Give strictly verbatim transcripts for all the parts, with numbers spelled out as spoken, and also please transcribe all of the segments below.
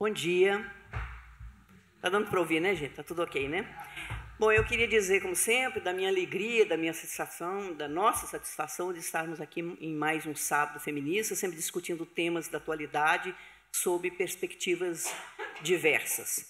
Bom dia. Tá dando para ouvir, né, gente? Tá tudo ok, né? Bom, eu queria dizer, como sempre, da minha alegria, da minha satisfação, da nossa satisfação de estarmos aqui em mais um Sábado Feminista, sempre discutindo temas da atualidade sob perspectivas diversas.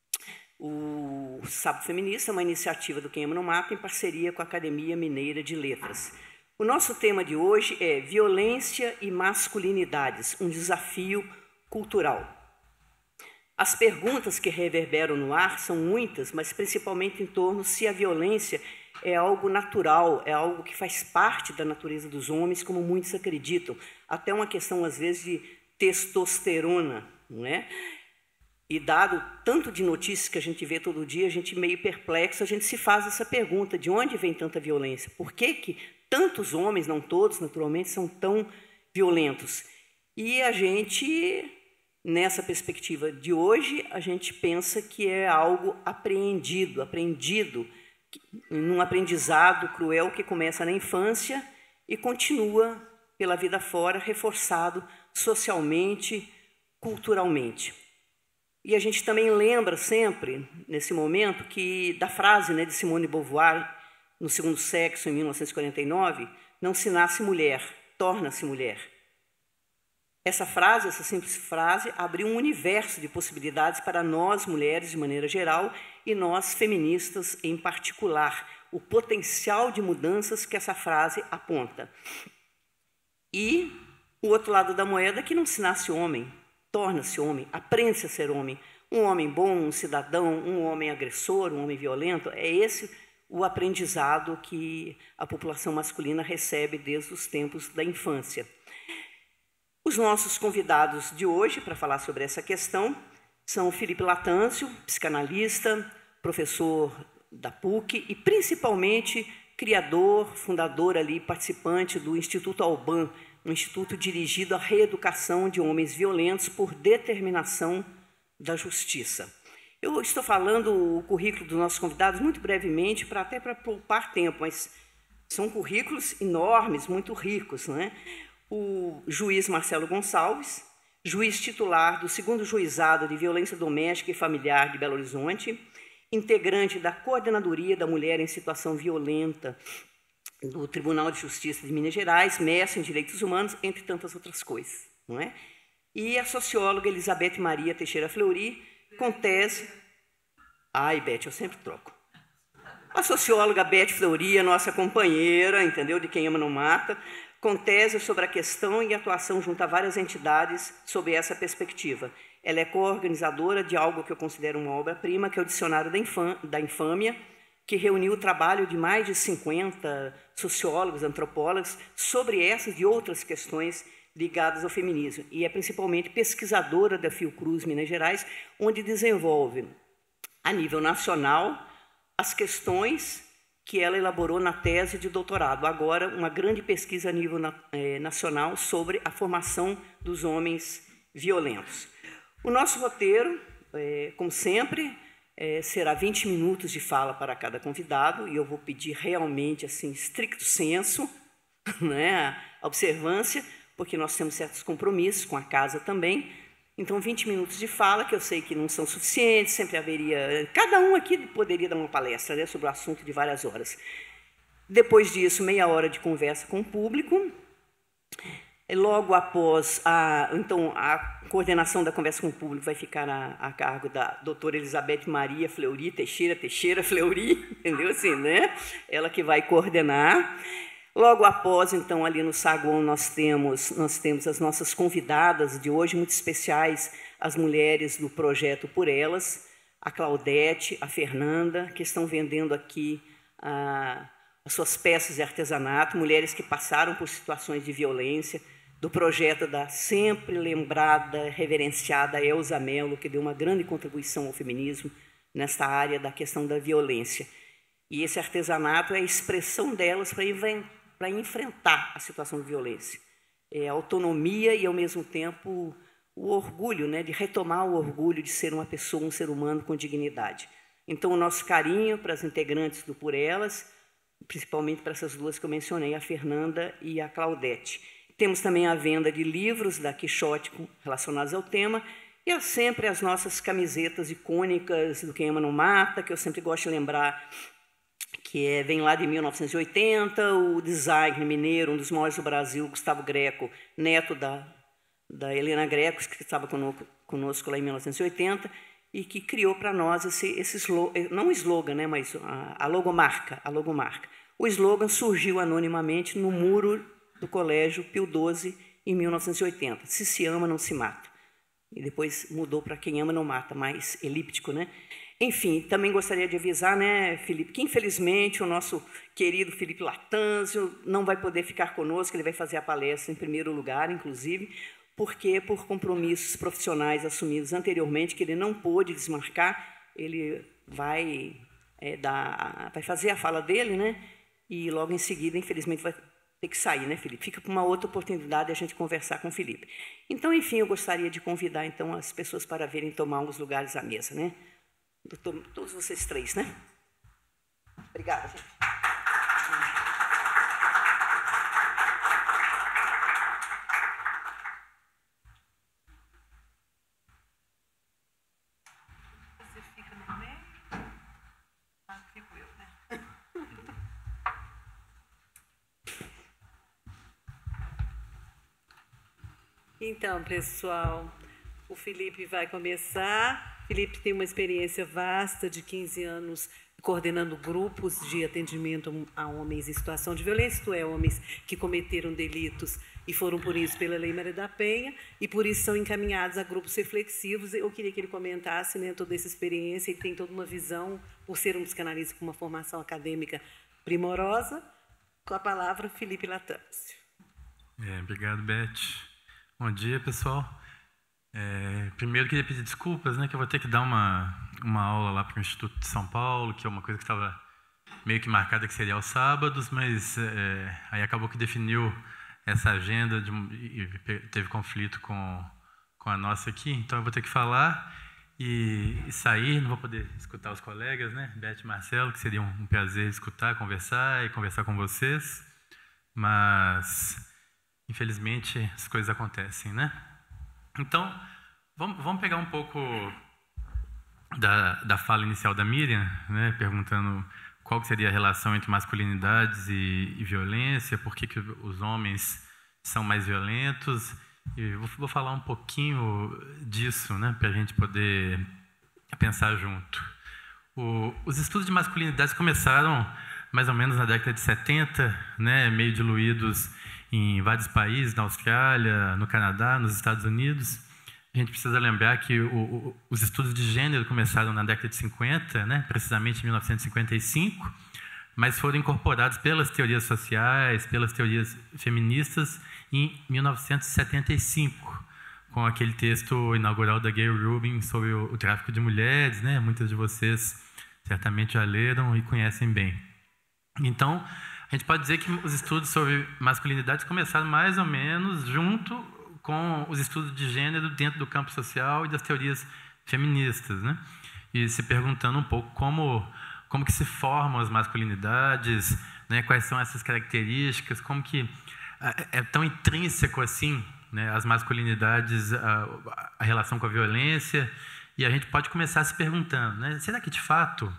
O Sábado Feminista é uma iniciativa do Quem Ama no Mata em parceria com a Academia Mineira de Letras. O nosso tema de hoje é Violência e Masculinidades, um desafio cultural. As perguntas que reverberam no ar são muitas, mas principalmente em torno se a violência é algo natural, é algo que faz parte da natureza dos homens, como muitos acreditam. Até uma questão, às vezes, de testosterona, não é? E dado tanto de notícias que a gente vê todo dia, a gente meio perplexo, a gente se faz essa pergunta, de onde vem tanta violência? Por que que tantos homens, não todos, naturalmente, são tão violentos? E a gente... Nessa perspectiva de hoje, a gente pensa que é algo apreendido, aprendido, num aprendizado cruel que começa na infância e continua pela vida fora, reforçado socialmente, culturalmente. E a gente também lembra sempre, nesse momento, que da frase, né, de Simone de Beauvoir, no Segundo Sexo, em mil novecentos e quarenta e nove, não se nasce mulher, torna-se mulher. Essa frase, essa simples frase, abriu um universo de possibilidades para nós, mulheres, de maneira geral, e nós, feministas, em particular, o potencial de mudanças que essa frase aponta. E o outro lado da moeda é que não se nasce homem, torna-se homem, aprende-se a ser homem. Um homem bom, um cidadão, um homem agressor, um homem violento, é esse o aprendizado que a população masculina recebe desde os tempos da infância. Os nossos convidados de hoje para falar sobre essa questão são Felipe Latâncio, psicanalista, professor da P U C e principalmente criador, fundador ali, participante do Instituto Alban, um instituto dirigido à reeducação de homens violentos por determinação da justiça. Eu estou falando o currículo dos nossos convidados muito brevemente, para até para poupar tempo, mas são currículos enormes, muito ricos, não é? O juiz Marcelo Gonçalves, juiz titular do segundo Juizado de Violência Doméstica e Familiar de Belo Horizonte, integrante da Coordenadoria da Mulher em Situação Violenta do Tribunal de Justiça de Minas Gerais, mestre em Direitos Humanos, entre tantas outras coisas, não é? E a socióloga Elizabeth Maria Teixeira Fleury, com tese... Ai, Beth, eu sempre troco. A socióloga Beth Fleury, a nossa companheira, entendeu? De Quem Ama Não Mata, com tese sobre a questão e atuação junto a várias entidades sob essa perspectiva. Ela é co-organizadora de algo que eu considero uma obra-prima, que é o Dicionário da Infâmia, que reuniu o trabalho de mais de cinquenta sociólogos, antropólogos, sobre essas e outras questões ligadas ao feminismo. E é principalmente pesquisadora da Fiocruz, Minas Gerais, onde desenvolve, a nível nacional, as questões que ela elaborou na tese de doutorado. Agora, uma grande pesquisa a nível na, eh, nacional sobre a formação dos homens violentos. O nosso roteiro, eh, como sempre, eh, será vinte minutos de fala para cada convidado, e eu vou pedir realmente, assim, stricto sensu, né, a observância, porque nós temos certos compromissos com a casa também. Então, vinte minutos de fala, que eu sei que não são suficientes, sempre haveria... Cada um aqui poderia dar uma palestra, né, sobre o assunto de várias horas. Depois disso, meia hora de conversa com o público. Logo após, a, então, a coordenação da conversa com o público vai ficar a, a cargo da doutora Elizabeth Maria Fleury Teixeira, Teixeira Fleury, entendeu assim, né? Ela que vai coordenar. Logo após, então, ali no saguão, nós temos, nós temos as nossas convidadas de hoje, muito especiais, as mulheres do projeto Por Elas, a Claudete, a Fernanda, que estão vendendo aqui ah, as suas peças de artesanato, mulheres que passaram por situações de violência, do projeto da sempre lembrada, reverenciada Elza Mello, que deu uma grande contribuição ao feminismo nesta área da questão da violência. E esse artesanato é a expressão delas para inventar, para enfrentar a situação de violência. É a autonomia e, ao mesmo tempo, o orgulho, né, de retomar o orgulho de ser uma pessoa, um ser humano com dignidade. Então, o nosso carinho para as integrantes do Por Elas, principalmente para essas duas que eu mencionei, a Fernanda e a Claudete. Temos também a venda de livros da Quixote relacionados ao tema E há sempre as nossas camisetas icônicas do Quem Ama Não Mata, que eu sempre gosto de lembrar, que é, vem lá de mil novecentos e oitenta, o designer mineiro, um dos maiores do Brasil, Gustavo Greco, neto da, da Helena Greco, que estava conosco, conosco lá em mil novecentos e oitenta, e que criou para nós esse, esse slogan, não o slogan, né, mas a, a logomarca, a logomarca. O slogan surgiu anonimamente no muro do Colégio Pio doze, em mil novecentos e oitenta, se se ama, não se mata. E depois mudou para Quem Ama Não Mata, mais elíptico, né? Enfim, também gostaria de avisar, né, Felipe, que infelizmente o nosso querido Felipe Latânzio não vai poder ficar conosco, ele vai fazer a palestra em primeiro lugar, inclusive, porque por compromissos profissionais assumidos anteriormente, que ele não pôde desmarcar, ele vai, é, dar, vai fazer a fala dele, né? E logo em seguida, infelizmente, vai ter que sair, né, Felipe? Fica para uma outra oportunidade a gente conversar com o Felipe. Então, enfim, eu gostaria de convidar então as pessoas para virem tomar uns lugares à mesa, né? Doutor, todos vocês três, né? Obrigada, gente. Você fica no meio? Ah, fico eu, né? Então, pessoal, o Felipe vai começar. Felipe tem uma experiência vasta de quinze anos coordenando grupos de atendimento a homens em situação de violência, isto é, homens que cometeram delitos e foram punidos pela Lei Maria da Penha e por isso são encaminhados a grupos reflexivos. Eu queria que ele comentasse, né, toda essa experiência. Ele tem toda uma visão, por ser um psicanalista com uma formação acadêmica primorosa. Com a palavra, Felipe Latânzio. É, obrigado, Beth. Bom dia, pessoal. É, primeiro, queria pedir desculpas, né, que eu vou ter que dar uma, uma aula lá para o Instituto de São Paulo, que é uma coisa que estava meio que marcada, que seria aos sábados, mas é, aí acabou que definiu essa agenda de, e teve conflito com, com a nossa aqui, então eu vou ter que falar e, e sair, não vou poder escutar os colegas, né, Beth e Marcelo, que seria um, um prazer escutar, conversar e conversar com vocês, mas infelizmente as coisas acontecem, né? Então, vamos, vamos pegar um pouco da, da fala inicial da Miriam, né, perguntando qual seria a relação entre masculinidades e, e violência, por que, que os homens são mais violentos. E vou, vou falar um pouquinho disso, né, para a gente poder pensar junto. O, os estudos de masculinidades começaram mais ou menos na década de setenta, né, meio diluídos em vários países, na Austrália, no Canadá, nos Estados Unidos. A gente precisa lembrar que o, o, os estudos de gênero começaram na década de cinquenta, né, precisamente em mil novecentos e cinquenta e cinco, mas foram incorporados pelas teorias sociais, pelas teorias feministas, em mil novecentos e setenta e cinco, com aquele texto inaugural da Gayle Rubin sobre o, o tráfico de mulheres, né, muitas de vocês certamente já leram e conhecem bem. Então, a gente pode dizer que os estudos sobre masculinidade começaram mais ou menos junto com os estudos de gênero dentro do campo social e das teorias feministas, né? E se perguntando um pouco como, como que se formam as masculinidades, né? Quais são essas características, como que é tão intrínseco assim, né, as masculinidades, a, a relação com a violência, e a gente pode começar se perguntando, né? Será que de fato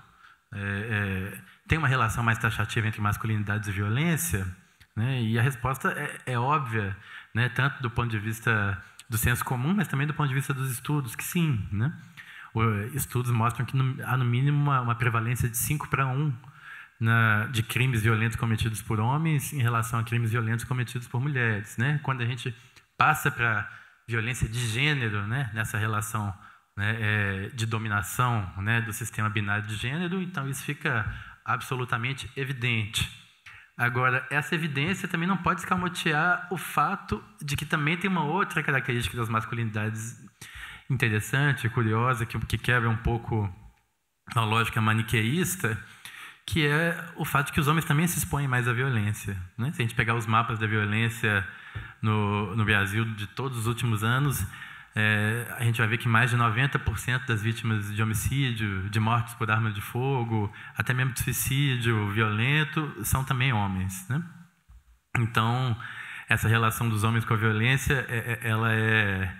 é, é, tem uma relação mais taxativa entre masculinidades e violência, né? E a resposta é, é óbvia, né? Tanto do ponto de vista do senso comum, mas também do ponto de vista dos estudos, que sim, né? O, estudos mostram que no, há no mínimo uma, uma prevalência de cinco para um na, de crimes violentos cometidos por homens em relação a crimes violentos cometidos por mulheres, né? Quando a gente passa para violência de gênero, né? Nessa relação, né, é, de dominação, né, do sistema binário de gênero, então isso fica absolutamente evidente. Agora, essa evidência também não pode escamotear o fato de que também tem uma outra característica das masculinidades interessante, curiosa, que, que quebra um pouco a lógica maniqueísta, que é o fato de que os homens também se expõem mais à violência, né? Se a gente pegar os mapas da violência no, no Brasil de todos os últimos anos, É, a gente vai ver que mais de noventa por cento das vítimas de homicídio, de mortes por arma de fogo, até mesmo de suicídio violento, são também homens, né? Então, essa relação dos homens com a violência, é, ela é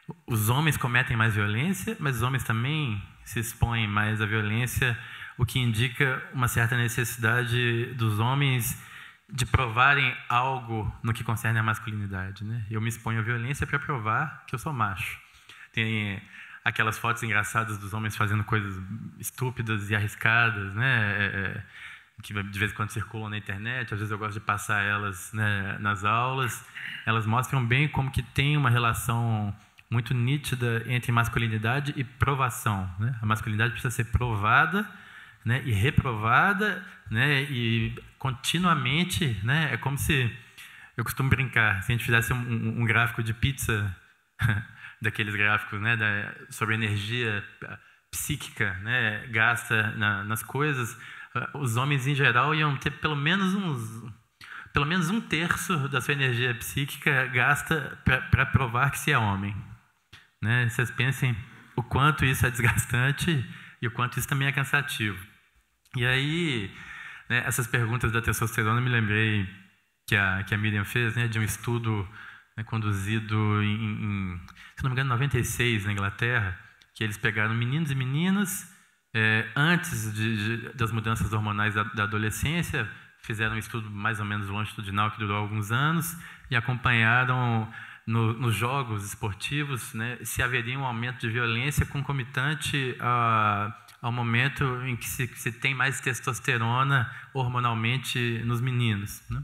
os homens cometem mais violência, mas os homens também se expõem mais à violência, o que indica uma certa necessidade dos homens de provarem algo no que concerne a masculinidade, né? Eu me exponho à violência para provar que eu sou macho. Tem aquelas fotos engraçadas dos homens fazendo coisas estúpidas e arriscadas, né? É, que de vez em quando circulam na internet, às vezes eu gosto de passar elas, né, nas aulas. Elas mostram bem como que tem uma relação muito nítida entre masculinidade e provação, né? A masculinidade precisa ser provada, né, e reprovada, né, e continuamente, né? É como se, eu costumo brincar, se a gente fizesse um, um, um gráfico de pizza, daqueles gráficos, né, da, sobre energia psíquica, né, gasta na, nas coisas, os homens em geral iam ter pelo menos uns, pelo menos um terço da sua energia psíquica gasta para provar que se é homem, né? Vocês pensem o quanto isso é desgastante e o quanto isso também é cansativo. E aí, né, essas perguntas da testosterona, me lembrei que a, que a Miriam fez, né, de um estudo, né, conduzido em, em, se não me engano, noventa e seis, na Inglaterra, que eles pegaram meninos e meninas é, antes de, de, das mudanças hormonais da, da adolescência, fizeram um estudo mais ou menos longitudinal que durou alguns anos e acompanharam no, nos jogos esportivos, né, se haveria um aumento de violência concomitante a, ao momento em que se, se tem mais testosterona hormonalmente nos meninos, né?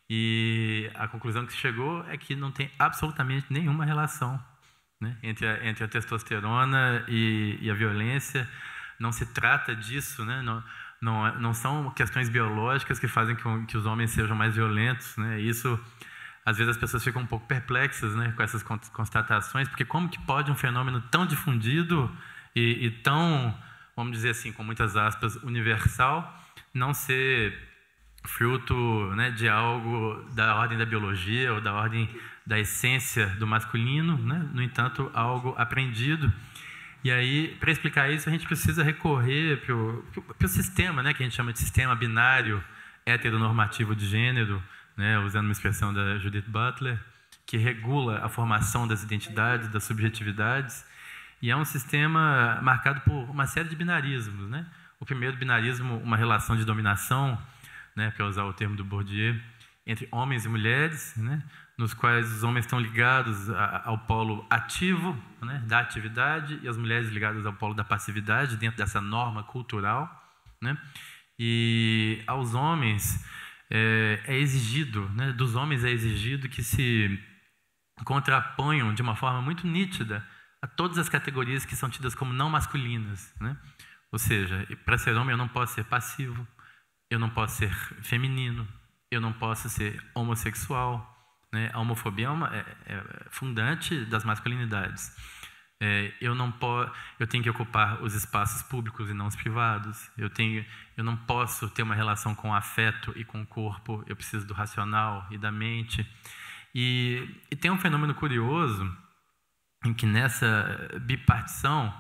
E a conclusão que se chegou é que não tem absolutamente nenhuma relação, né, entre, a, entre a testosterona e, e a violência. Não se trata disso, né? Não, não, não são questões biológicas que fazem que, que os homens sejam mais violentos, né? Isso, às vezes as pessoas ficam um pouco perplexas, né, com essas constatações, porque como que pode um fenômeno tão difundido e, e tão, vamos dizer assim, com muitas aspas, universal, não ser fruto, né, de algo da ordem da biologia ou da ordem da essência do masculino, né? No entanto, algo aprendido. E aí, para explicar isso, a gente precisa recorrer para o sistema, né, que a gente chama de sistema binário heteronormativo de gênero, né, usando uma expressão da Judith Butler, que regula a formação das identidades, das subjetividades, e é um sistema marcado por uma série de binarismos, né? O primeiro binarismo, uma relação de dominação, né, para usar o termo do Bourdieu, entre homens e mulheres, né, nos quais os homens estão ligados a, ao polo ativo, né, da atividade, e as mulheres ligadas ao polo da passividade, dentro dessa norma cultural, né? E aos homens é, é exigido, né, dos homens é exigido que se contraponham de uma forma muito nítida a todas as categorias que são tidas como não masculinas, né? Ou seja, para ser homem eu não posso ser passivo, eu não posso ser feminino, eu não posso ser homossexual, né? A homofobia é, uma, é, é fundante das masculinidades. É, eu não po, eu tenho que ocupar os espaços públicos e não os privados. Eu tenho, eu não posso ter uma relação com o afeto e com o corpo. Eu preciso do racional e da mente. E, e tem um fenômeno curioso em que nessa bipartição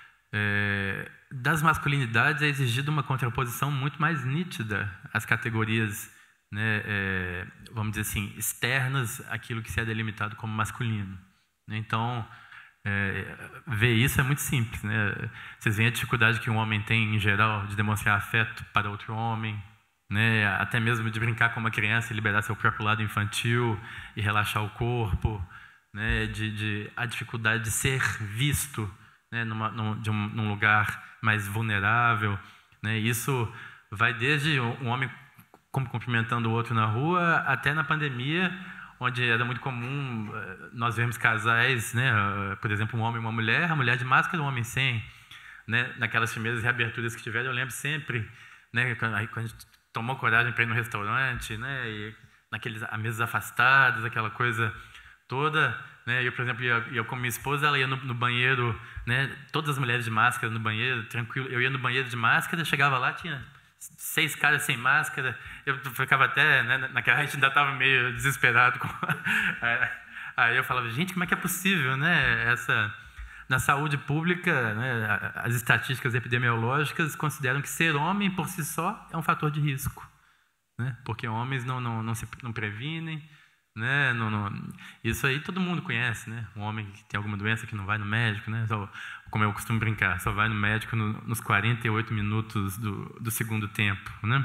é, das masculinidades é exigida uma contraposição muito mais nítida às categorias, né, é, vamos dizer assim, externas àquilo que se é delimitado como masculino. Então, é, ver isso é muito simples, né? Vocês veem a dificuldade que um homem tem, em geral, de demonstrar afeto para outro homem, né? Até mesmo de brincar com uma criança e liberar seu próprio lado infantil e relaxar o corpo, né? de, de, a dificuldade de ser visto, né, numa, num, de um, num lugar mais vulnerável, né? Isso vai desde um homem cumprimentando o outro na rua até na pandemia, onde era muito comum nós vermos casais, né, por exemplo, um homem e uma mulher, a mulher de máscara e um homem sem, né? Naquelas primeiras reaberturas que tiveram, eu lembro sempre, né, quando a gente tomou coragem para ir no restaurante, né, e naqueles mesas afastadas, aquela coisa toda, né? Eu, por exemplo, ia, eu com minha esposa, ela ia no, no banheiro, né, todas as mulheres de máscara no banheiro, tranquilo, eu ia no banheiro de máscara, chegava lá, tinha seis caras sem máscara, eu ficava até, né, naquela, a gente ainda estava meio desesperado com aí eu falava, gente, como é que é possível, né, essa, na saúde pública, né, as estatísticas epidemiológicas consideram que ser homem por si só é um fator de risco, né, porque homens não, não, não se não previnem, né? No, no, isso aí todo mundo conhece, né? Um homem que tem alguma doença que não vai no médico, né? Só, como eu costumo brincar, só vai no médico no, nos quarenta e oito minutos do, do segundo tempo, né?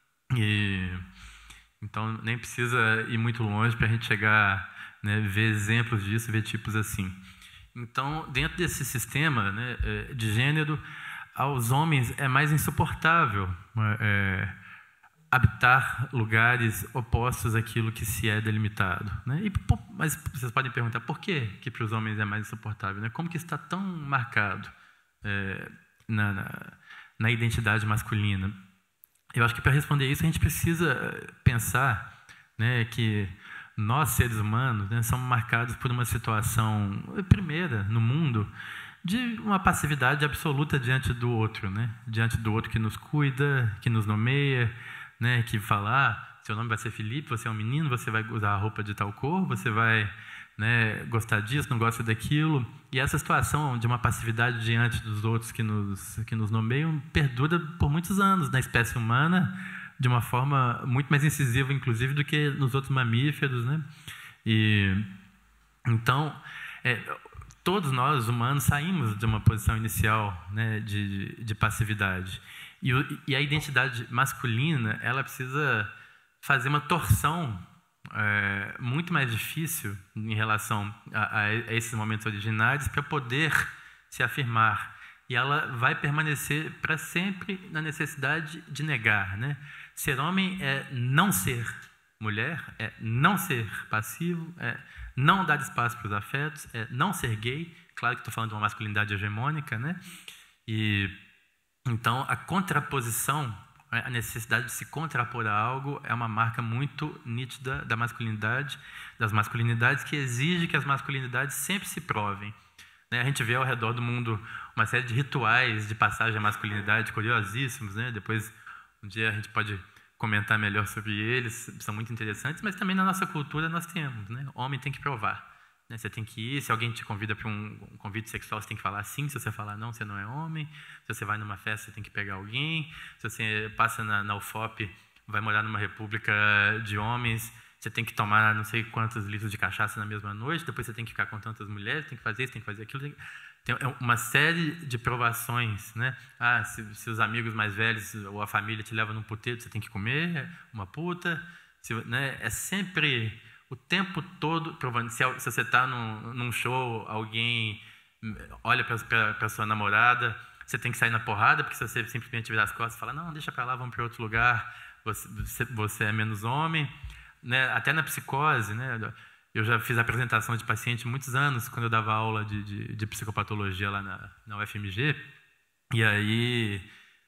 E, então, nem precisa ir muito longe para a gente chegar, né, ver exemplos disso, ver tipos assim. Então, dentro desse sistema, né, de gênero, aos homens é mais insuportável é, habitar lugares opostos àquilo que se é delimitado, né? E, mas vocês podem perguntar por que que para os homens é mais insuportável, né? Como que está tão marcado é, na, na, na identidade masculina? Eu acho que para responder isso a gente precisa pensar, né, que nós, seres humanos, né, somos marcados por uma situação primeira no mundo de uma passividade absoluta diante do outro, né? Diante do outro que nos cuida, que nos nomeia, né, que fala, ah, seu nome vai ser Felipe, você é um menino, você vai usar a roupa de tal cor, você vai, né, gostar disso, não gosta daquilo. E essa situação de uma passividade diante dos outros que nos, que nos nomeiam perdura por muitos anos na espécie humana, de uma forma muito mais incisiva, inclusive, do que nos outros mamíferos, né? E, então, é, todos nós, humanos, saímos de uma posição inicial, né, de, de passividade. E, e a identidade masculina, ela precisa fazer uma torção é, muito mais difícil em relação a, a esses momentos originários para poder se afirmar. E ela vai permanecer para sempre na necessidade de negar, né? Ser homem é não ser mulher, é não ser passivo, é não dar espaço para os afetos, é não ser gay. Claro que estou falando de uma masculinidade hegemônica, né? E então a contraposição, a necessidade de se contrapor a algo é uma marca muito nítida da masculinidade, das masculinidades, que exige que as masculinidades sempre se provem. A gente vê ao redor do mundo uma série de rituais de passagem à masculinidade curiosíssimos, né? Depois, um dia a gente pode comentar melhor sobre eles, são muito interessantes, mas também na nossa cultura nós temos, né? O homem tem que provar, né? Você tem que ir, se alguém te convida para um, um convite sexual, você tem que falar sim, se você falar não, você não é homem. Se você vai numa festa, você tem que pegar alguém. Se você passa na, na U F O P, vai morar numa república de homens, você tem que tomar não sei quantos litros de cachaça na mesma noite, depois você tem que ficar com tantas mulheres, tem que fazer isso, tem que fazer aquilo. Tem, tem uma série de provações, né? Ah, se, se os amigos mais velhos ou a família te levam num puteiro, você tem que comer uma puta. Se, né? É sempre, o tempo todo, provando. Se, se você está num, num show, alguém olha para a sua namorada, você tem que sair na porrada, porque se você simplesmente virar as costas e falar, não, deixa para lá, vamos para outro lugar, você, você é menos homem. Né, até na psicose, né, eu já fiz apresentação de paciente muitos anos, quando eu dava aula de, de, de psicopatologia lá na, na U F M G, e aí,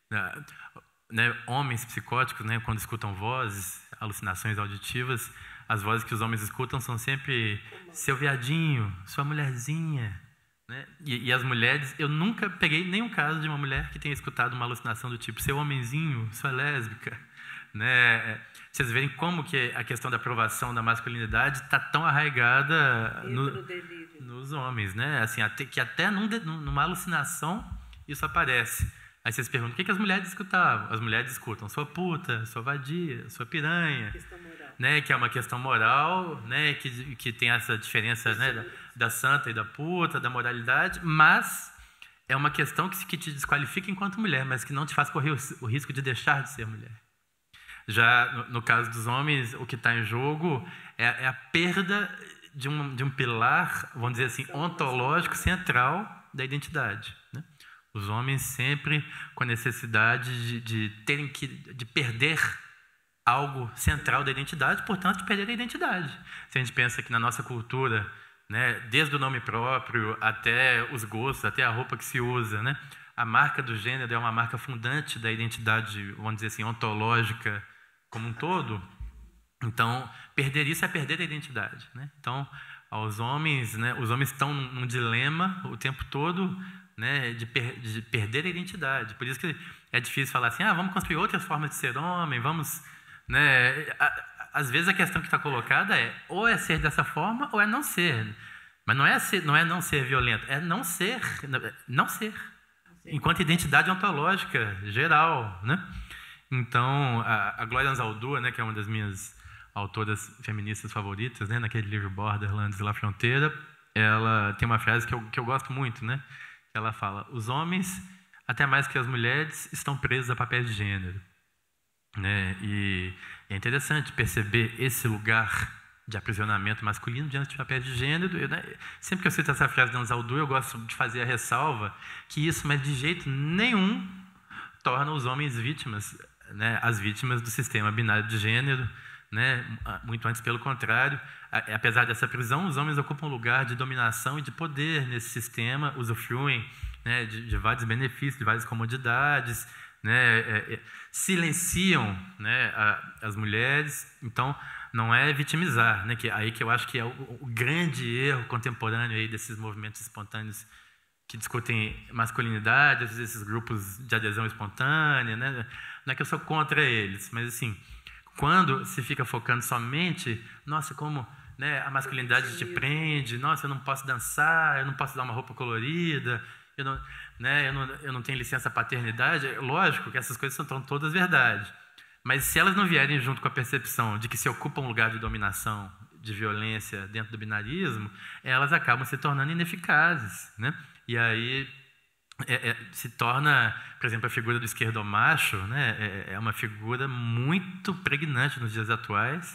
né, homens psicóticos, né, quando escutam vozes, alucinações auditivas, as vozes que os homens escutam são sempre seu viadinho, sua mulherzinha, né, e, e as mulheres, eu nunca peguei nenhum caso de uma mulher que tenha escutado uma alucinação do tipo seu homenzinho, sua lésbica, né? Vocês verem como que a questão da aprovação da masculinidade está tão arraigada no, nos homens, né? Assim, até, que até num, numa alucinação isso aparece. Aí vocês perguntam, o que, que as mulheres escutavam? As mulheres escutam sua puta, sua vadia, sua piranha, né? Que é uma questão moral, né? Que, que tem essa diferença, né? da, da santa e da puta, da moralidade, mas é uma questão que, que te desqualifica enquanto mulher, mas que não te faz correr o, o risco de deixar de ser mulher. Já no, no caso dos homens, o que está em jogo é, é a perda de um, de um pilar, vamos dizer assim, ontológico central da identidade, né? Os homens sempre com a necessidade de, de terem que de perder algo central da identidade, portanto, de perder a identidade. Se a gente pensa que na nossa cultura, né, desde o nome próprio até os gostos, até a roupa que se usa, né, a marca do gênero é uma marca fundante da identidade, vamos dizer assim, ontológica como um todo. Então, perder isso é perder a identidade, né? Então, aos homens, né, os homens estão num, num dilema o tempo todo, né, de, per, de perder a identidade. Por isso que é difícil falar assim, ah, vamos construir outras formas de ser homem, vamos, né? Às vezes a questão que está colocada é ou é ser dessa forma ou é não ser. Mas não é, ser, não é não ser violento, é não ser, não ser. Enquanto identidade ontológica geral, né? Então, a, a Glória Anzaldúa, né, que é uma das minhas autoras feministas favoritas, né? Naquele livro Borderlands e La Fronteira, ela tem uma frase que eu, que eu gosto muito, né? Ela fala: os homens, até mais que as mulheres, estão presos a papéis de gênero. Né? E é interessante perceber esse lugar de aprisionamento masculino diante de papéis de gênero. Eu, né? Sempre que eu cito essa frase da Anzaldu, eu gosto de fazer a ressalva que isso, mas de jeito nenhum, torna os homens vítimas, né? As vítimas do sistema binário de gênero, né? Muito antes, pelo contrário. Apesar dessa prisão, os homens ocupam um lugar de dominação e de poder nesse sistema, usufruem, né, de, de vários benefícios, de várias comodidades, né, é, é, silenciam, né, a, as mulheres. Então, não é vitimizar, né, que aí que eu acho que é o, o grande erro contemporâneo aí desses movimentos espontâneos que discutem masculinidade, esses grupos de adesão espontânea, né? Não é que eu sou contra eles, mas assim, quando se fica focando somente, nossa, como, né, a masculinidade te prende, nossa, eu não posso dançar, eu não posso dar uma roupa colorida, eu não, né, eu não, eu não tenho licença paternidade. Lógico que essas coisas são todas verdade, mas se elas não vierem junto com a percepção de que se ocupa um lugar de dominação, de violência dentro do binarismo, elas acabam se tornando ineficazes, né? E aí é, é, se torna, por exemplo, a figura do esquerdomacho, né, é, é uma figura muito pregnante nos dias atuais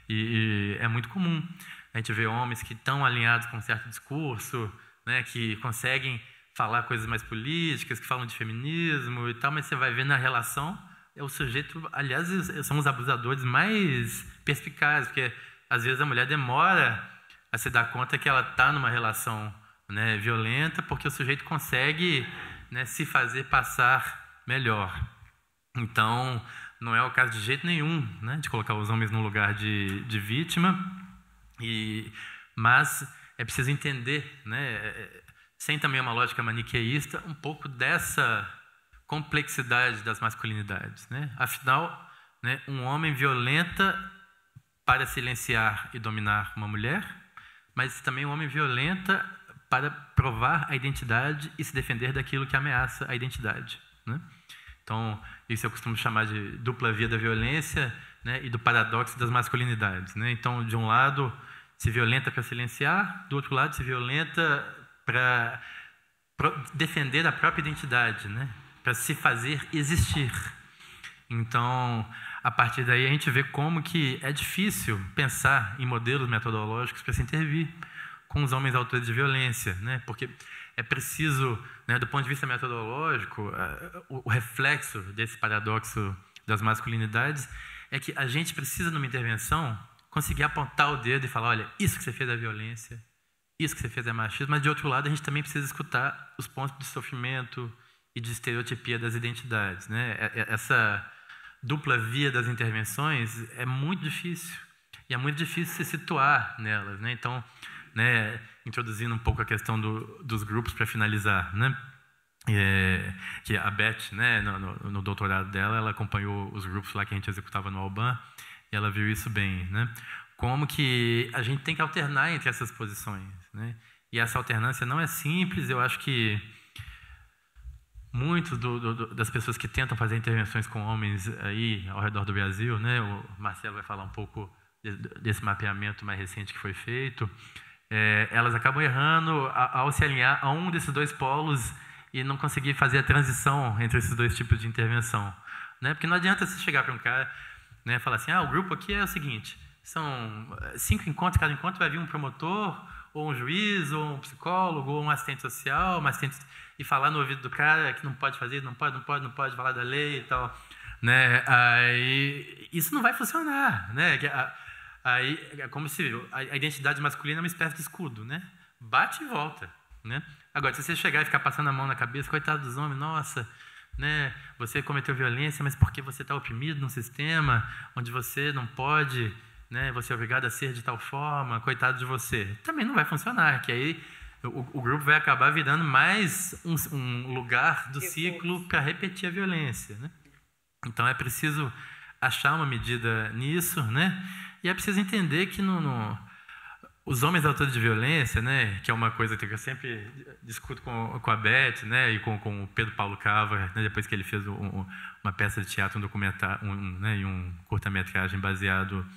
e, e é muito comum. A gente vê homens que estão alinhados com um certo discurso, né, que conseguem falar coisas mais políticas, que falam de feminismo e tal, mas você vai ver na relação, é o sujeito, aliás, são os abusadores mais perspicazes, porque às vezes a mulher demora a se dar conta que ela está numa relação, né, violenta, porque o sujeito consegue, né, se fazer passar melhor. Então, não é o caso de jeito nenhum, né, de colocar os homens no lugar de, de vítima, e, mas é preciso entender, né, sem também uma lógica maniqueísta, um pouco dessa complexidade das masculinidades, né? Afinal, né, um homem violenta para silenciar e dominar uma mulher, mas também um homem violenta para provar a identidade e se defender daquilo que ameaça a identidade, né? Então, isso eu costumo chamar de dupla via da violência, né, e do paradoxo das masculinidades, né? Então, de um lado, se violenta para silenciar, do outro lado, se violenta para defender a própria identidade, né? Para se fazer existir. Então, a partir daí, a gente vê como que é difícil pensar em modelos metodológicos para se intervir com os homens autores de violência, né? Porque é preciso, né, do ponto de vista metodológico, uh, o, o reflexo desse paradoxo das masculinidades é que a gente precisa, numa intervenção, conseguir apontar o dedo e falar: olha, isso que você fez é violência, isso que você fez é machismo, mas, de outro lado, a gente também precisa escutar os pontos de sofrimento e de estereotipia das identidades, né? Essa dupla via das intervenções é muito difícil, e é muito difícil se situar nelas, né? Então, né, introduzindo um pouco a questão do, dos grupos para finalizar, né? É, que a Beth, né, no, no, no doutorado dela, ela acompanhou os grupos lá que a gente executava no Alban, e ela viu isso bem, né? Como que a gente tem que alternar entre essas posições, né? E essa alternância não é simples. Eu acho que muitos do, do, das pessoas que tentam fazer intervenções com homens aí ao redor do Brasil, né? O Marcelo vai falar um pouco de, desse mapeamento mais recente que foi feito. É, elas acabam errando ao se alinhar a um desses dois polos e não conseguir fazer a transição entre esses dois tipos de intervenção, né? Porque não adianta você chegar para um cara, né, e falar assim: ah, o grupo aqui é o seguinte, são cinco encontros, cada encontro vai vir um promotor, ou um juiz, ou um psicólogo, ou um assistente social, um assistente, e falar no ouvido do cara que não pode fazer, não pode, não pode, não pode falar da lei e tal, né? Aí isso não vai funcionar, né? Aí é como se a identidade masculina é uma espécie de escudo, né? Bate e volta, né? Agora, se você chegar e ficar passando a mão na cabeça, coitado dos homens, nossa, né? Você cometeu violência, mas porque você está oprimido num sistema onde você não pode, né? Você é obrigado a ser de tal forma, coitado de você. Também não vai funcionar, que aí o, o grupo vai acabar virando mais um, um lugar do ciclo para repetir a violência, né? Então é preciso achar uma medida nisso, né? E é preciso entender que no, no, os homens autores de violência, né, que é uma coisa que eu sempre discuto com, com a Beth, né, e com, com o Pedro Paulo Cava, né, depois que ele fez um, uma peça de teatro, um documentário, um, né, e um curta-metragem baseado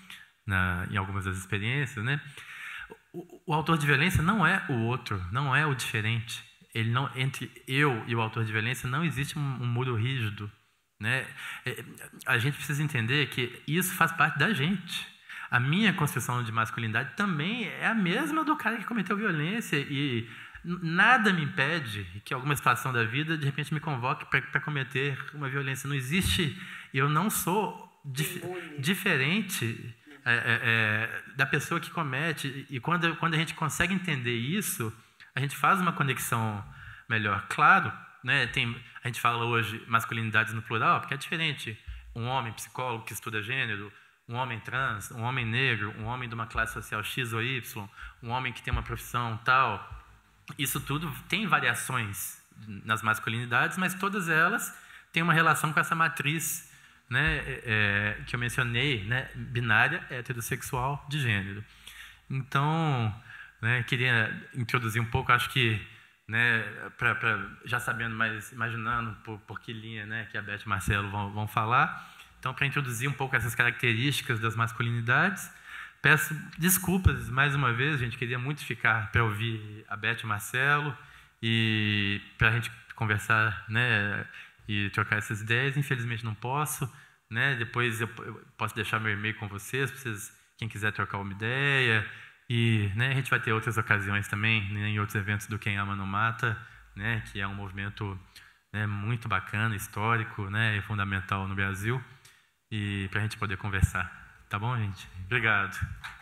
na, em algumas das experiências, né? O, o autor de violência não é o outro, não é o diferente. Ele não, entre eu e o autor de violência não existe um, um muro rígido, né? É, a gente precisa entender que isso faz parte da gente. A minha construção de masculinidade também é a mesma do cara que cometeu violência e nada me impede que alguma situação da vida de repente me convoque para cometer uma violência. Não existe, eu não sou dif, diferente é, é, é, da pessoa que comete. E quando, quando a gente consegue entender isso, a gente faz uma conexão melhor. Claro, né, tem, a gente fala hoje masculinidades no plural, porque é diferente. Um homem psicólogo que estuda gênero, um homem trans, um homem negro, um homem de uma classe social X ou Y, um homem que tem uma profissão tal. Isso tudo tem variações nas masculinidades, mas todas elas têm uma relação com essa matriz, né, é, que eu mencionei, né, binária, heterossexual, de gênero. Então, né, queria introduzir um pouco, acho que, né, pra, pra, já sabendo, mas imaginando por, por que linha, né, que a Beth e Marcelo vão, vão falar. Então, para introduzir um pouco essas características das masculinidades, peço desculpas mais uma vez, gente, queria muito ficar para ouvir a Beth e o Marcelo e para a gente conversar, né, e trocar essas ideias. Infelizmente não posso, né? Depois eu posso deixar meu e-mail com vocês, para vocês, quem quiser trocar uma ideia. E, né, a gente vai ter outras ocasiões também, né, em outros eventos do Quem Ama Não Mata, né, que é um movimento, né, muito bacana, histórico, né, e fundamental no Brasil, e para a gente poder conversar. Tá bom, gente? Obrigado.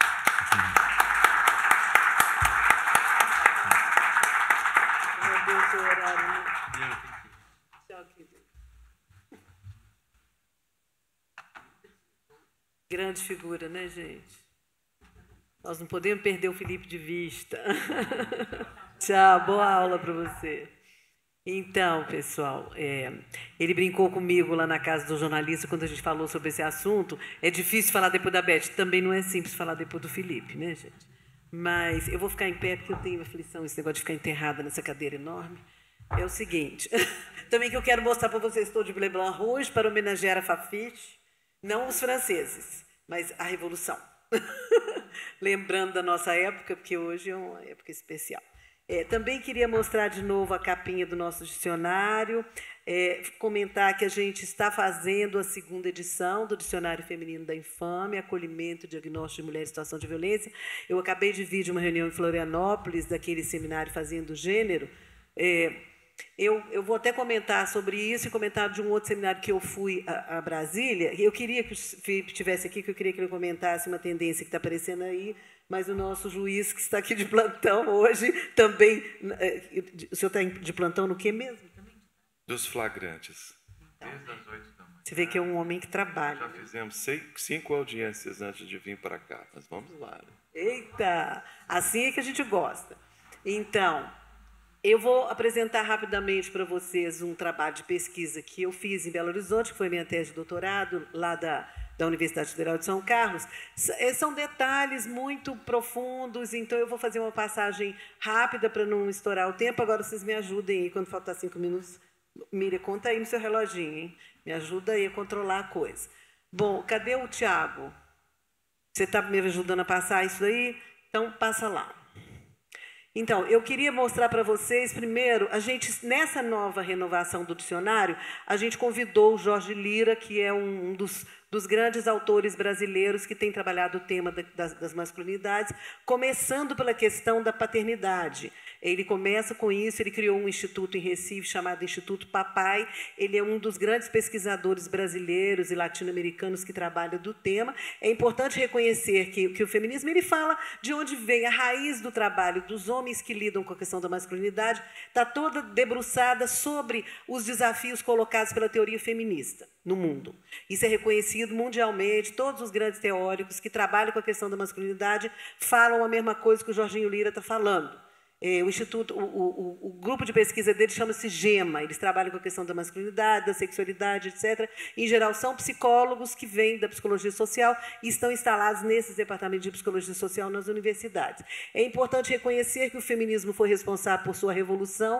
Meu Deus, o horário. Tchau, querido. Grande figura, né, gente? Nós não podemos perder o Felipe de vista. Tchau, boa aula para você. Então, pessoal, é, ele brincou comigo lá na casa do jornalista quando a gente falou sobre esse assunto. É difícil falar depois da Beth, também não é simples falar depois do Felipe, né, gente? Mas eu vou ficar em pé porque eu tenho aflição, esse negócio de ficar enterrada nessa cadeira enorme. É o seguinte, também que eu quero mostrar para vocês, estou de blé blanc rouge para homenagear a Fafiche, não os franceses, mas a Revolução. Lembrando da nossa época, porque hoje é uma época especial. É, também queria mostrar de novo a capinha do nosso dicionário, é, comentar que a gente está fazendo a segunda edição do Dicionário Feminino da Infâmia, Acolhimento e Diagnóstico de Mulheres em Situação de Violência. Eu acabei de vir de uma reunião em Florianópolis, daquele seminário Fazendo Gênero. É, eu, eu vou até comentar sobre isso e comentar de um outro seminário que eu fui a, a Brasília. Eu queria que o Felipe estivesse aqui, que eu queria que ele comentasse uma tendência que está aparecendo aí, mas o nosso juiz, que está aqui de plantão hoje, também... O senhor está de plantão no quê mesmo? Dos flagrantes. Então, desde as oito da manhã. Você vê que é um homem que trabalha. Já fizemos seis, cinco audiências antes de vir para cá, mas vamos lá. Né? Eita! Assim é que a gente gosta. Então, eu vou apresentar rapidamente para vocês um trabalho de pesquisa que eu fiz em Belo Horizonte, que foi minha tese de doutorado, lá da... da Universidade Federal de São Carlos. São detalhes muito profundos, então eu vou fazer uma passagem rápida para não estourar o tempo. Agora vocês me ajudem aí, quando faltar cinco minutos. Miriam, conta aí no seu reloginho, hein? Me ajuda aí a controlar a coisa. Bom, cadê o Tiago? Você está me ajudando a passar isso aí? Então, passa lá. Então, eu queria mostrar para vocês, primeiro, a gente, nessa nova renovação do dicionário, a gente convidou o Jorge Lira, que é um dos, dos grandes autores brasileiros que tem trabalhado o tema da, das, das masculinidades, começando pela questão da paternidade. Ele começa com isso, ele criou um instituto em Recife chamado Instituto Papai. Ele é um dos grandes pesquisadores brasileiros e latino-americanos que trabalha do tema. É importante reconhecer que, que o feminismo ele fala de onde vem a raiz do trabalho dos homens que lidam com a questão da masculinidade, está toda debruçada sobre os desafios colocados pela teoria feminista no mundo. Isso é reconhecido mundialmente, todos os grandes teóricos que trabalham com a questão da masculinidade falam a mesma coisa que o Jorginho Lira está falando. O instituto, o, o, o grupo de pesquisa dele chama-se GEMA. Eles trabalham com a questão da masculinidade, da sexualidade, etcétera. Em geral, são psicólogos que vêm da psicologia social e estão instalados nesses departamentos de psicologia social nas universidades. É importante reconhecer que o feminismo foi responsável por sua revolução,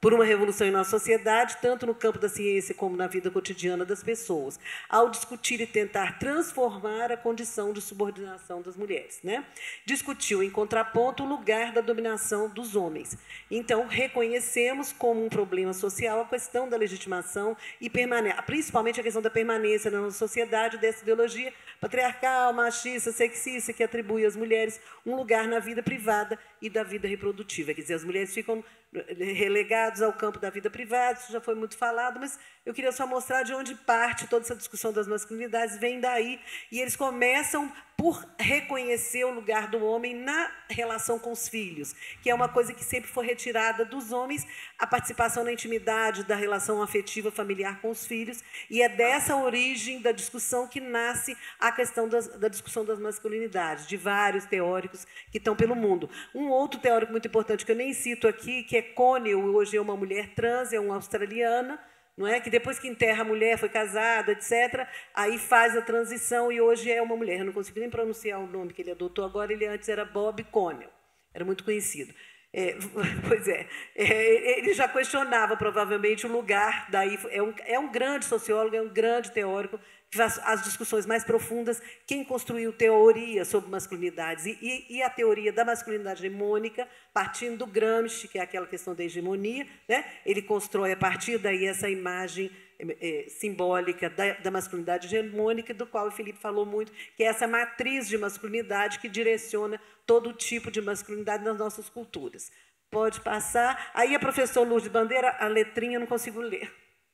por uma revolução em nossa sociedade, tanto no campo da ciência como na vida cotidiana das pessoas, ao discutir e tentar transformar a condição de subordinação das mulheres, né? Discutiu, em contraponto, o lugar da dominação dos homens. Então, reconhecemos como um problema social a questão da legitimação e permanência, principalmente a questão da permanência na nossa sociedade dessa ideologia patriarcal, machista, sexista, que atribui às mulheres um lugar na vida privada e da vida reprodutiva. Quer dizer, as mulheres ficam relegadas ao campo da vida privada, isso já foi muito falado, mas eu queria só mostrar de onde parte toda essa discussão das masculinidades, vem daí, e eles começam por reconhecer o lugar do homem na relação com os filhos, que é uma coisa que sempre foi retirada dos homens, a participação na intimidade da relação afetiva familiar com os filhos, e é dessa origem da discussão que nasce a questão das, da discussão das masculinidades, de vários teóricos que estão pelo mundo. Um outro teórico muito importante, que eu nem cito aqui, que é Connell, hoje é uma mulher trans, é uma australiana, não é? Que depois que enterra a mulher, foi casada, etcétera, aí faz a transição e hoje é uma mulher. Eu não consigo nem pronunciar o nome que ele adotou agora, ele antes era Bob Connell, era muito conhecido. É, pois é, é, ele já questionava provavelmente o lugar, daí é um, é um grande sociólogo, é um grande teórico, que faz as discussões mais profundas, quem construiu teoria sobre masculinidades e, e, e a teoria da masculinidade hegemônica, partindo do Gramsci, que é aquela questão da hegemonia, né? Ele constrói a partir daí essa imagem é, simbólica da, da masculinidade hegemônica, do qual o Felipe falou muito, que é essa matriz de masculinidade que direciona todo tipo de masculinidade nas nossas culturas. Pode passar. Aí a professora Lourdes Bandeira, a letrinha eu não consigo ler.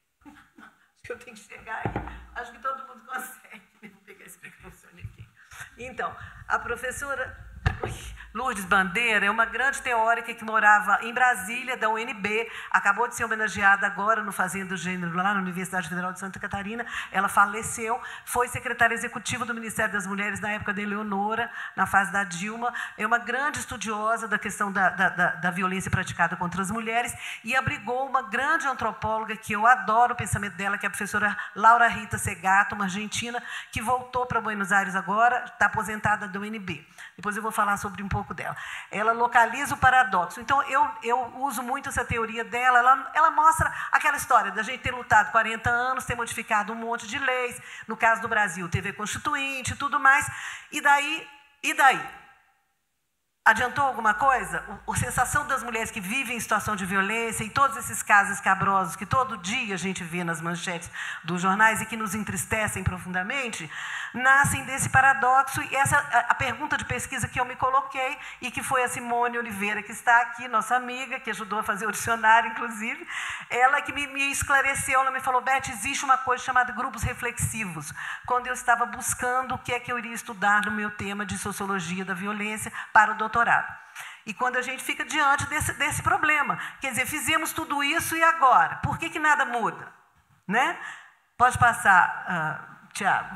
Acho que eu tenho que chegar aí. Acho que todo mundo consegue. Vou pegar esse microfone aqui. Então, a professora Lourdes Bandeira é uma grande teórica que morava em Brasília, da U N B, acabou de ser homenageada agora no Fazendo Gênero, lá na Universidade Federal de Santa Catarina. Ela faleceu, foi secretária executiva do Ministério das Mulheres na época da Eleonora, na fase da Dilma. É uma grande estudiosa da questão da, da, da, da violência praticada contra as mulheres e abrigou uma grande antropóloga, que eu adoro o pensamento dela, que é a professora Laura Rita Segato, uma argentina, que voltou para Buenos Aires agora, está aposentada da U N B. Depois eu vou falar sobre um pouco dela. Ela localiza o paradoxo. Então, eu, eu uso muito essa teoria dela. Ela, ela mostra aquela história da gente ter lutado quarenta anos, ter modificado um monte de leis. No caso do Brasil, T V Constituinte e tudo mais. E daí? E daí? Adiantou alguma coisa? A sensação das mulheres que vivem em situação de violência e todos esses casos escabrosos que todo dia a gente vê nas manchetes dos jornais e que nos entristecem profundamente, nascem desse paradoxo. E essa a pergunta de pesquisa que eu me coloquei e que foi a Simone Oliveira, que está aqui, nossa amiga, que ajudou a fazer o dicionário, inclusive, ela que me, me esclareceu, ela me falou: Beth, existe uma coisa chamada grupos reflexivos. Quando eu estava buscando o que é que eu iria estudar no meu tema de sociologia da violência para o doutorado. E quando a gente fica diante desse, desse problema, quer dizer, fizemos tudo isso e agora? Por que que nada muda? Né? Pode passar, uh, Tiago.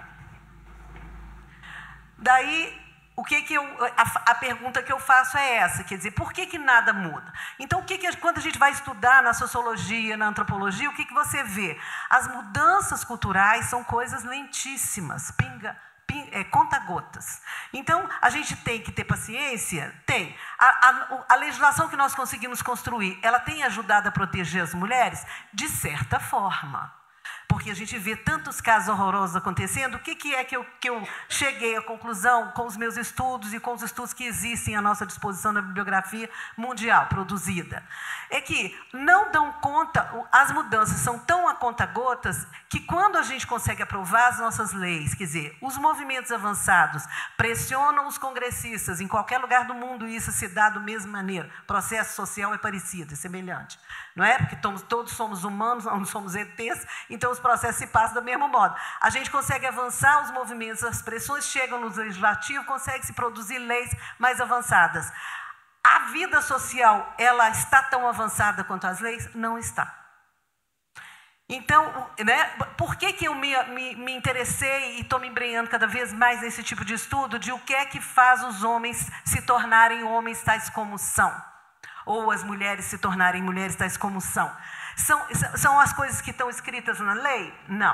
Daí, o que que eu, a, a pergunta que eu faço é essa, quer dizer, por que que nada muda? Então, o que que, quando a gente vai estudar na sociologia, na antropologia, o que que você vê? As mudanças culturais são coisas lentíssimas, pinga, É, conta-gotas. Então, a gente tem que ter paciência? Tem. A, a, a legislação que nós conseguimos construir, ela tem ajudado a proteger as mulheres? De certa forma. Porque a gente vê tantos casos horrorosos acontecendo. O que, que é que eu, que eu cheguei à conclusão com os meus estudos e com os estudos que existem à nossa disposição na bibliografia mundial produzida? É que não dão conta, as mudanças são tão a conta-gotas que quando a gente consegue aprovar as nossas leis, quer dizer, os movimentos avançados pressionam os congressistas em qualquer lugar do mundo e isso se dá da mesma maneira. O processo social é parecido, é semelhante. Não é? Porque todos somos humanos, não somos E Tês, então os processos se passam do mesmo modo. A gente consegue avançar os movimentos, as pressões chegam no legislativo, consegue se produzir leis mais avançadas. A vida social, ela está tão avançada quanto as leis? Não está. Então, né, por que que eu me, me, me interessei e estou me embrenhando cada vez mais nesse tipo de estudo de o que é que faz os homens se tornarem homens tais como são? Ou as mulheres se tornarem mulheres tais como são? São, são as coisas que estão escritas na lei? Não.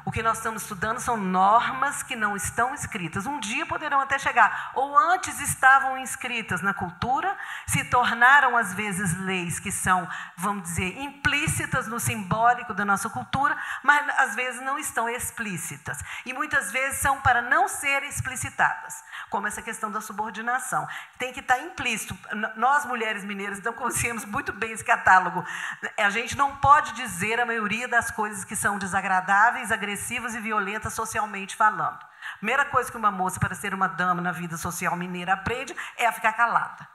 O que nós estamos estudando são normas que não estão escritas. Um dia poderão até chegar, ou antes estavam inscritas na cultura, se tornaram às vezes leis que são, vamos dizer, implícitas no simbólico da nossa cultura, mas às vezes não estão explícitas. E muitas vezes são para não serem explicitadas, como essa questão da subordinação. Tem que estar implícito. Nós, mulheres mineiras, então conhecemos muito bem esse catálogo. A gente não pode dizer a maioria das coisas que são desagradáveis, agressivas e violentas socialmente falando. A primeira coisa que uma moça, para ser uma dama na vida social mineira, aprende é a ficar calada.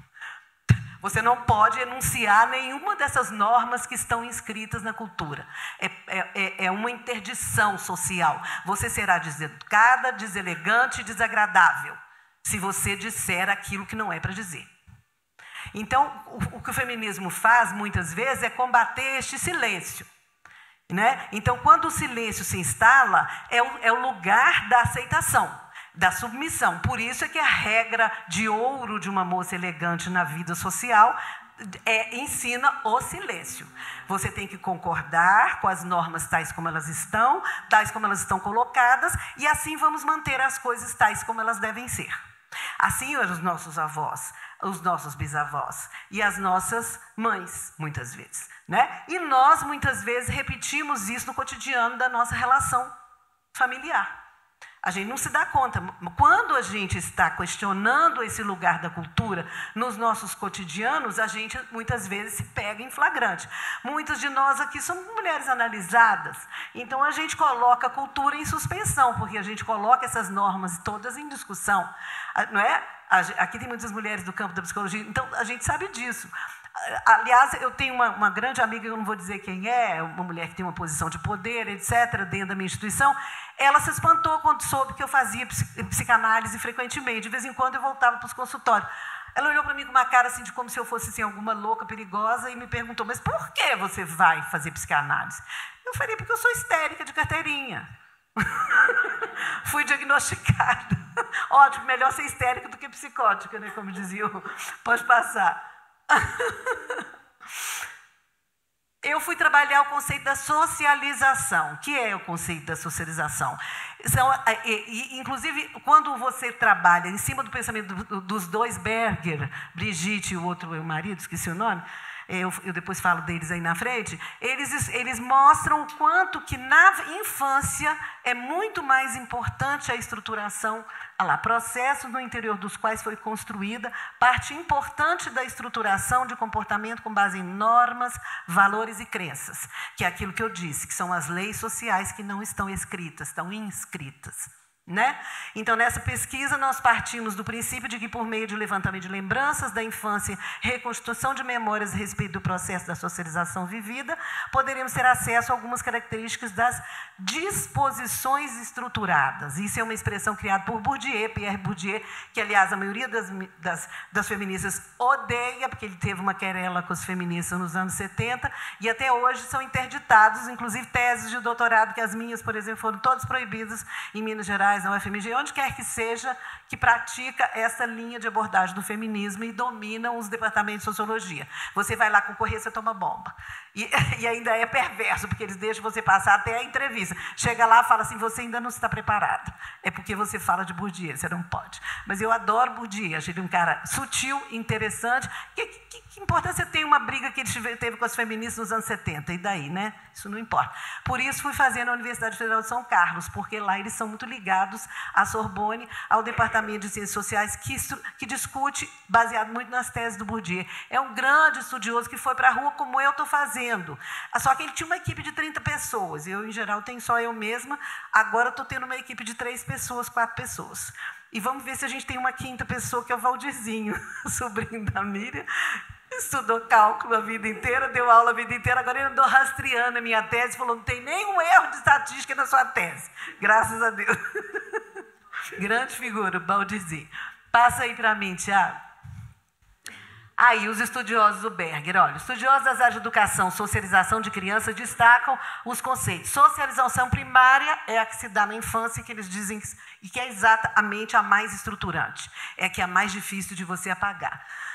Você não pode enunciar nenhuma dessas normas que estão inscritas na cultura. É, é, é uma interdição social. Você será deseducada, deselegante e desagradável se você disser aquilo que não é para dizer. Então, o, o que o feminismo faz, muitas vezes, é combater este silêncio. Né? Então, quando o silêncio se instala, é o, é o lugar da aceitação, da submissão. Por isso é que a regra de ouro de uma moça elegante na vida social é, ensina o silêncio. Você tem que concordar com as normas tais como elas estão, tais como elas estão colocadas, e assim vamos manter as coisas tais como elas devem ser. Assim eram os nossos avós, os nossos bisavós e as nossas mães, muitas vezes. Né? E nós, muitas vezes, repetimos isso no cotidiano da nossa relação familiar. A gente não se dá conta. Quando a gente está questionando esse lugar da cultura nos nossos cotidianos, a gente muitas vezes se pega em flagrante. Muitas de nós aqui somos mulheres analisadas, então a gente coloca a cultura em suspensão, porque a gente coloca essas normas todas em discussão. Não é? Aqui tem muitas mulheres do campo da psicologia, então a gente sabe disso. Aliás, eu tenho uma, uma grande amiga, eu não vou dizer quem é, uma mulher que tem uma posição de poder, etcétera, dentro da minha instituição. Ela se espantou quando soube que eu fazia psicanálise frequentemente. De vez em quando eu voltava para os consultórios. Ela olhou para mim com uma cara assim, de como se eu fosse assim, alguma louca, perigosa, e me perguntou, mas por que você vai fazer psicanálise? Eu falei, porque eu sou histérica de carteirinha. Fui diagnosticada. Ótimo, melhor ser histérica do que psicótica, né? Como dizia o... Pode passar. Eu fui trabalhar o conceito da socialização. O que é o conceito da socialização? São, e, inclusive, quando você trabalha em cima do pensamento do, dos dois Berger, Brigitte e o outro, o marido, esqueci o nome, eu, eu depois falo deles aí na frente, eles, eles mostram o quanto que na infância é muito mais importante a estruturação, olha lá, processos no interior dos quais foi construída parte importante da estruturação de comportamento com base em normas, valores e crenças, que é aquilo que eu disse, que são as leis sociais que não estão escritas, estão inscritas. Né? Então, nessa pesquisa, nós partimos do princípio de que, por meio de levantamento de lembranças da infância, reconstituição de memórias a respeito do processo da socialização vivida, poderemos ter acesso a algumas características das disposições estruturadas. Isso é uma expressão criada por Bourdieu, Pierre Bourdieu, que, aliás, a maioria das, das, das feministas odeia, porque ele teve uma querela com as feministas nos anos setenta, e até hoje são interditados, inclusive teses de doutorado, que as minhas, por exemplo, foram todas proibidas em Minas Gerais, na U F M G, onde quer que seja, que pratica essa linha de abordagem do feminismo e domina os departamentos de sociologia. Você vai lá concorrer, você toma bomba. E, e ainda é perverso, porque eles deixam você passar até a entrevista. Chega lá e fala assim, você ainda não está preparado. É porque você fala de Bourdieu, você não pode. Mas eu adoro Bourdieu, achei ele um cara sutil, interessante. Que, que, que importância tem uma briga que ele teve com as feministas nos anos setenta? E daí, né? Isso não importa. Por isso fui fazer na Universidade Federal de São Carlos, porque lá eles são muito ligados à Sorbonne, ao Departamento de Ciências Sociais, que, que discute, baseado muito nas teses do Bourdieu. É um grande estudioso que foi para a rua como eu estou fazendo. Só que ele tinha uma equipe de trinta pessoas. Eu, em geral, tenho só eu mesma. Agora estou tendo uma equipe de três pessoas, quatro pessoas. E vamos ver se a gente tem uma quinta pessoa, que é o Valdirzinho, sobrinho da Miriam. Estudou cálculo a vida inteira, deu aula a vida inteira, agora ele andou rastreando a minha tese, falou, não tem nenhum erro de estatística na sua tese. Graças a Deus. Grande figura, o Valdirzinho. Passa aí para mim, Tiago. Aí, os estudiosos do Berger. Olha, estudiosos das áreas de educação, socialização de crianças destacam os conceitos. Socialização primária é a que se dá na infância, que eles dizem que, e que é exatamente a mais estruturante. É a que é a mais difícil de você apagar.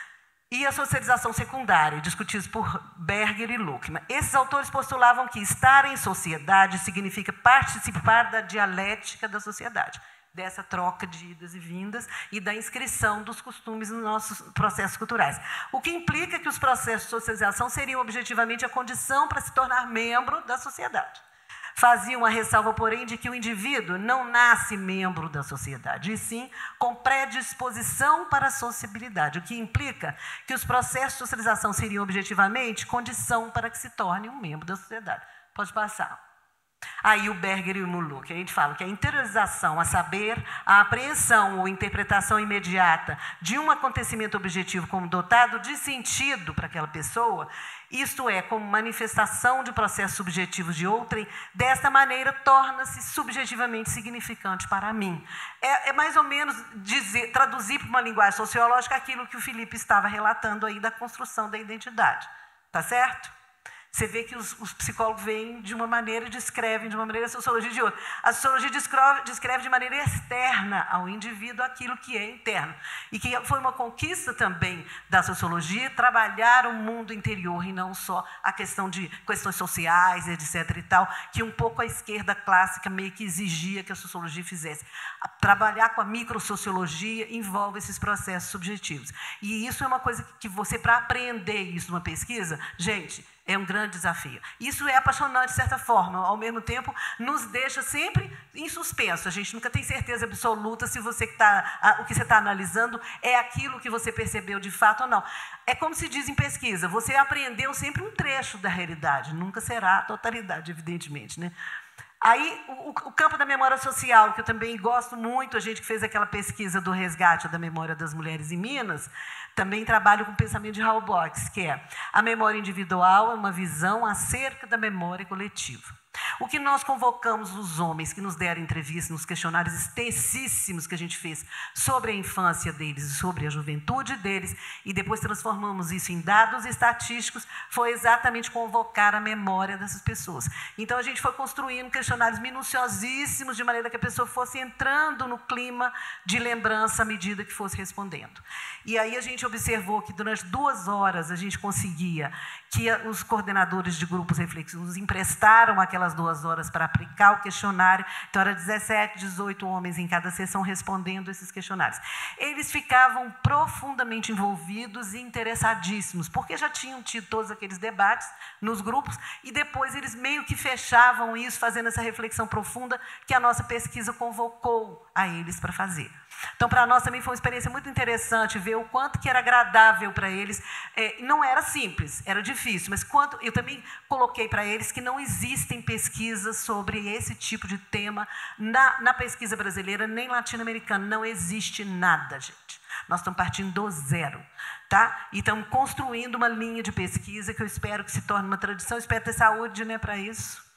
e a socialização secundária, discutidos por Berger e Luckmann. Esses autores postulavam que estar em sociedade significa participar da dialética da sociedade, dessa troca de idas e vindas e da inscrição dos costumes nos nossos processos culturais. O que implica que os processos de socialização seriam objetivamente a condição para se tornar membro da sociedade. Faziam a ressalva, porém, de que o indivíduo não nasce membro da sociedade, e sim com predisposição para a sociabilidade, o que implica que os processos de socialização seriam objetivamente condição para que se torne um membro da sociedade. Pode passar. Aí o Berger e o Luckmann, a gente fala que a interiorização, a saber, a apreensão ou interpretação imediata de um acontecimento objetivo como dotado de sentido para aquela pessoa, isto é, como manifestação de processos subjetivos de outrem, desta maneira torna-se subjetivamente significante para mim. É, é mais ou menos dizer, traduzir para uma linguagem sociológica aquilo que o Felipe estava relatando aí da construção da identidade. Tá certo? Você vê que os, os psicólogos veem de uma maneira e descrevem de uma maneira, a sociologia de outra. A sociologia descreve, descreve de maneira externa ao indivíduo aquilo que é interno. E que foi uma conquista também da sociologia, trabalhar o mundo interior e não só a questão de questões sociais, etc e tal, que um pouco a esquerda clássica meio que exigia que a sociologia fizesse. Trabalhar com a microsociologia envolve esses processos subjetivos. E isso é uma coisa que você, para aprender isso numa pesquisa, gente, é um grande desafio. Isso é apaixonante, de certa forma, ao mesmo tempo, nos deixa sempre em suspenso. A gente nunca tem certeza absoluta se você que tá, o que você está analisando é aquilo que você percebeu de fato ou não. É como se diz em pesquisa, você aprendeu sempre um trecho da realidade, nunca será a totalidade, evidentemente, né? Aí, o, o campo da memória social, que eu também gosto muito, a gente que fez aquela pesquisa do resgate da memória das mulheres em Minas, também trabalho com o pensamento de Hal Box, que é a memória individual é uma visão acerca da memória coletiva. O que nós convocamos os homens que nos deram entrevista nos questionários extensíssimos que a gente fez sobre a infância deles e sobre a juventude deles, e depois transformamos isso em dados estatísticos, foi exatamente convocar a memória dessas pessoas. Então, a gente foi construindo questionários minuciosíssimos, de maneira que a pessoa fosse entrando no clima de lembrança à medida que fosse respondendo. E aí a gente observou que durante duas horas a gente conseguia que os coordenadores de grupos reflexivos nos emprestaram aquelas duas horas para aplicar o questionário. Então, era dezessete, dezoito homens em cada sessão respondendo esses questionários. Eles ficavam profundamente envolvidos e interessadíssimos, porque já tinham tido todos aqueles debates nos grupos, e depois eles meio que fechavam isso, fazendo essa reflexão profunda que a nossa pesquisa convocou a eles para fazer. Então, para nós também foi uma experiência muito interessante ver o quanto que era agradável para eles. É, não era simples, era difícil, mas quanto, eu também coloquei para eles que não existem pesquisas sobre esse tipo de tema na, na pesquisa brasileira, nem latino-americana. Não existe nada, gente. Nós estamos partindo do zero. Tá? E estamos construindo uma linha de pesquisa que eu espero que se torne uma tradição. Eu espero ter saúde, né, para isso.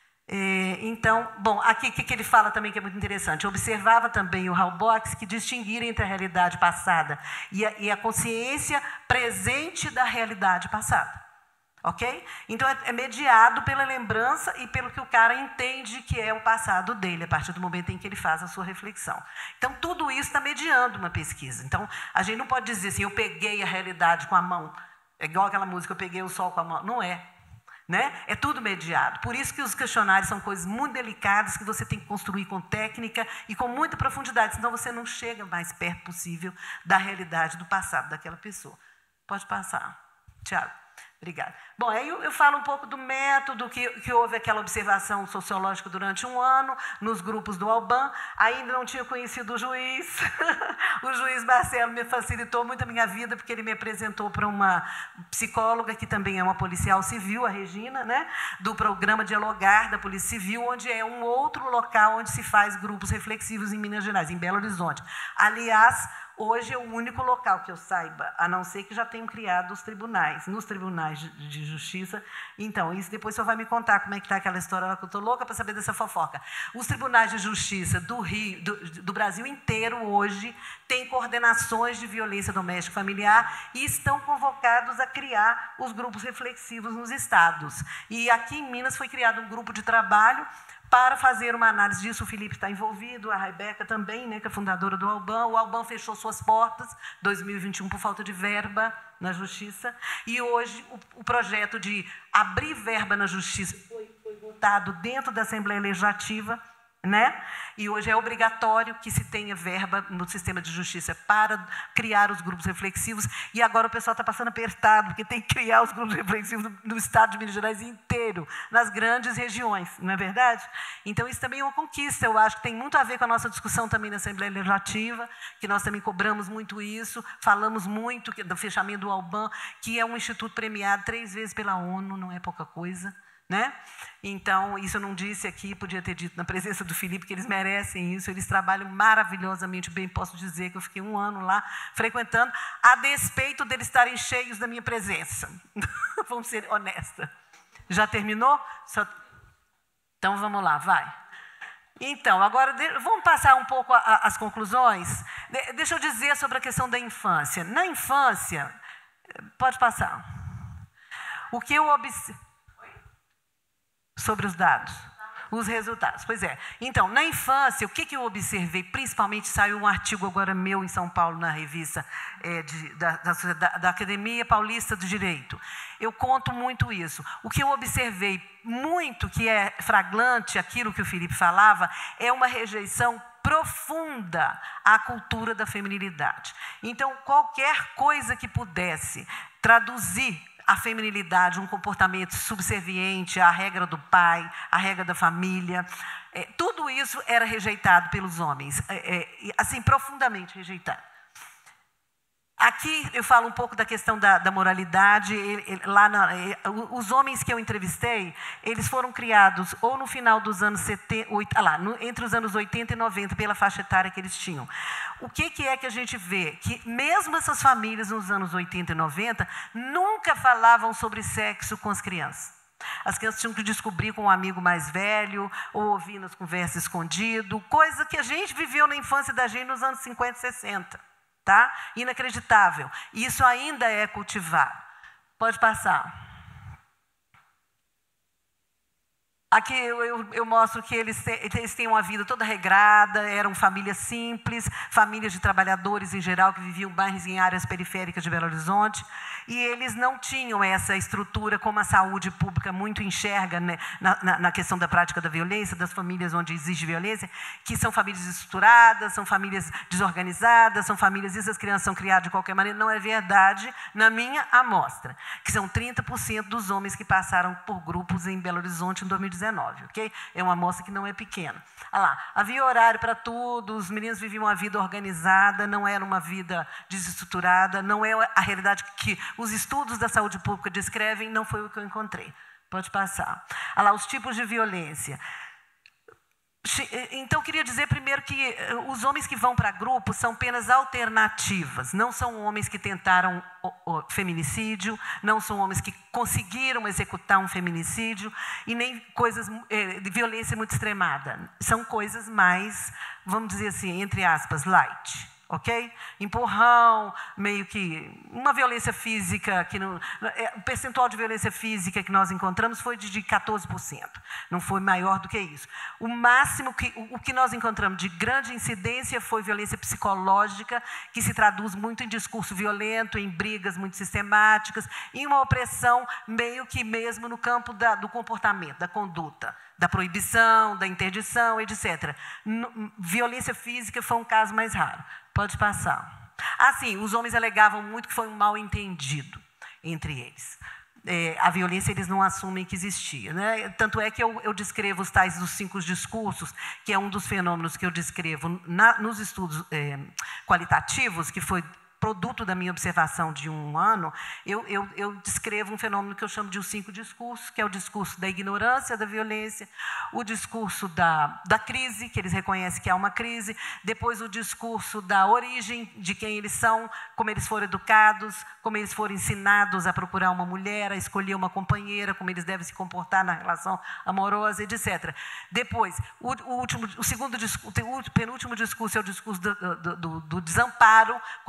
É, então, bom, aqui o que, que ele fala também que é muito interessante. Eu observava também o Hal Box que distinguir entre a realidade passada e a, e a consciência presente da realidade passada. Ok? Então, é, é mediado pela lembrança e pelo que o cara entende que é o passado dele, a partir do momento em que ele faz a sua reflexão. Então, tudo isso está mediando uma pesquisa. Então, a gente não pode dizer assim, eu peguei a realidade com a mão. É igual aquela música, eu peguei o sol com a mão. Não é. Né? É tudo mediado. Por isso que os questionários são coisas muito delicadas que você tem que construir com técnica e com muita profundidade, senão você não chega mais perto possível da realidade do passado daquela pessoa. Pode passar. Tiago. Obrigada. Bom, aí eu, eu falo um pouco do método, que, que houve aquela observação sociológica durante um ano, nos grupos do Alban. Ainda não tinha conhecido o juiz. O juiz Marcelo me facilitou muito a minha vida, porque ele me apresentou para uma psicóloga, que também é uma policial civil, a Regina, né, do programa Dialogar da Polícia Civil, onde é um outro local onde se faz grupos reflexivos em Minas Gerais, em Belo Horizonte. Aliás, hoje é o único local que eu saiba, a não ser que já tenham criado os tribunais, nos tribunais de, de justiça. Então, isso depois o senhor vai me contar como é que está aquela história lá, que eu estou louca para saber dessa fofoca. Os tribunais de justiça do Rio, do, do Brasil inteiro hoje têm coordenações de violência doméstica familiar e estão convocados a criar os grupos reflexivos nos estados. E aqui em Minas foi criado um grupo de trabalho para fazer uma análise disso. O Felipe está envolvido, a Rebeca também, né, que é fundadora do Alban. O Alban fechou suas portas em dois mil e vinte e um por falta de verba na Justiça. E hoje o, o projeto de abrir verba na Justiça foi, foi votado dentro da Assembleia Legislativa, né? E hoje é obrigatório que se tenha verba no sistema de justiça para criar os grupos reflexivos. E agora o pessoal está passando apertado, porque tem que criar os grupos reflexivos no, no estado de Minas Gerais inteiro, nas grandes regiões, não é verdade? Então, isso também é uma conquista. Eu acho que tem muito a ver com a nossa discussão também na Assembleia Legislativa, que nós também cobramos muito isso, falamos muito do fechamento do Alban, que é um instituto premiado três vezes pela ONU, não é pouca coisa. Né? Então, isso eu não disse aqui, podia ter dito na presença do Felipe, que eles merecem isso, eles trabalham maravilhosamente bem, posso dizer que eu fiquei um ano lá frequentando, a despeito deles estarem cheios da minha presença. Vamos ser honestas. Já terminou? Só... Então, vamos lá, vai. Então, agora, vamos passar um pouco a, a, as conclusões? De, deixa eu dizer sobre a questão da infância. Na infância, pode passar. O que eu observo... Sobre os dados, os resultados. Pois é. Então, na infância, o que, que eu observei? Principalmente saiu um artigo agora meu em São Paulo, na revista é, de, da, da, da Academia Paulista do Direito. Eu conto muito isso. O que eu observei muito, que é flagrante, aquilo que o Felipe falava, é uma rejeição profunda à cultura da feminilidade. Então, qualquer coisa que pudesse traduzir a feminilidade, um comportamento subserviente à regra do pai, à regra da família, é, tudo isso era rejeitado pelos homens, é, é, assim, profundamente rejeitado. Aqui eu falo um pouco da questão da, da moralidade. Ele, ele, lá na, os homens que eu entrevistei, eles foram criados ou no final dos anos setenta, oito, ah lá, no, entre os anos oitenta e noventa, pela faixa etária que eles tinham. O que, que é que a gente vê? Que mesmo essas famílias nos anos oitenta e noventa nunca falavam sobre sexo com as crianças. As crianças tinham que descobrir com um amigo mais velho, ou ouvir nas conversas escondido, coisa que a gente viveu na infância da gente nos anos cinquenta e sessenta. Tá? Inacreditável. Isso ainda é cultivado. Pode passar. Aqui eu, eu, eu mostro que eles, eles têm uma vida toda regrada, eram famílias simples, famílias de trabalhadores em geral, que viviam mais em áreas periféricas de Belo Horizonte, e eles não tinham essa estrutura como a saúde pública muito enxerga, né, na, na, na questão da prática da violência, das famílias onde existe violência, que são famílias estruturadas, são famílias desorganizadas, são famílias, essas crianças são criadas de qualquer maneira. Não é verdade na minha amostra, que são trinta por cento dos homens que passaram por grupos em Belo Horizonte em dois mil e dezenove, ok? É uma amostra que não é pequena. Olha lá, havia horário para tudo, os meninos viviam uma vida organizada, não era uma vida desestruturada, não é a realidade que os estudos da saúde pública descrevem, não foi o que eu encontrei. Pode passar. Olha lá, os tipos de violência. Então, eu queria dizer primeiro que os homens que vão para grupos são apenas alternativas, não são homens que tentaram o, o feminicídio, não são homens que conseguiram executar um feminicídio, e nem coisas é, de violência muito extremada. São coisas mais, vamos dizer assim, entre aspas, light. Ok? Empurrão, meio que uma violência física, que não, o percentual de violência física que nós encontramos foi de quatorze por cento, não foi maior do que isso. O máximo, que, o que nós encontramos de grande incidência foi violência psicológica, que se traduz muito em discurso violento, em brigas muito sistemáticas, em uma opressão meio que mesmo no campo da, do comportamento, da conduta, da proibição, da interdição, etcétera. Violência física foi um caso mais raro. Pode passar. Assim, os homens alegavam muito que foi um mal-entendido entre eles. É, a violência eles não assumem que existia, né? Tanto é que eu, eu descrevo os tais dos cinco discursos, que é um dos fenômenos que eu descrevo na, nos estudos é, qualitativos, que foi produto da minha observação de um ano. eu, eu, eu descrevo um fenômeno que eu chamo de os cinco discursos, que é o discurso da ignorância, da violência, o discurso da, da crise, que eles reconhecem que há uma crise, depois o discurso da origem, de quem eles são, como eles foram educados, como eles foram ensinados a procurar uma mulher, a escolher uma companheira, como eles devem se comportar na relação amorosa, etcétera. Depois, o, o, último, o segundo discurso, o penúltimo discurso é o discurso do, do, do, do desamparo, quando eles se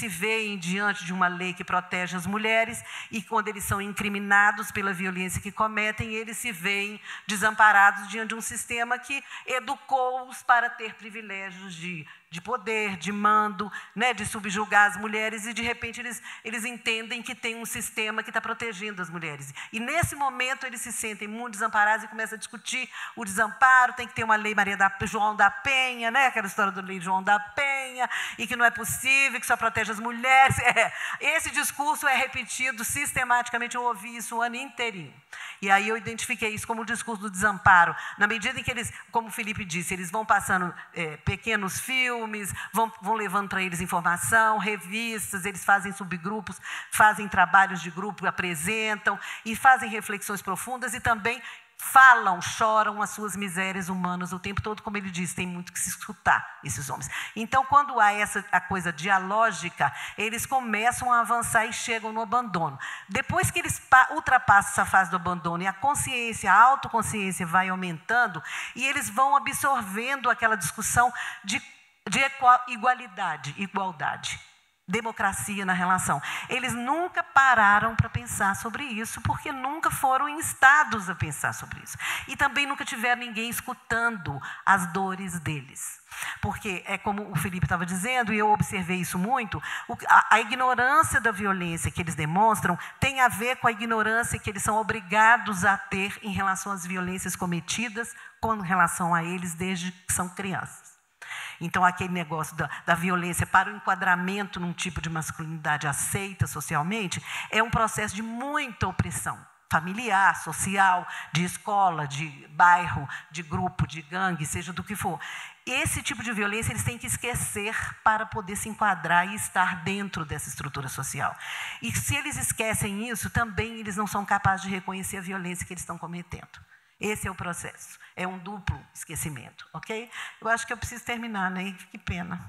se veem diante de uma lei que protege as mulheres e quando eles são incriminados pela violência que cometem, eles se veem desamparados diante de um sistema que educou-os para ter privilégios de, de poder, de mando, né, de subjugar as mulheres e, de repente, eles, eles entendem que tem um sistema que está protegendo as mulheres. E, nesse momento, eles se sentem muito desamparados e começam a discutir o desamparo, tem que ter uma lei Maria da, João da Penha, né, aquela história da lei João da Penha, e que não é possível, que só protege as mulheres. É, esse discurso é repetido sistematicamente, eu ouvi isso o ano inteirinho. E aí eu identifiquei isso como o discurso do desamparo. Na medida em que eles, como o Felipe disse, eles vão passando é, pequenos filmes, vão, vão levando para eles informação, revistas, eles fazem subgrupos, fazem trabalhos de grupo, apresentam e fazem reflexões profundas e também falam, choram as suas misérias humanas o tempo todo, como ele diz, tem muito que se escutar, esses homens. Então, quando há essa a coisa dialógica, eles começam a avançar e chegam no abandono. Depois que eles ultrapassam essa fase do abandono e a consciência, a autoconsciência vai aumentando, e eles vão absorvendo aquela discussão de, de igualdade, igualdade. Democracia na relação. Eles nunca pararam para pensar sobre isso, porque nunca foram instados a pensar sobre isso. E também nunca tiveram ninguém escutando as dores deles. Porque, é como o Felipe estava dizendo, e eu observei isso muito, a, a ignorância da violência que eles demonstram tem a ver com a ignorância que eles são obrigados a ter em relação às violências cometidas com relação a eles desde que são crianças. Então, aquele negócio da, da violência para o enquadramento num tipo de masculinidade aceita socialmente é um processo de muita opressão familiar, social, de escola, de bairro, de grupo, de gangue, seja do que for. Esse tipo de violência eles têm que esquecer para poder se enquadrar e estar dentro dessa estrutura social. E se eles esquecem isso, também eles não são capazes de reconhecer a violência que eles estão cometendo. Esse é o processo. É um duplo esquecimento, ok? Eu acho que eu preciso terminar, né? Que pena.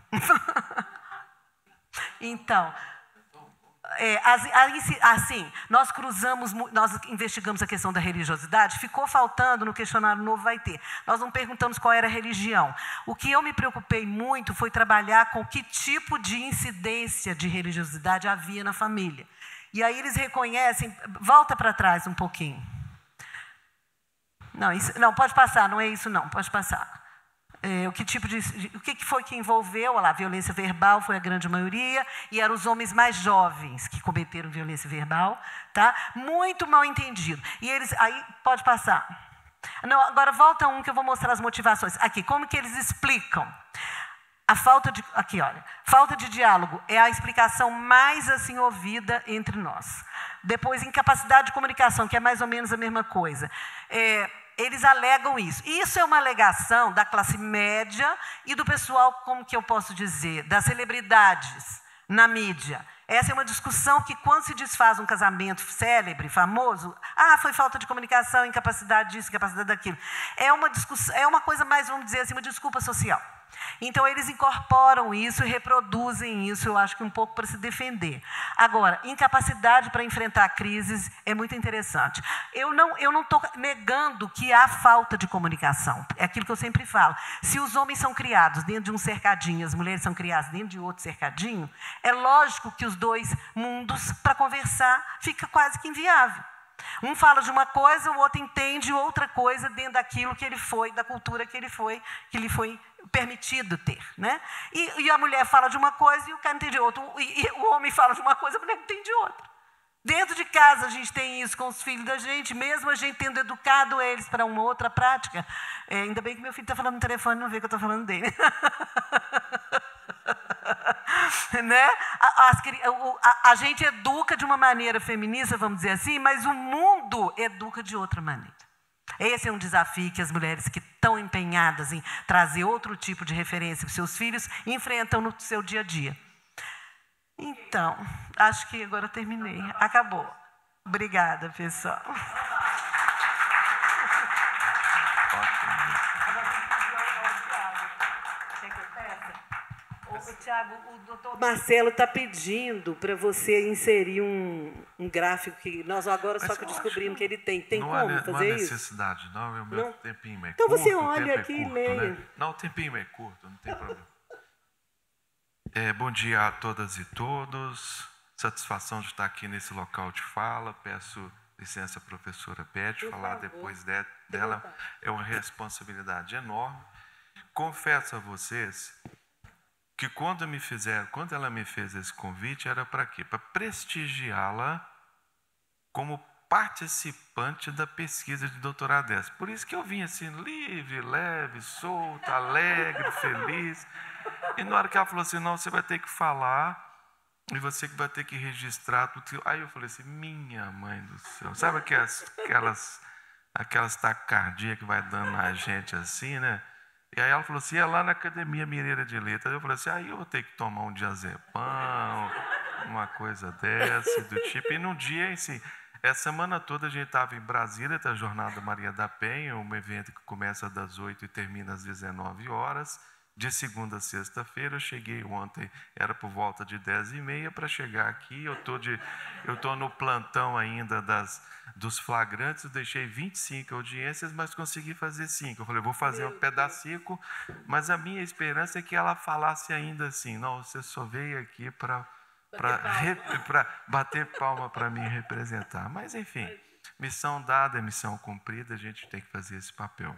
Então, é, assim, nós cruzamos, nós investigamos a questão da religiosidade, ficou faltando no questionário novo vai ter. Nós não perguntamos qual era a religião. O que eu me preocupei muito foi trabalhar com que tipo de incidência de religiosidade havia na família. E aí eles reconhecem, volta para trás um pouquinho. Não, isso, não, pode passar, não é isso não, pode passar. É, o, que tipo de, o que foi que envolveu? Olha lá, a violência verbal foi a grande maioria, e eram os homens mais jovens que cometeram violência verbal, tá? Muito mal entendido. E eles, aí, pode passar. Não, agora volta um que eu vou mostrar as motivações. Aqui, como que eles explicam? A falta de, aqui, olha, falta de diálogo é a explicação mais assim ouvida entre nós. Depois, incapacidade de comunicação, que é mais ou menos a mesma coisa. É, eles alegam isso. Isso é uma alegação da classe média e do pessoal, como que eu posso dizer, das celebridades na mídia. Essa é uma discussão que, quando se desfaz um casamento célebre, famoso, ah, foi falta de comunicação, incapacidade disso, incapacidade daquilo. É uma discussão, é uma coisa mais, vamos dizer assim, uma desculpa social. Então, eles incorporam isso e reproduzem isso, eu acho que um pouco para se defender. Agora, incapacidade para enfrentar crises é muito interessante. Eu não eu não estou negando que há falta de comunicação. É aquilo que eu sempre falo. Se os homens são criados dentro de um cercadinho, as mulheres são criadas dentro de outro cercadinho, é lógico que os dois mundos, para conversar, fica quase que inviável. Um fala de uma coisa, o outro entende outra coisa dentro daquilo que ele foi, da cultura que ele foi, que lhe foi permitido ter, né? E, e a mulher fala de uma coisa e o cara entende outra. E, e o homem fala de uma coisa, a mulher entende outra. Dentro de casa a gente tem isso com os filhos da gente, mesmo a gente tendo educado eles para uma outra prática. É, ainda bem que meu filho está falando no telefone e não vê que eu estou falando dele. Né? A, as, a, a gente educa de uma maneira feminista, vamos dizer assim, mas o mundo educa de outra maneira. Esse é um desafio que as mulheres que estão empenhadas em trazer outro tipo de referência para os seus filhos enfrentam no seu dia a dia. Então, acho que agora eu terminei. Acabou. Obrigada, pessoal. Tiago, o doutor Marcelo está pedindo para você inserir um, um gráfico que nós agora só que descobrimos que ele tem. Tem como há, fazer não há isso? necessidade, não. O meu não? tempinho é então curto. Então você olha aqui é curto, e leia. Né? Não, o tempinho é curto, não tem problema. É, bom dia a todas e todos. Satisfação de estar aqui nesse local de fala. Peço licença, professora Beth, falar depois de, dela é uma responsabilidade enorme. Confesso a vocês que quando me fizeram, quando ela me fez esse convite, era para quê? Para prestigiá-la como participante da pesquisa de doutorado dessa. Por isso que eu vim assim, livre, leve, solto, alegre, feliz. E na hora que ela falou assim, não, você vai ter que falar e você que vai ter que registrar tudo. Aí eu falei assim, minha mãe do céu. Sabe aquelas, aquelas, aquelas taquicardias que vai dando na gente assim, né? E aí ela falou assim, é lá na Academia Mineira de Letras. Eu falei assim, aí eu vou ter que tomar um diazepam, uma coisa dessa, do tipo. E num dia, assim, essa semana toda a gente estava em Brasília, tá a Jornada Maria da Penha, um evento que começa das oito e termina às dezenove horas. De segunda a sexta-feira, eu cheguei ontem, era por volta de dez e meia, para chegar aqui. Eu tô de, eu tô no plantão ainda das, dos flagrantes, eu deixei vinte e cinco audiências, mas consegui fazer cinco. Eu falei, vou fazer um pedacinho, mas a minha esperança é que ela falasse ainda assim, não, você só veio aqui para para bater palma para me representar. Mas, enfim, missão dada, missão cumprida, a gente tem que fazer esse papel.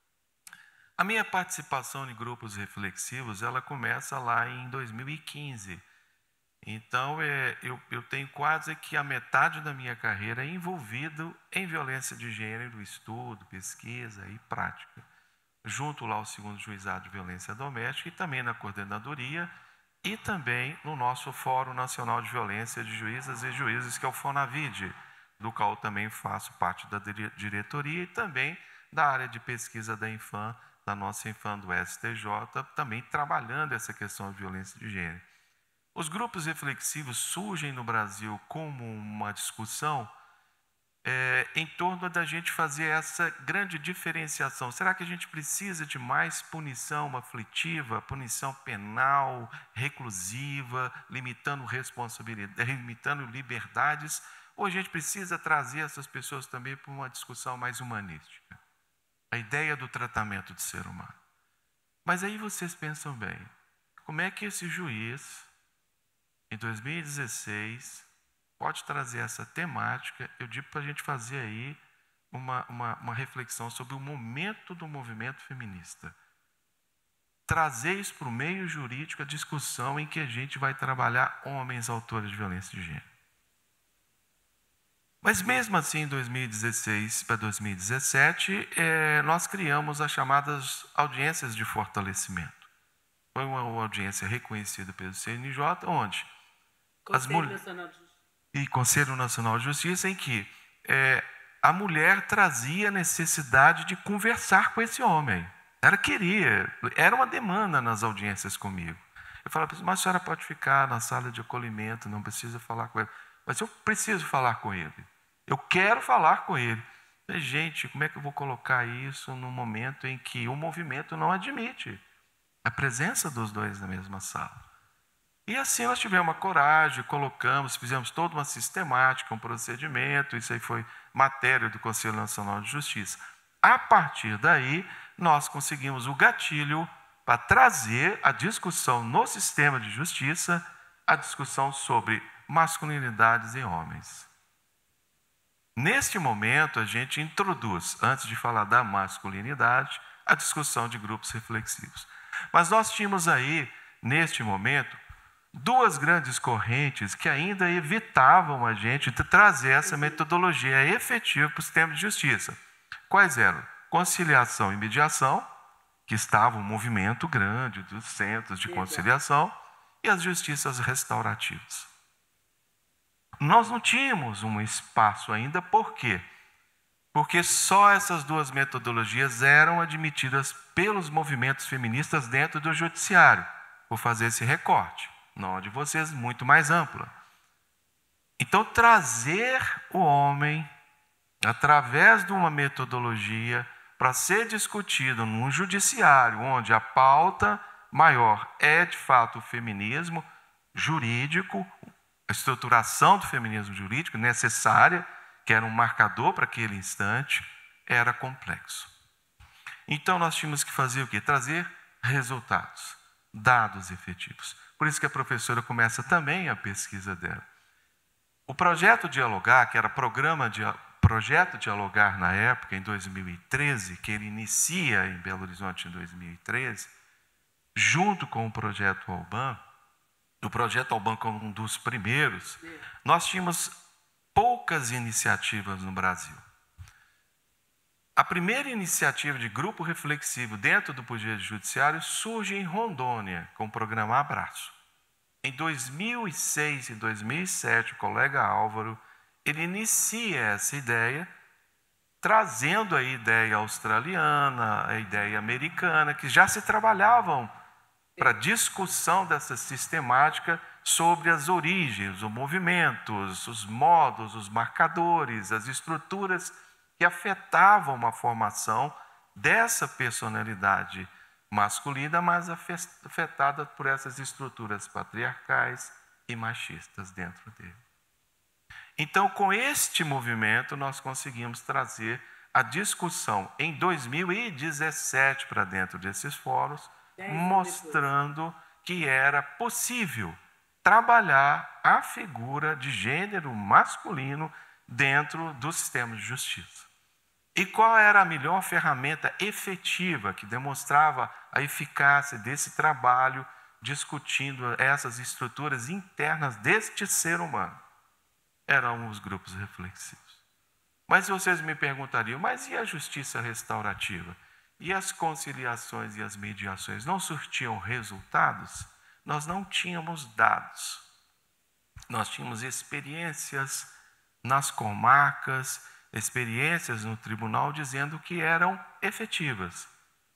A minha participação em grupos reflexivos, ela começa lá em dois mil e quinze. Então, é, eu, eu tenho quase que a metade da minha carreira envolvido em violência de gênero, estudo, pesquisa e prática. Junto lá ao segundo Juizado de Violência Doméstica e também na coordenadoria e também no nosso Fórum Nacional de Violência de Juízas e Juízes, que é o FONAVID, do qual também faço parte da diretoria e também da área de pesquisa da Infam, da nossa Infam do S T J, também trabalhando essa questão de violência de gênero. Os grupos reflexivos surgem no Brasil como uma discussão é, em torno da gente fazer essa grande diferenciação. Será que a gente precisa de mais punição aflitiva, punição penal, reclusiva, limitando responsabilidade, limitando liberdades, ou a gente precisa trazer essas pessoas também para uma discussão mais humanística? A ideia do tratamento do ser humano. Mas aí vocês pensam bem, como é que esse juiz, em dois mil e dezesseis, pode trazer essa temática? Eu digo para a gente fazer aí uma, uma, uma reflexão sobre o momento do movimento feminista. Trazer isso para o meio jurídico, a discussão em que a gente vai trabalhar homens autores de violência de gênero. Mas mesmo assim, em dois mil e dezesseis para dois mil e dezessete, é, nós criamos as chamadas audiências de fortalecimento. Foi uma, uma audiência reconhecida pelo C N J, onde Conselho as Nacional de Justiça. E Conselho Nacional de Justiça, em que é, a mulher trazia a necessidade de conversar com esse homem. Ela queria, era uma demanda nas audiências comigo. Eu falava, mas a senhora pode ficar na sala de acolhimento, não precisa falar com ele. Mas eu preciso falar com ele. Eu quero falar com ele. Mas, gente, como é que eu vou colocar isso no momento em que o movimento não admite a presença dos dois na mesma sala? E assim nós tivemos uma coragem, colocamos, fizemos toda uma sistemática, um procedimento, isso aí foi matéria do Conselho Nacional de Justiça. A partir daí, nós conseguimos o gatilho para trazer a discussão no sistema de justiça, a discussão sobre masculinidades em homens. Neste momento, a gente introduz, antes de falar da masculinidade, a discussão de grupos reflexivos. Mas nós tínhamos aí, neste momento, duas grandes correntes que ainda evitavam a gente de trazer essa metodologia efetiva para o sistema de justiça. Quais eram? Conciliação e mediação, que estava um movimento grande dos centros de conciliação, e as justiças restaurativas. Nós não tínhamos um espaço ainda, por quê? Porque só essas duas metodologias eram admitidas pelos movimentos feministas dentro do judiciário. Vou fazer esse recorte, não de vocês, muito mais ampla. Então, trazer o homem, através de uma metodologia, para ser discutido num judiciário, onde a pauta maior é, de fato, o feminismo jurídico, a estruturação do feminismo jurídico necessária, que era um marcador para aquele instante, era complexo. Então, nós tínhamos que fazer o quê? Trazer resultados, dados efetivos. Por isso que a professora começa também a pesquisa dela. O projeto Dialogar, que era programa de projeto Dialogar na época, em dois mil e treze, que ele inicia em Belo Horizonte em dois mil e treze, junto com o projeto Alban, o projeto Alban como um dos primeiros, nós tínhamos poucas iniciativas no Brasil. A primeira iniciativa de grupo reflexivo dentro do Poder Judiciário surge em Rondônia, com o programa Abraço. Em dois mil e seis e dois mil e sete, o colega Álvaro, ele inicia essa ideia, trazendo a ideia australiana, a ideia americana, que já se trabalhavam para discussão dessa sistemática sobre as origens, os movimentos, os modos, os marcadores, as estruturas que afetavam uma formação dessa personalidade masculina, mas afetada por essas estruturas patriarcais e machistas dentro dele. Então, com este movimento, nós conseguimos trazer a discussão em dois mil e dezessete para dentro desses fóruns, mostrando que era possível trabalhar a figura de gênero masculino dentro do sistema de justiça. E qual era a melhor ferramenta efetiva que demonstrava a eficácia desse trabalho, discutindo essas estruturas internas deste ser humano? Eram os grupos reflexivos. Mas vocês me perguntariam, mas e a justiça restaurativa? E as conciliações e as mediações não surtiam resultados? Nós não tínhamos dados. Nós tínhamos experiências nas comarcas, experiências no tribunal dizendo que eram efetivas.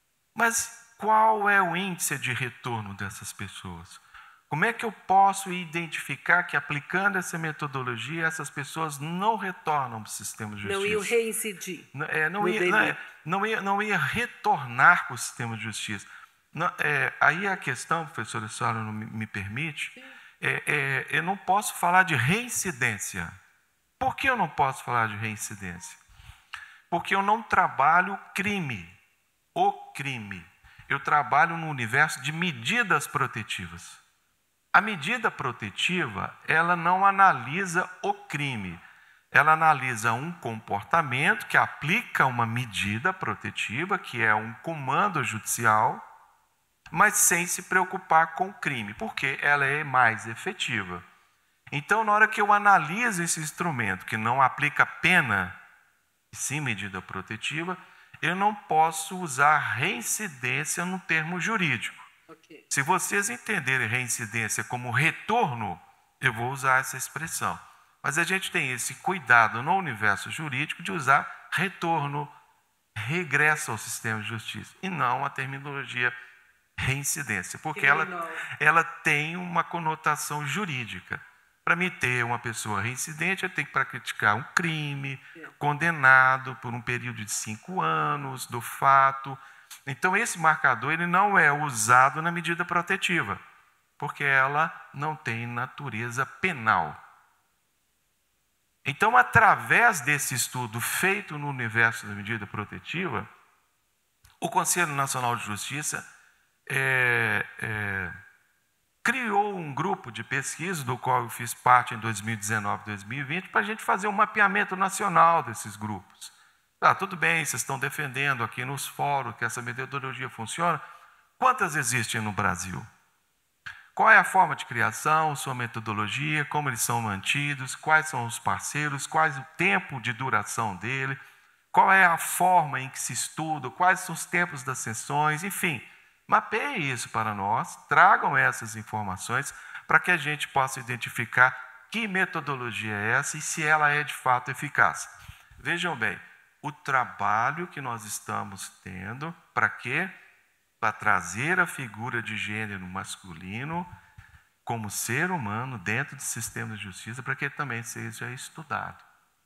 Mas qual é o índice de retorno dessas pessoas? Como é que eu posso identificar que, aplicando essa metodologia, essas pessoas não retornam para o sistema de justiça? Não iam reincidir. Não, é, não, ia, não, é, não, ia, não ia retornar para o sistema de justiça. Não, é, aí a questão, professora, a senhora não me, me permite, é, é, eu não posso falar de reincidência. Por que eu não posso falar de reincidência? Porque eu não trabalho crime, o crime. Eu trabalho no universo de medidas protetivas. A medida protetiva, ela não analisa o crime. Ela analisa um comportamento que aplica uma medida protetiva, que é um comando judicial, mas sem se preocupar com o crime, porque ela é mais efetiva. Então, na hora que eu analiso esse instrumento, que não aplica pena, sim medida protetiva, eu não posso usar reincidência no termo jurídico. Okay. Se vocês entenderem reincidência como retorno, eu vou usar essa expressão. Mas a gente tem esse cuidado no universo jurídico de usar retorno, regresso ao sistema de justiça, e não a terminologia reincidência, porque ela, ela tem uma conotação jurídica. Para me ter uma pessoa reincidente, eu tenho que praticar um crime, condenado por um período de cinco anos do fato. Então, esse marcador ele não é usado na medida protetiva, porque ela não tem natureza penal. Então, através desse estudo feito no universo da medida protetiva, o Conselho Nacional de Justiça é, é, criou um grupo de pesquisa, do qual eu fiz parte em dois mil e dezenove, dois mil e vinte, para a gente fazer um mapeamento nacional desses grupos. Ah, tudo bem, vocês estão defendendo aqui nos fóruns que essa metodologia funciona. Quantas existem no Brasil? Qual é a forma de criação, sua metodologia, como eles são mantidos, quais são os parceiros, quais o tempo de duração dele, qual é a forma em que se estuda, quais são os tempos das sessões, enfim. Mapeiem isso para nós, tragam essas informações para que a gente possa identificar que metodologia é essa e se ela é de fato eficaz. Vejam bem, o trabalho que nós estamos tendo, para quê? Para trazer a figura de gênero masculino como ser humano dentro do sistema de justiça, para que ele também seja estudado.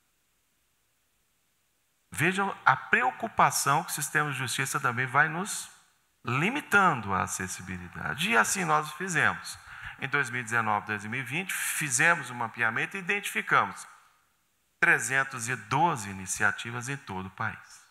Vejam a preocupação que o sistema de justiça também vai nos limitando a acessibilidade. E assim nós fizemos. Em dois mil e dezenove, dois mil e vinte, fizemos um mapeamento e identificamos trezentas e doze iniciativas em todo o país.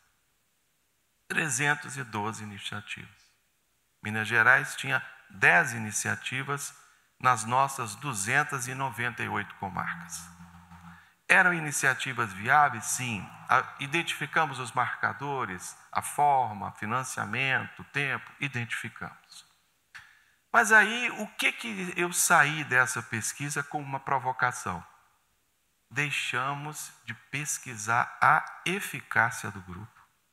trezentas e doze iniciativas. Minas Gerais tinha dez iniciativas nas nossas duzentas e noventa e oito comarcas. Eram iniciativas viáveis? Sim. Identificamos os marcadores, a forma, financiamento, tempo, identificamos. Mas aí, o que, que eu saí dessa pesquisa com uma provocação? Deixamos de pesquisar a eficácia do grupo.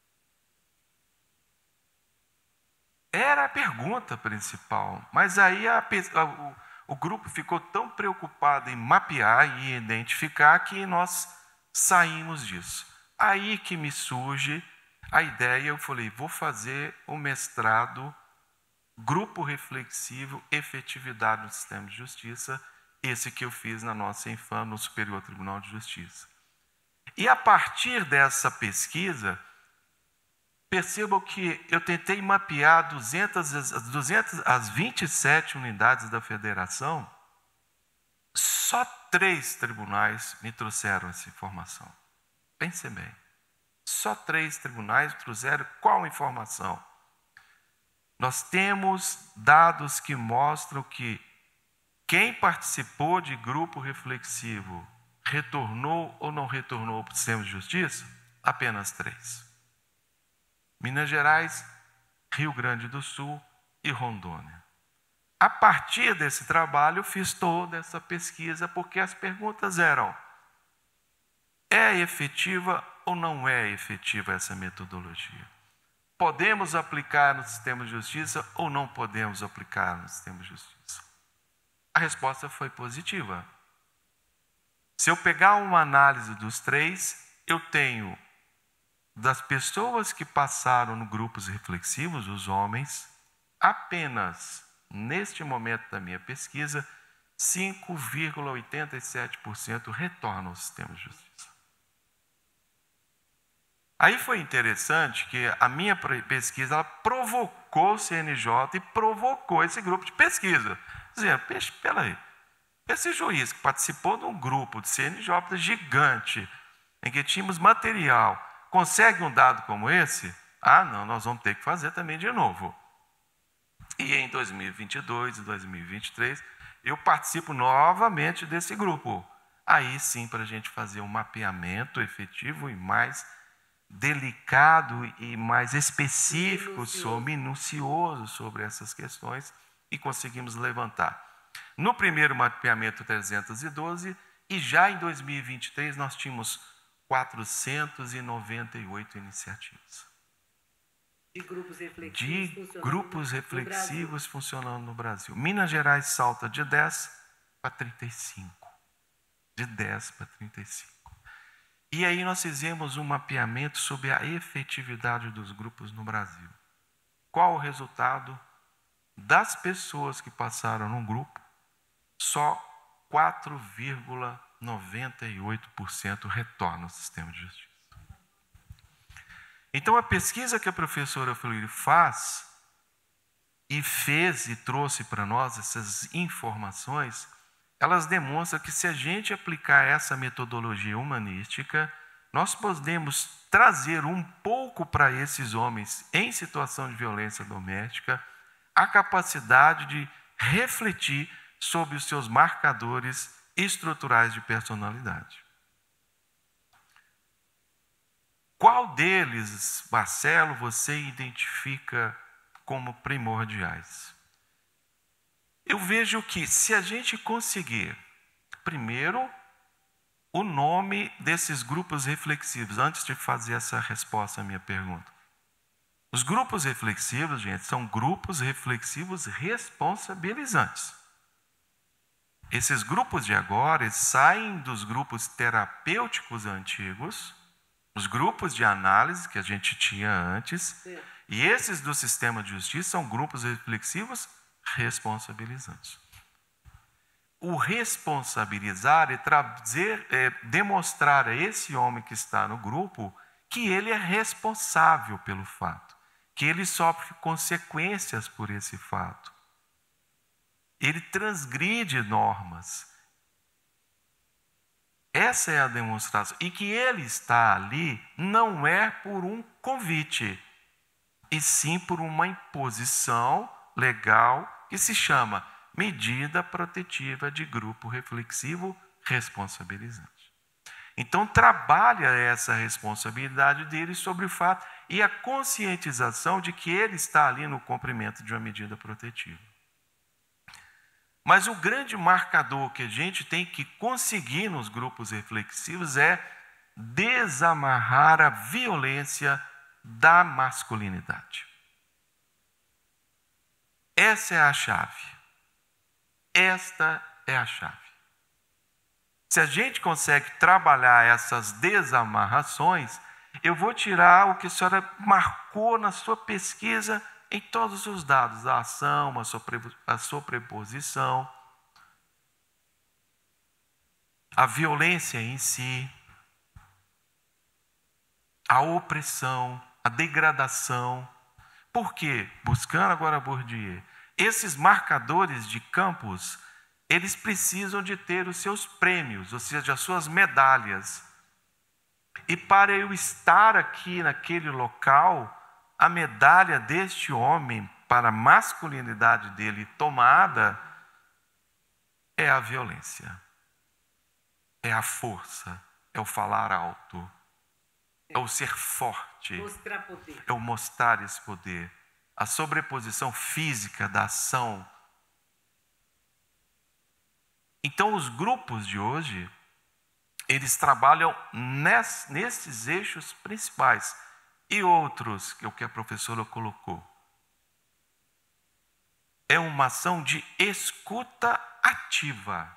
Era a pergunta principal, mas aí a, a, o, o grupo ficou tão preocupado em mapear e identificar que nós saímos disso. Aí que me surge a ideia, eu falei, vou fazer o mestrado Grupo Reflexivo, Efetividade no Sistema de Justiça, esse que eu fiz na nossa infância no Superior Tribunal de Justiça. E a partir dessa pesquisa, percebam que eu tentei mapear duzentas, duzentas, as vinte e sete unidades da federação, só três tribunais me trouxeram essa informação. Pensem bem, só três tribunais trouxeram qual informação? Nós temos dados que mostram que quem participou de grupo reflexivo retornou ou não retornou para o sistema de justiça? Apenas três. Minas Gerais, Rio Grande do Sul e Rondônia. A partir desse trabalho, eu fiz toda essa pesquisa, porque as perguntas eram: é efetiva ou não é efetiva essa metodologia? Podemos aplicar no sistema de justiça ou não podemos aplicar no sistema de justiça? A resposta foi positiva. Se eu pegar uma análise dos três, eu tenho das pessoas que passaram no grupos reflexivos, os homens, apenas neste momento da minha pesquisa, cinco vírgula oitenta e sete por cento retornam ao sistema de justiça. Aí foi interessante que a minha pesquisa ela provocou o C N J e provocou esse grupo de pesquisa. Dizendo, espera aí, esse juiz que participou de um grupo de C N J gigante, em que tínhamos material, consegue um dado como esse? Ah, não, nós vamos ter que fazer também de novo. E em dois mil e vinte e dois e dois mil e vinte e três, eu participo novamente desse grupo. Aí sim, para a gente fazer um mapeamento efetivo e mais delicado e mais específico, minucioso. Sobre, minucioso sobre essas questões, e conseguimos levantar. No primeiro mapeamento, trezentos e doze, e já em dois mil e vinte e três nós tínhamos quatrocentas e noventa e oito iniciativas. De grupos reflexivos, de funcionando, grupos no reflexivos funcionando no Brasil. Minas Gerais salta de dez para trinta e cinco. De dez para trinta e cinco. E aí nós fizemos um mapeamento sobre a efetividade dos grupos no Brasil. Qual o resultado? Das pessoas que passaram num grupo, só quatro vírgula noventa e oito por cento retornam ao sistema de justiça. Então, a pesquisa que a professora Fleury faz, e fez e trouxe para nós essas informações, elas demonstram que se a gente aplicar essa metodologia humanística, nós podemos trazer um pouco para esses homens em situação de violência doméstica a capacidade de refletir sobre os seus marcadores estruturais de personalidade. Qual deles, Marcelo, você identifica como primordiais? Eu vejo que se a gente conseguir, primeiro, o nome desses grupos reflexivos, antes de fazer essa resposta à minha pergunta. Os grupos reflexivos, gente, são grupos reflexivos responsabilizantes. Esses grupos de agora eles saem dos grupos terapêuticos antigos, os grupos de análise que a gente tinha antes, Sim. e esses do sistema de justiça são grupos reflexivos responsabilizantes. O responsabilizar é trazer, é demonstrar a esse homem que está no grupo que ele é responsável pelo fato, que ele sofre consequências por esse fato. Ele transgride normas. Essa é a demonstração. E que ele está ali não é por um convite, e sim por uma imposição legal que se chama medida protetiva de grupo reflexivo responsabilizante. Então, trabalha essa responsabilidade dele sobre o fato e a conscientização de que ele está ali no cumprimento de uma medida protetiva. Mas o grande marcador que a gente tem que conseguir nos grupos reflexivos é desamarrar a violência da masculinidade. Essa é a chave. Esta é a chave. Se a gente consegue trabalhar essas desamarrações, eu vou tirar o que a senhora marcou na sua pesquisa em todos os dados, a ação, a sobreposição, a violência em si, a opressão, a degradação. Por quê? Buscando agora Bourdieu, esses marcadores de campos, eles precisam de ter os seus prêmios, ou seja, as suas medalhas. E para eu estar aqui naquele local, a medalha deste homem para a masculinidade dele tomada é a violência, é a força, é o falar alto, é o ser forte, Mostrar poder. é o mostrar esse poder, a sobreposição física da ação. Então, os grupos de hoje, eles trabalham ness, nesses eixos principais. E outros, que é o que a professora colocou. É uma ação de escuta ativa.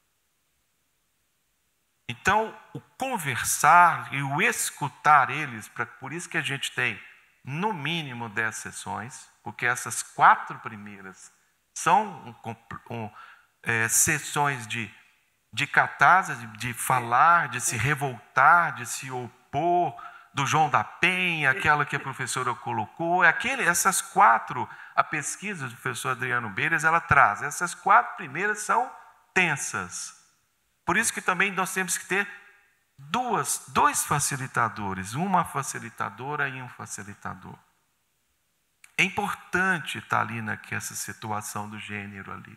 Então, o conversar e o escutar eles, pra, por isso que a gente tem, no mínimo, dez sessões, porque essas quatro primeiras são um, um, é, sessões de, de catarse, de, de falar, de se revoltar, de se opor, do João da Penha, aquela que a professora colocou, é aquele, essas quatro, a pesquisa do professor Adriano Beiras, ela traz, essas quatro primeiras são tensas. Por isso que também nós temos que ter duas, dois facilitadores, uma facilitadora e um facilitador. É importante estar ali nessa situação do gênero ali.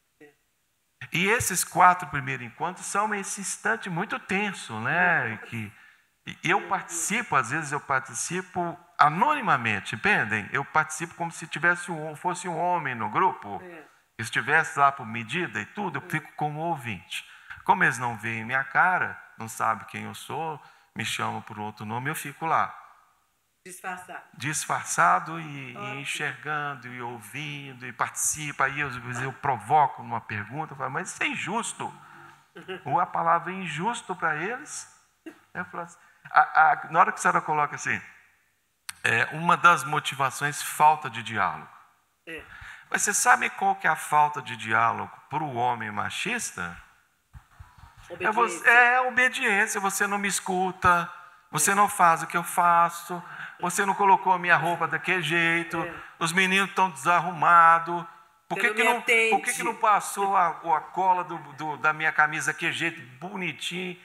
E esses quatro primeiros encontros são esse instante muito tenso, né? Que eu participo, às vezes eu participo anonimamente, entendem? Eu participo como se tivesse um, fosse um homem no grupo. É. Se estivesse lá por medida e tudo, eu fico como ouvinte. Como eles não veem minha cara, não sabem quem eu sou, me chamam por outro nome, eu fico lá. Disfarçado. Disfarçado e, e enxergando e ouvindo e participo. Aí eu, eu provoco uma pergunta, eu falo, mas isso é injusto. Ou a palavra injusto para eles. Eu falo assim, a, a, na hora que a senhora coloca assim, é, uma das motivações, falta de diálogo. É. Mas você sabe qual que é a falta de diálogo para o homem machista? Obediência. É, você, é obediência, você não me escuta, você é. não faz o que eu faço, você não colocou a minha roupa daquele jeito, é. os meninos estão desarrumados, por que, que, não, por que, que não passou a, a cola do, do, da minha camisa daquele jeito, bonitinho?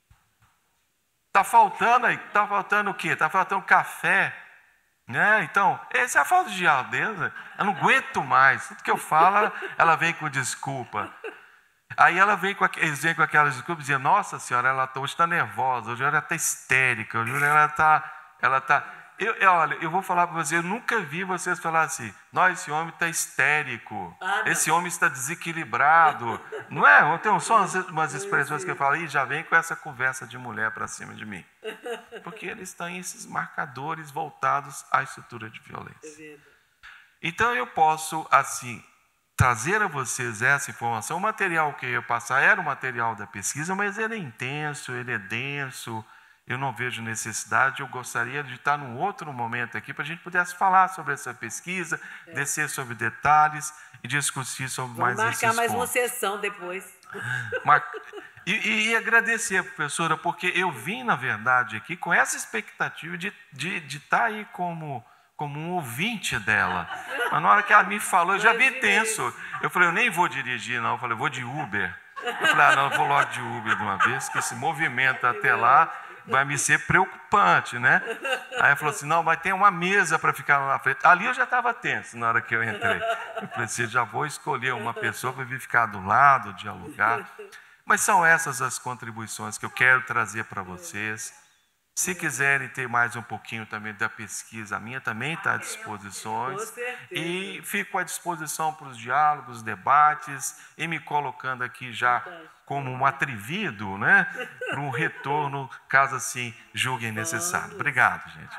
Está faltando aí, está faltando o quê? Está faltando café. Né? Então, essa é a falta de diálogo deles. Eu não aguento mais. Tudo que eu falo, ela vem com desculpa. Aí ela vem com, eles vêm com aquelas desculpas e dizem, nossa senhora, ela tá, hoje está nervosa, hoje ela está histérica, hoje ela está... Ela tá... eu, eu, olha, eu vou falar para você, eu nunca vi vocês falar assim, nossa, esse homem está histérico, ah, esse homem está desequilibrado. Não é? Tem só umas, umas expressões que eu falo, e já vem com essa conversa de mulher para cima de mim. Porque eles têm esses marcadores voltados à estrutura de violência. Então eu posso, assim... trazer a vocês essa informação. O material que eu ia passar era o material da pesquisa, mas ele é intenso, ele é denso, eu não vejo necessidade, eu gostaria de estar num outro momento aqui para a gente pudesse falar sobre essa pesquisa, é. descer sobre detalhes e discutir sobre Vamos mais esses pontos. Vamos marcar mais uma sessão depois. Mar... E, e, e agradecer, professora, porque eu vim, na verdade, aqui com essa expectativa de, de, de estar aí como... como um ouvinte dela. Mas na hora que ela me falou, eu já vi tenso. Eu falei, eu nem vou dirigir, não. Eu falei, eu vou de Uber. Eu falei, ah, não, eu vou logo de Uber de uma vez, que esse movimento até lá, vai me ser preocupante, né? Aí ela falou assim, não, mas tem uma mesa para ficar lá na frente. Ali eu já estava tenso na hora que eu entrei. Eu falei assim, já vou escolher uma pessoa para vir ficar do lado, dialogar. Mas são essas as contribuições que eu quero trazer para vocês. Se quiserem ter mais um pouquinho também da pesquisa, a minha também está à disposição. E fico à disposição para os diálogos, debates, e me colocando aqui já como um atrevido, né, para um retorno, caso assim julguem necessário. Obrigado, gente.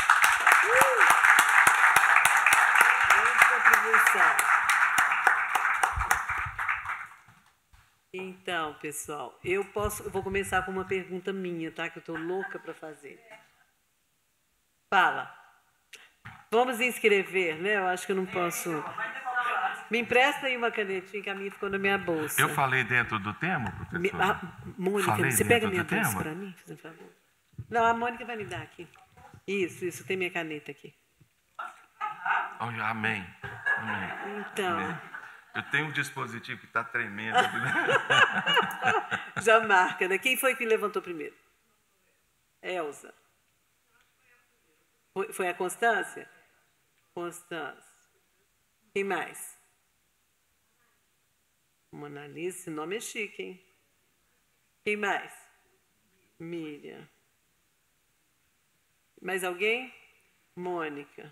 Então, pessoal, eu posso, eu vou começar com uma pergunta minha, tá? Que eu estou louca para fazer. Fala. Vamos inscrever, né? Eu acho que eu não posso. Me empresta aí uma canetinha que a minha ficou na minha bolsa. Eu falei dentro do tema, professora? Me, a, Mônica, falei você pega minha bolsa bolsa para mim, por favor? Não, a Mônica vai me dar aqui. Isso, isso, tem minha caneta aqui. Oh, amém. Amém. Então. Amém. Eu tenho um dispositivo que está tremendo. Já marca, né? Quem foi que levantou primeiro? Elza. Foi, foi a Constância? Constância. Quem mais? Mona Lisa, esse nome é chique, hein? Quem mais? Miriam. Mais alguém? Mônica.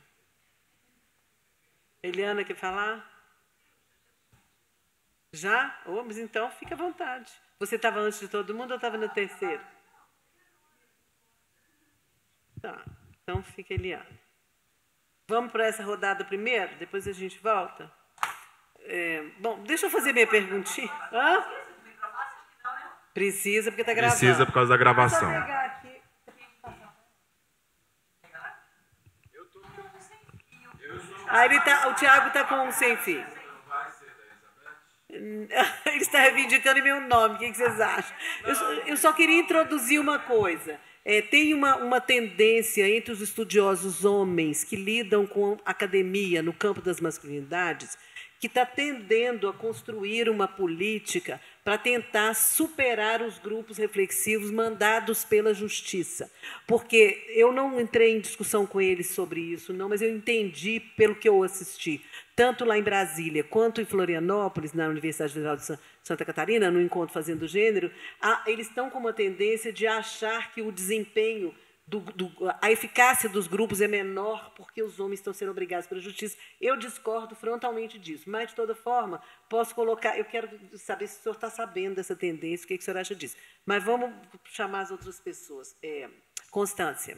Eliana quer falar? Já? Oh, mas então fica à vontade. Você estava antes de todo mundo ou estava no terceiro? Tá, então fica Eliana. Vamos para essa rodada primeiro? Depois a gente volta? É, bom, deixa eu fazer minha perguntinha. Hã? Precisa, porque está gravando. Precisa por causa da gravação. Deixa eu pegar aqui. Ah, ele tá, o Tiago está com um sem fio. Ele está reivindicando meu nome, o que vocês acham? Eu, eu só queria introduzir uma coisa. É, tem uma, uma tendência entre os estudiosos homens que lidam com academia no campo das masculinidades, que está tendendo a construir uma política para tentar superar os grupos reflexivos mandados pela justiça. Porque eu não entrei em discussão com eles sobre isso, não, mas eu entendi pelo que eu assisti, tanto lá em Brasília quanto em Florianópolis, na Universidade Federal de Santa Catarina, no Encontro Fazendo Gênero, a, eles estão com uma tendência de achar que o desempenho, do, do, a eficácia dos grupos é menor porque os homens estão sendo obrigados pela justiça. Eu discordo frontalmente disso, mas, de toda forma, posso colocar... Eu quero saber se o senhor está sabendo dessa tendência, o que, que o senhor acha disso. Mas vamos chamar as outras pessoas. É, Constância.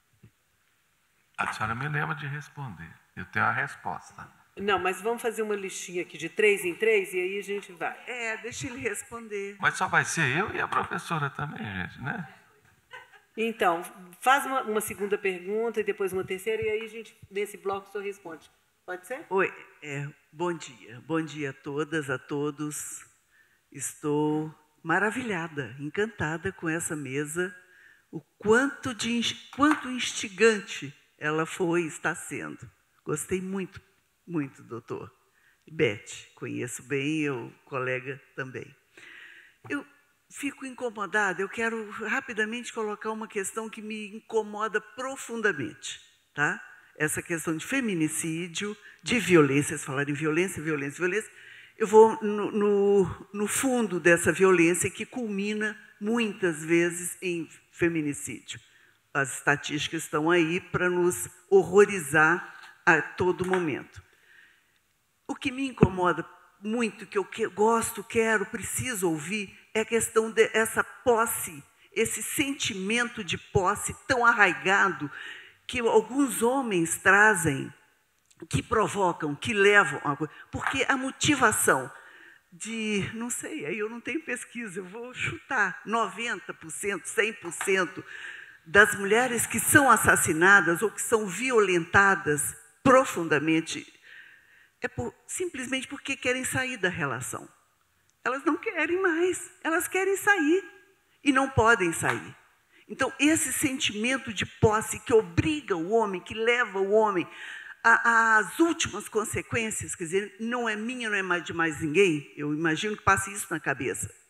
A senhora me lembra de responder. Eu tenho a resposta. Não, mas vamos fazer uma listinha aqui de três em três e aí a gente vai. É, deixa ele responder. Mas só vai ser eu e a professora também, gente, né? Então, faz uma, uma segunda pergunta e depois uma terceira, e aí a gente, nesse bloco, o senhor responde. Pode ser? Oi, é, bom dia. Bom dia a todas, a todos. Estou maravilhada, encantada com essa mesa, o quanto, de, quanto instigante ela foi e está sendo. Gostei muito, muito, doutor. Beth, conheço bem, eu, colega também. Eu fico incomodada, eu quero rapidamente colocar uma questão que me incomoda profundamente, tá? Essa questão de feminicídio, de violência, vocês falaram em violência, violência, violência. Eu vou no, no, no fundo dessa violência que culmina, muitas vezes, em feminicídio. As estatísticas estão aí para nos horrorizar a todo momento. O que me incomoda muito, que eu que, gosto, quero, preciso ouvir, é a questão dessa posse, esse sentimento de posse tão arraigado que alguns homens trazem, que provocam, que levam a coisa. Porque a motivação de, não sei, aí eu não tenho pesquisa, eu vou chutar, noventa por cento, cem por cento das mulheres que são assassinadas ou que são violentadas profundamente, é por, simplesmente porque querem sair da relação. Elas não querem mais, elas querem sair e não podem sair. Então, esse sentimento de posse que obriga o homem, que leva o homem às últimas consequências, quer dizer, não é minha, não é mais de mais ninguém, eu imagino que passe isso na cabeça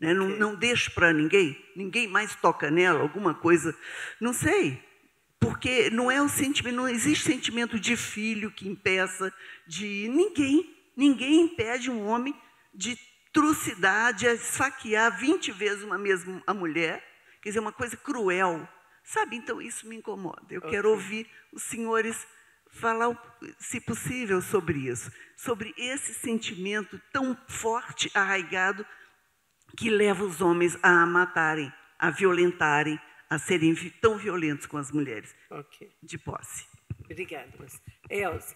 Né? Não, não deixo para ninguém, ninguém mais toca nela, alguma coisa, não sei. Porque não é o sentimento, não existe sentimento de filho que impeça de ninguém, ninguém impede um homem de trucidade, a esfaquear vinte vezes uma mesma a mulher, quer dizer, uma coisa cruel, sabe? Então isso me incomoda. Eu okay. quero ouvir os senhores falar, se possível, sobre isso, sobre esse sentimento tão forte, arraigado, que leva os homens a matarem, a violentarem, a serem tão violentos com as mulheres okay. de posse. Obrigada. Elza.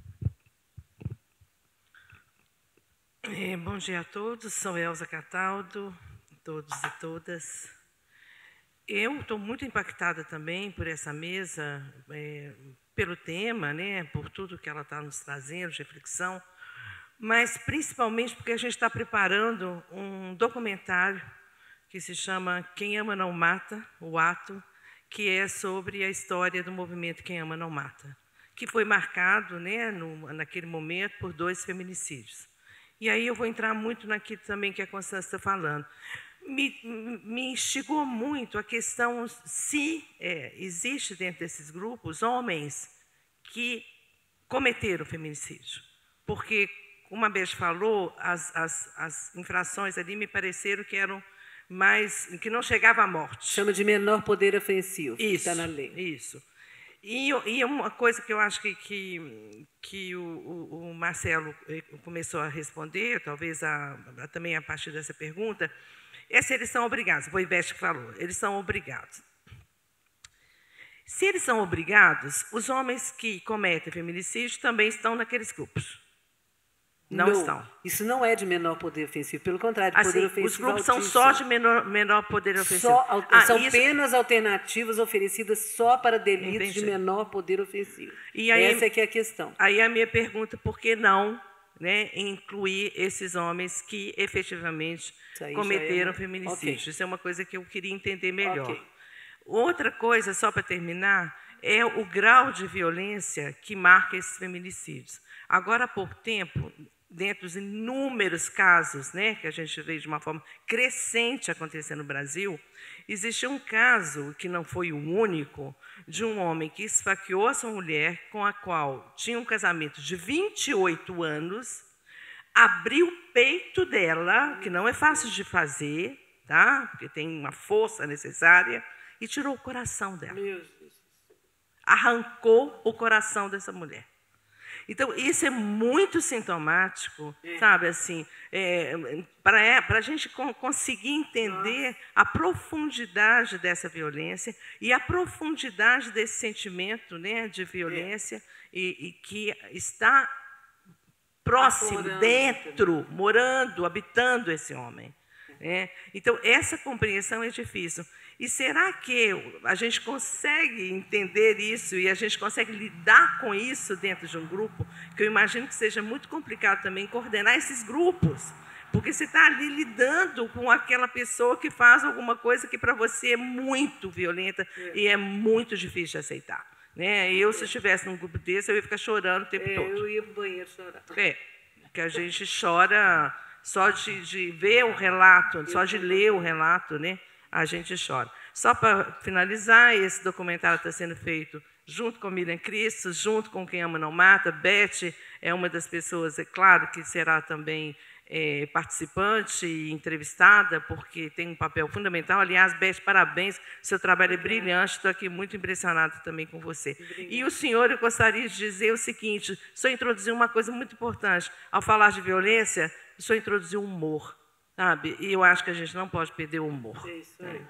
É, bom dia a todos, sou Elza Cataldo, todos e todas. Eu estou muito impactada também por essa mesa, é, pelo tema, né, por tudo que ela está nos trazendo, de reflexão, mas principalmente porque a gente está preparando um documentário que se chama Quem Ama Não Mata, o Ato, que é sobre a história do movimento Quem Ama Não Mata, que foi marcado, né, no, naquele momento por dois feminicídios. E aí eu vou entrar muito naquilo também que a Constância está falando. Me, me instigou muito a questão se é, existe dentro desses grupos homens que cometeram feminicídio. Porque, como a Beth falou, as, as, as infrações ali me pareceram que eram mais, que não chegava à morte. Chama de menor poder ofensivo, isso, que está na lei. Isso. E, e uma coisa que eu acho que, que, que o, o, o Marcelo começou a responder, talvez a, a, também a partir dessa pergunta, é se eles são obrigados. Foi o Ivete que falou, eles são obrigados. Se eles são obrigados, os homens que cometem feminicídio também estão naqueles grupos. Não, não estão. Isso não é de menor poder ofensivo, pelo contrário, de assim, poder ofensivo os grupos altíssimo. são só de menor, menor poder ofensivo. Só, ah, são isso... penas alternativas oferecidas só para delitos Entendi. de menor poder ofensivo. E aí, essa é que é a questão. Aí a minha pergunta, por que não, né, incluir esses homens que efetivamente cometeram é... feminicídio? Okay. Isso é uma coisa que eu queria entender melhor. Okay. Outra coisa, só para terminar, é o grau de violência que marca esses feminicídios. Agora, há pouco tempo, dentro dos inúmeros casos, né, que a gente vê de uma forma crescente acontecer no Brasil, existe um caso, que não foi o único, de um homem que esfaqueou a sua mulher, com a qual tinha um casamento de vinte e oito anos, abriu o peito dela, que não é fácil de fazer, tá? Porque tem uma força necessária, e tirou o coração dela. Meu Deus. Arrancou o coração dessa mulher. Então, isso é muito sintomático, é. sabe, assim, é, para a gente conseguir entender Nossa. a profundidade dessa violência e a profundidade desse sentimento, né, de violência é. e, e que está próximo, Aflorando. dentro, morando, habitando esse homem. É. Então, essa compreensão é difícil. E será que a gente consegue entender isso e a gente consegue lidar com isso dentro de um grupo? Que eu imagino que seja muito complicado também coordenar esses grupos, porque você está ali lidando com aquela pessoa que faz alguma coisa que para você é muito violenta é. e é muito difícil de aceitar. Né? Eu, se estivesse num grupo desse, eu ia ficar chorando o tempo é, todo. Eu ia para o banheiro chorar. É, que a gente chora só de, de ver o relato, só de ler o relato, né? A gente chora. Só para finalizar, esse documentário está sendo feito junto com Miriam Cristo, junto com Quem Ama Não Mata. Beth é uma das pessoas, é claro, que será também é, participante e entrevistada, porque tem um papel fundamental. Aliás, Beth, parabéns, seu trabalho é brilhante, estou aqui muito impressionada também com você. Obrigada. E o senhor, eu gostaria de dizer o seguinte, o senhor introduziu uma coisa muito importante. Ao falar de violência, o senhor introduziu humor. Sabe? E eu acho que a gente não pode perder o humor. É isso aí.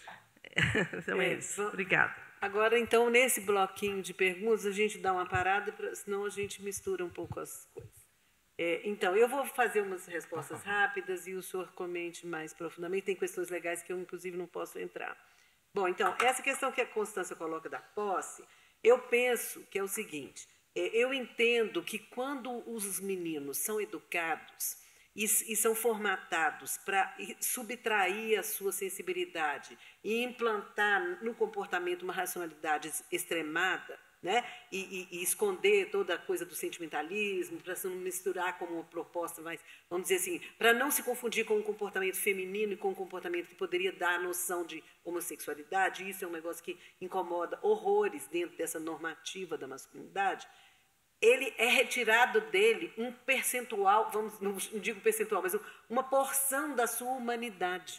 Então é, é isso. Obrigada. Agora, então, nesse bloquinho de perguntas, a gente dá uma parada, senão a gente mistura um pouco as coisas. É, então, eu vou fazer umas respostas rápidas e o senhor comente mais profundamente. Tem questões legais que eu, inclusive, não posso entrar. Bom, então, essa questão que a Constância coloca da posse, eu penso que é o seguinte, é, eu entendo que quando os meninos são educados E, e são formatados para subtrair a sua sensibilidade e implantar no comportamento uma racionalidade extremada, né? E, e, e esconder toda a coisa do sentimentalismo, para não misturar como uma proposta, mas, vamos dizer assim, para não se confundir com o comportamento feminino e com o comportamento que poderia dar a noção de homossexualidade. Isso é um negócio que incomoda horrores dentro dessa normativa da masculinidade. Ele é retirado dele um percentual, vamos, não digo percentual, mas uma porção da sua humanidade.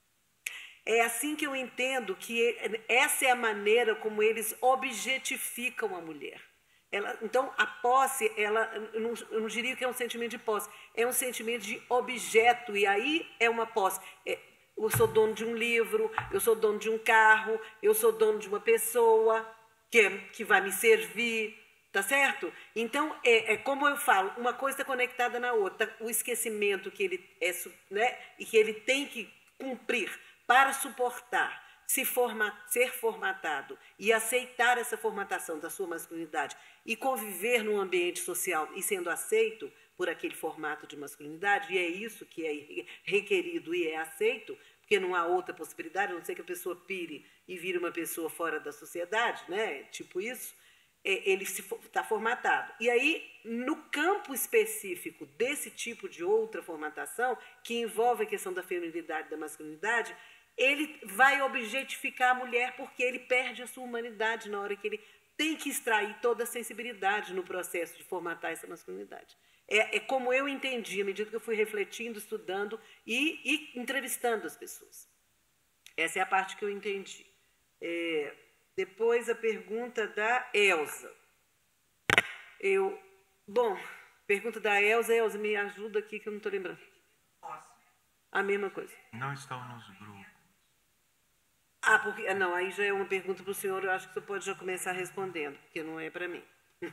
É assim que eu entendo que essa é a maneira como eles objetificam a mulher. Ela, então, a posse, ela, eu, não, eu não diria que é um sentimento de posse, é um sentimento de objeto, e aí é uma posse. É, eu sou dono de um livro, eu sou dono de um carro, eu sou dono de uma pessoa que, que vai me servir, tá certo? Então, é, é como eu falo, uma coisa está conectada na outra. O esquecimento que ele, é, né, e que ele tem que cumprir para suportar, se forma, ser formatado e aceitar essa formatação da sua masculinidade e conviver num ambiente social e sendo aceito por aquele formato de masculinidade, e é isso que é requerido e é aceito, porque não há outra possibilidade, a não ser que a pessoa pire e vire uma pessoa fora da sociedade, né? Tipo isso, ele está formatado. E aí, no campo específico desse tipo de outra formatação, que envolve a questão da feminilidade e da masculinidade, ele vai objetificar a mulher porque ele perde a sua humanidade na hora que ele tem que extrair toda a sensibilidade no processo de formatar essa masculinidade. É, é como eu entendi, à medida que eu fui refletindo, estudando e, e entrevistando as pessoas. Essa é a parte que eu entendi. É, depois a pergunta da Elza. Eu, bom, pergunta da Elza. Elza, me ajuda aqui que eu não estou lembrando. A mesma coisa. Não estão nos grupos. Ah, porque, não, aí já é uma pergunta para o senhor, eu acho que você pode já começar respondendo, porque não é para mim.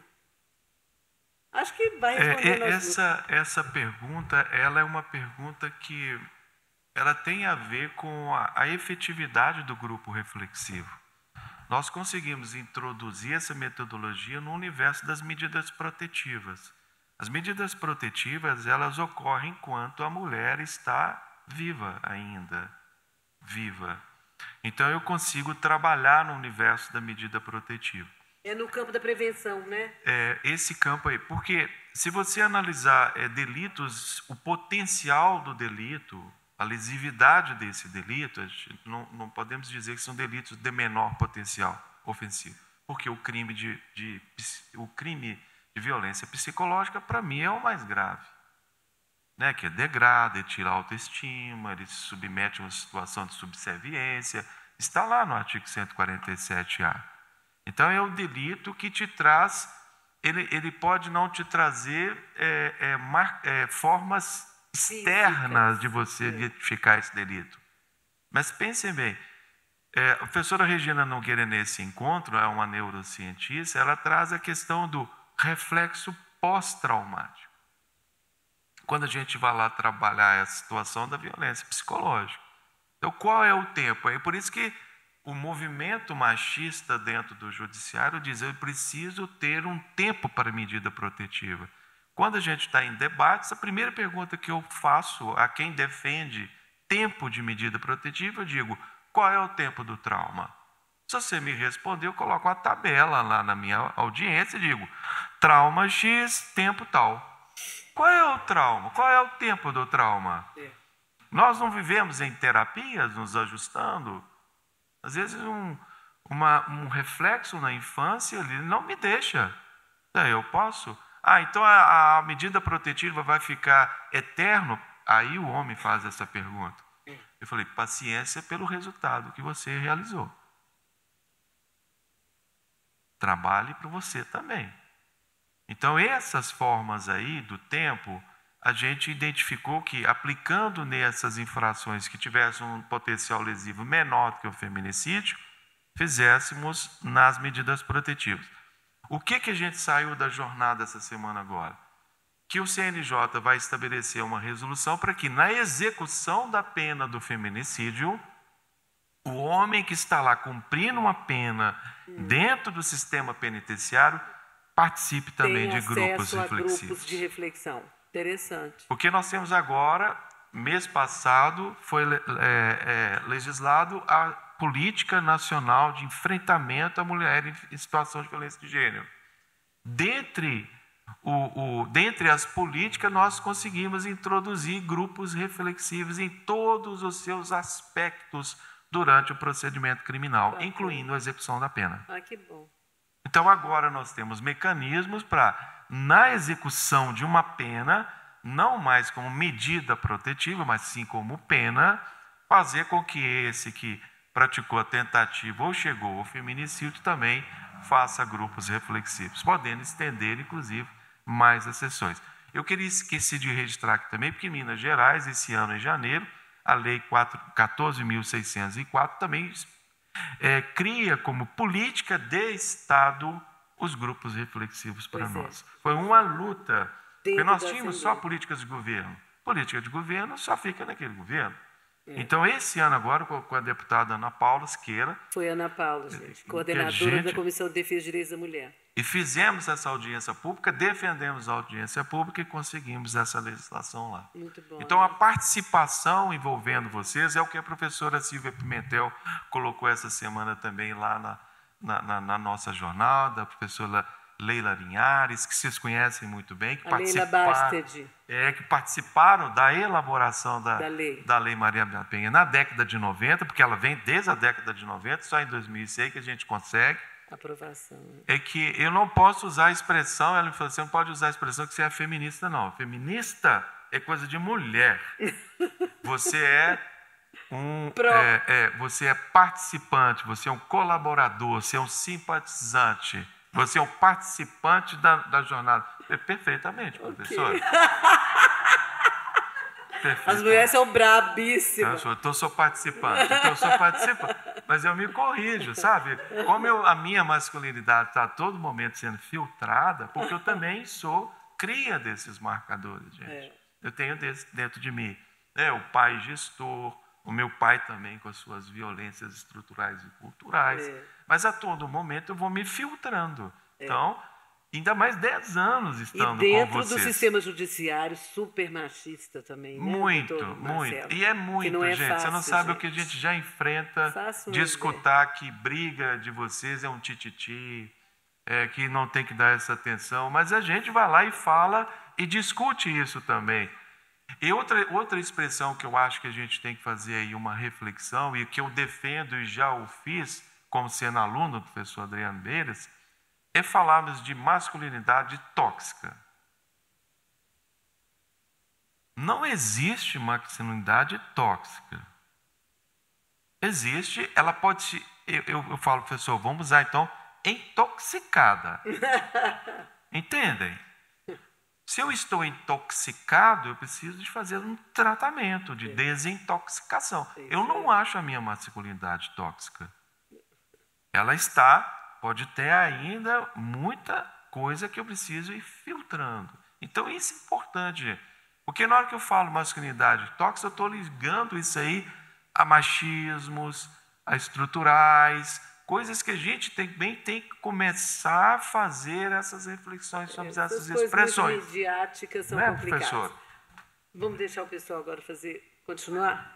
Acho que vai respondendo. É, essa, essa pergunta, ela é uma pergunta que ela tem a ver com a, a efetividade do grupo reflexivo. Nós conseguimos introduzir essa metodologia no universo das medidas protetivas. As medidas protetivas, elas ocorrem enquanto a mulher está viva ainda, viva. Então, eu consigo trabalhar no universo da medida protetiva. É no campo da prevenção, né? É, esse campo aí. Porque, se você analisar é, delitos, o potencial do delito, a lesividade desse delito, a gente não, não podemos dizer que são delitos de menor potencial ofensivo. Porque o crime de, de, o crime de violência psicológica, para mim, é o mais grave. Né, que degrada, ele tira a autoestima, ele se submete a uma situação de subserviência. Está lá no artigo cento e quarenta e sete A. Então, é o delito que te traz, ele, ele pode não te trazer é, é, mar, é, formas externas de você identificar esse delito. Mas pensem bem, é, a professora Regina Nogueira, nesse encontro, é uma neurocientista, ela traz a questão do reflexo pós-traumático. Quando a gente vai lá trabalhar a situação da violência psicológica. Então, qual é o tempo? É por isso que o movimento machista dentro do judiciário diz: eu preciso ter um tempo para medida protetiva. Quando a gente está em debates, a primeira pergunta que eu faço a quem defende tempo de medida protetiva, eu digo: qual é o tempo do trauma? Se você me responder, eu coloco uma tabela lá na minha audiência e digo: trauma X, tempo tal. Qual é o trauma? Qual é o tempo do trauma? É. Nós não vivemos em terapias, nos ajustando. Às vezes, um, uma, um reflexo na infância ele não me deixa. Eu posso? Ah, então a, a medida protetiva vai ficar eterno? Aí o homem faz essa pergunta. Eu falei: paciência pelo resultado que você realizou. Trabalhe para você também. Então, essas formas aí do tempo, a gente identificou que, aplicando nessas infrações que tivessem um potencial lesivo menor do que o feminicídio, fizéssemos nas medidas protetivas. O que, que a gente saiu da jornada essa semana agora? Que o C N J vai estabelecer uma resolução para que, na execução da pena do feminicídio, o homem que está lá cumprindo uma pena dentro do sistema penitenciário participe também de grupos reflexivos. Grupos de reflexão. Interessante. Porque nós temos agora, mês passado, foi é, é, legislado a política nacional de enfrentamento à mulher em situação de violência de gênero. Dentre, o, o, dentre as políticas, nós conseguimos introduzir grupos reflexivos em todos os seus aspectos durante o procedimento criminal, Bacana. Incluindo a execução da pena. Ah, que bom. Então, agora nós temos mecanismos para, na execução de uma pena, não mais como medida protetiva, mas sim como pena, fazer com que esse que praticou a tentativa ou chegou ao feminicídio também faça grupos reflexivos, podendo estender, inclusive, mais as sessões. Eu queria esquecer de registrar aqui também, porque em Minas Gerais, esse ano, em janeiro, a Lei quatorze mil seiscentos e quatro também é, cria como política de Estado os grupos reflexivos para Pois é. nós. Foi uma luta, porque Dentro nós da tínhamos Assembleia. só políticas de governo. Política de governo só fica naquele governo. Então, esse ano agora, com a deputada Ana Paula Siqueira, Foi Ana Paula, gente, coordenadora gente- da Comissão de Defesa dos Direitos da Mulher. e fizemos essa audiência pública, defendemos a audiência pública e conseguimos essa legislação lá. Muito bom. Então, a participação envolvendo vocês é o que a professora Silvia Pimentel colocou essa semana também lá na, na, na- na nossa jornada, a professora Leila Linhares, que vocês conhecem muito bem, que A Leila participaram, Basted, é, que participaram da elaboração da, da lei. da Lei Maria da Penha na década de noventa, porque ela vem desde a década de noventa, só em dois mil e seis que a gente consegue. Aprovação. né? É que eu não posso usar a expressão, ela me falou, você não pode usar a expressão que você é feminista, não. Feminista é coisa de mulher. Você é um, Pro. é, é, você é participante, você é um colaborador, você é um simpatizante, você é um participante da, da jornada. É, perfeitamente, professora. As mulheres são brabíssimas. Eu sou, então eu sou participante, então eu sou participante, mas eu me corrijo, sabe? Como eu, a minha masculinidade está a todo momento sendo filtrada, porque eu também sou cria desses marcadores, gente. É. Eu tenho desse, dentro de mim, né, o pai gestor, o meu pai também com as suas violências estruturais e culturais, É. mas a todo momento eu vou me filtrando. Então, ainda mais dez anos E estando dentro com do vocês. sistema judiciário super machista também, né, Muito, doutor muito. Marcelo? E é muito, não é gente. Você não fácil, sabe o gente. que a gente já enfrenta Faço de uma escutar que briga de vocês é um tititi, é, que não tem que dar essa atenção. Mas a gente vai lá e fala e discute isso também. E outra, outra expressão que eu acho que a gente tem que fazer aí uma reflexão, e que eu defendo e já o fiz, como sendo aluno do professor Adriano Beiras, é falarmos de masculinidade tóxica. Não existe masculinidade tóxica. Existe, ela pode se... Eu, eu, eu falo, professor, vamos usar então intoxicada. Entendem? Se eu estou intoxicado, eu preciso de fazer um tratamento de desintoxicação. Eu não acho a minha masculinidade tóxica. Ela está, pode ter ainda muita coisa que eu preciso ir filtrando. Então, isso é importante, gente. Porque na hora que eu falo masculinidade tóxica, eu estou ligando isso aí a machismos, a estruturais, coisas que a gente também tem que começar a fazer essas reflexões sobre essas, Essas coisas expressões. muito midiáticas são Não é, complicadas. professor? Vamos deixar o pessoal agora fazer, continuar?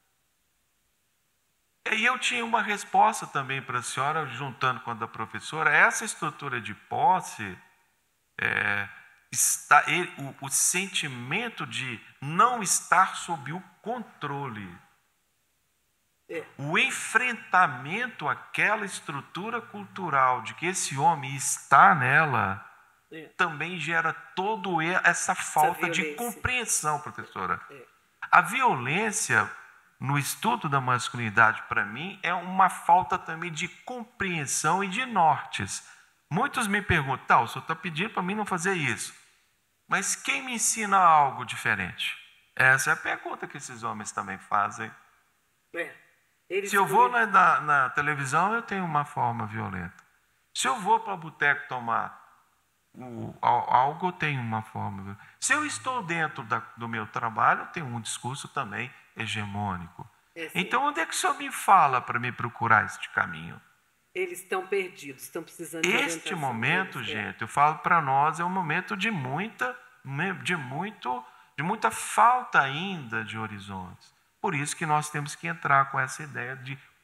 E eu tinha uma resposta também para a senhora, juntando com a da professora. Essa estrutura de posse, é, está, ele, o, o sentimento de não estar sob o controle, É. o enfrentamento àquela estrutura cultural de que esse homem está nela, É. também gera toda essa falta de violência. compreensão, professora. É. A violência no estudo da masculinidade, para mim, é uma falta também de compreensão e de nortes. Muitos me perguntam, tá, o senhor está pedindo para mim não fazer isso, mas quem me ensina algo diferente? Essa é a pergunta que esses homens também fazem. É. Eles Se eu vou na, na, na televisão, eu tenho uma forma violenta. Se eu vou para o boteco tomar o, algo, eu tenho uma forma violenta. Se eu estou dentro da, do meu trabalho, eu tenho um discurso também hegemônico. É, sim. Então, onde é que o senhor me fala para me procurar este caminho? Eles estão perdidos, estão precisando de Este orientação momento, deles, é. gente, eu falo para nós, é um momento de muita, de muito, de muita falta ainda de horizontes. Por isso que nós temos que entrar com essa ideia de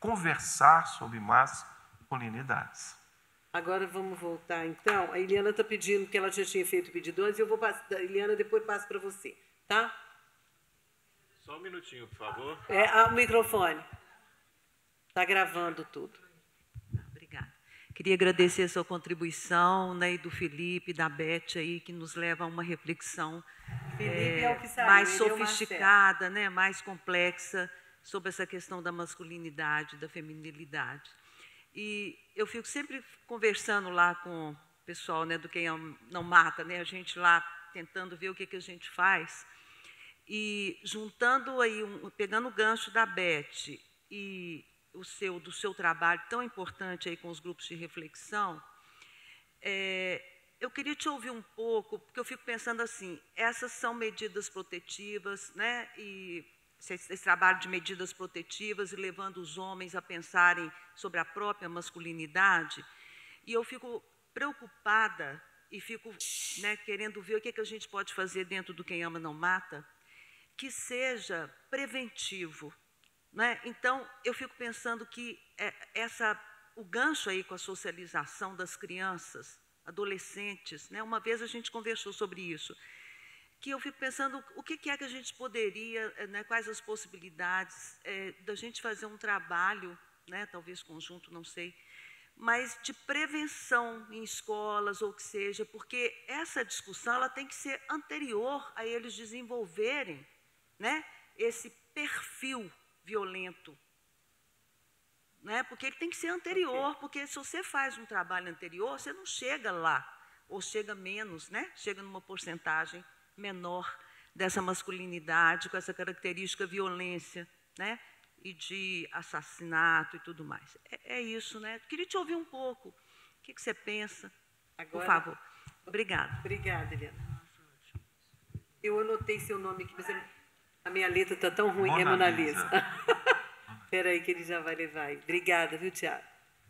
conversar sobre masculinidades. Agora vamos voltar, então. A Eliana está pedindo, porque ela já tinha feito o pedido antes, e eu vou passar, Eliana, depois passo para você, tá? Só um minutinho, por favor. É, ah, o microfone. Está gravando tudo. Obrigada. Queria agradecer a sua contribuição, né, e do Felipe, da Beth, aí, que nos leva a uma reflexão Felipe é, é o que saiu, mais ele é o sofisticada, né, mais complexa sobre essa questão da masculinidade, da feminilidade. E eu fico sempre conversando lá com o pessoal, né, do Quem Não Mata, né, a gente lá tentando ver o que, que a gente faz. E juntando aí, um, pegando o gancho da Beth e o seu, do seu trabalho tão importante aí com os grupos de reflexão, é, eu queria te ouvir um pouco, porque eu fico pensando assim, essas são medidas protetivas, né, e esse, esse trabalho de medidas protetivas e levando os homens a pensarem sobre a própria masculinidade, e eu fico preocupada e fico, né, querendo ver o que, que a gente pode fazer dentro do Quem Ama Não Mata, que seja preventivo, né? Então, eu fico pensando que é, essa, o gancho aí com a socialização das crianças, adolescentes, né? Uma vez a gente conversou sobre isso, que eu fico pensando o que é que a gente poderia, né, quais as possibilidades é, da gente fazer um trabalho, né, talvez conjunto, não sei, mas de prevenção em escolas ou o que seja, porque essa discussão ela tem que ser anterior a eles desenvolverem, né, esse perfil violento, né, porque ele tem que ser anterior, porque se você faz um trabalho anterior, você não chega lá, ou chega menos, né, chega numa porcentagem menor dessa masculinidade, com essa característica violência, né, e de assassinato e tudo mais. É, é isso, né? Queria te ouvir um pouco. O que, que você pensa? Agora, por favor. Obrigada. Obrigada, Eliana. Eu anotei seu nome aqui, mas a minha letra está tão ruim, Mona é Mona Lisa. Espera aí que ele já vai levar. Obrigada, viu, Tiago?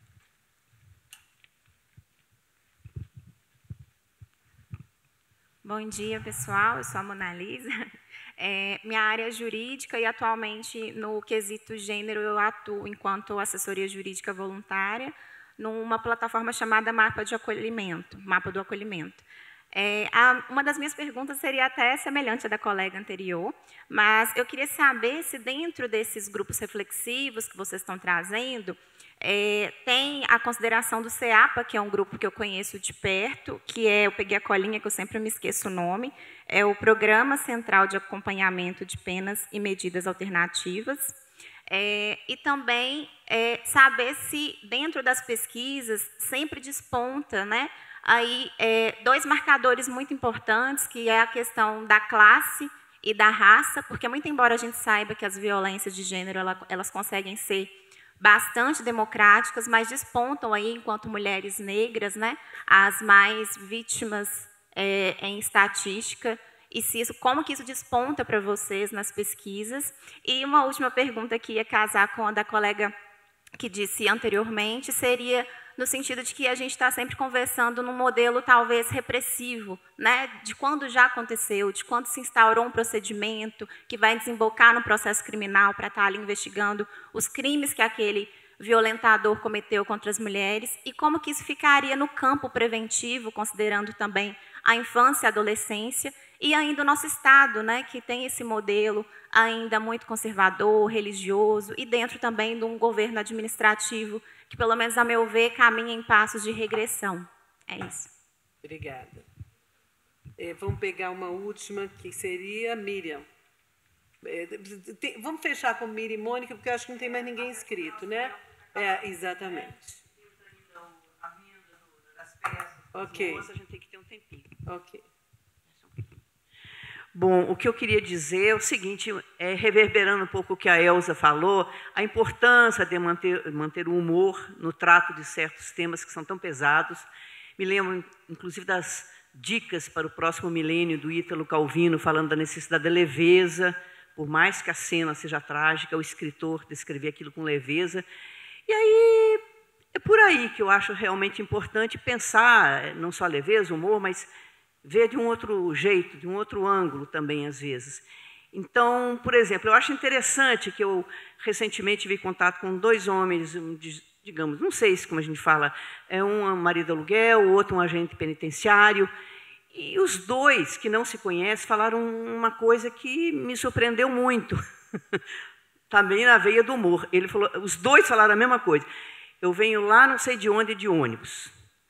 Bom dia, pessoal. Eu sou a Mona Lisa. É, minha área é jurídica e, atualmente, no quesito gênero, eu atuo enquanto assessoria jurídica voluntária numa plataforma chamada Mapa de Acolhimento, Mapa do Acolhimento. É, a, uma das minhas perguntas seria até semelhante à da colega anterior, mas eu queria saber se dentro desses grupos reflexivos que vocês estão trazendo, é, tem a consideração do CEAPA, que é um grupo que eu conheço de perto, que é, eu peguei a colinha, que eu sempre me esqueço o nome, é o Programa Central de Acompanhamento de Penas e Medidas Alternativas, é, e também é, saber se dentro das pesquisas sempre desponta, né, aí, é, dois marcadores muito importantes, que é a questão da classe e da raça, porque muito embora a gente saiba que as violências de gênero ela, elas conseguem ser bastante democráticas, mas despontam aí, enquanto mulheres negras, né, as mais vítimas é, em estatística, e se isso, como que isso desponta para vocês nas pesquisas. E uma última pergunta que ia casar com a da colega que disse anteriormente, seria no sentido de que a gente está sempre conversando num modelo talvez repressivo, né, de quando já aconteceu, de quando se instaurou um procedimento que vai desembocar no processo criminal para estar ali investigando os crimes que aquele violentador cometeu contra as mulheres, e como que isso ficaria no campo preventivo, considerando também a infância e a adolescência, e ainda o nosso Estado, né, que tem esse modelo ainda muito conservador, religioso, e dentro também de um governo administrativo que, pelo menos a meu ver, caminha em passos de regressão. É isso. Obrigada. É, vamos pegar uma última, que seria Miriam. É, tem, vamos fechar com Miriam e Mônica, porque eu acho que não tem mais ninguém inscrito, né? É, exatamente. Ok. A gente tem que ter um tempinho. Ok. Bom, o que eu queria dizer é o seguinte, é, reverberando um pouco o que a Elza falou, a importância de manter, manter o humor no trato de certos temas que são tão pesados. Me lembro, inclusive, das dicas para o próximo milênio do Ítalo Calvino, falando da necessidade da leveza, por mais que a cena seja trágica, o escritor descrever aquilo com leveza. E aí, é por aí que eu acho realmente importante pensar, não só a leveza, o humor, mas ver de um outro jeito, de um outro ângulo também, às vezes. Então, por exemplo, eu acho interessante que eu recentemente tive contato com dois homens, digamos, não sei se como a gente fala, é um marido de aluguel, o outro um agente penitenciário, e os dois, que não se conhecem, falaram uma coisa que me surpreendeu muito, também na veia do humor. Ele falou, os dois falaram a mesma coisa. Eu venho lá, não sei de onde, de ônibus.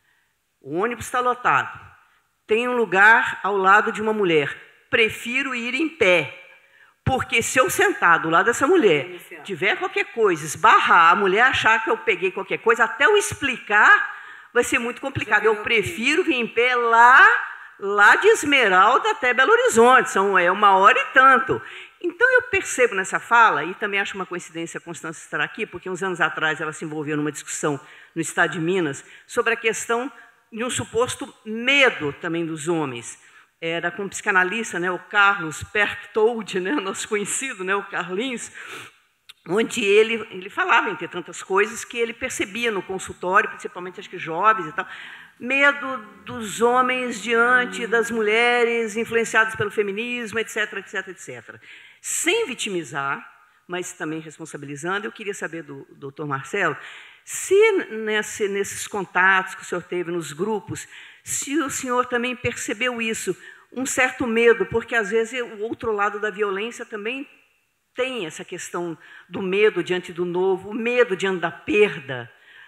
O ônibus está lotado. Tem um lugar ao lado de uma mulher. Prefiro ir em pé. Porque se eu sentar do lado dessa mulher, tiver qualquer coisa, esbarrar, a mulher achar que eu peguei qualquer coisa, até eu explicar, vai ser muito complicado. Eu prefiro vir em pé lá, lá de Esmeralda até Belo Horizonte. São, é uma hora e tanto. Então, eu percebo nessa fala, e também acho uma coincidência a Constância estar aqui, porque uns anos atrás ela se envolveu numa discussão no estado de Minas sobre a questão de um suposto medo também dos homens. Era com um psicanalista, né, o Carlos Perktold, né, nosso conhecido, né, o Carlinhos, onde ele, ele falava, entre tantas coisas, que ele percebia no consultório, principalmente acho que jovens e tal, medo dos homens diante das mulheres influenciadas pelo feminismo, etc, etc, etcétera. Sem vitimizar, mas também responsabilizando, eu queria saber do doutor Marcelo, se nesse, nesses contatos que o senhor teve nos grupos, se o senhor também percebeu isso, um certo medo, porque às vezes o outro lado da violência também tem essa questão do medo diante do novo, o medo diante da perda.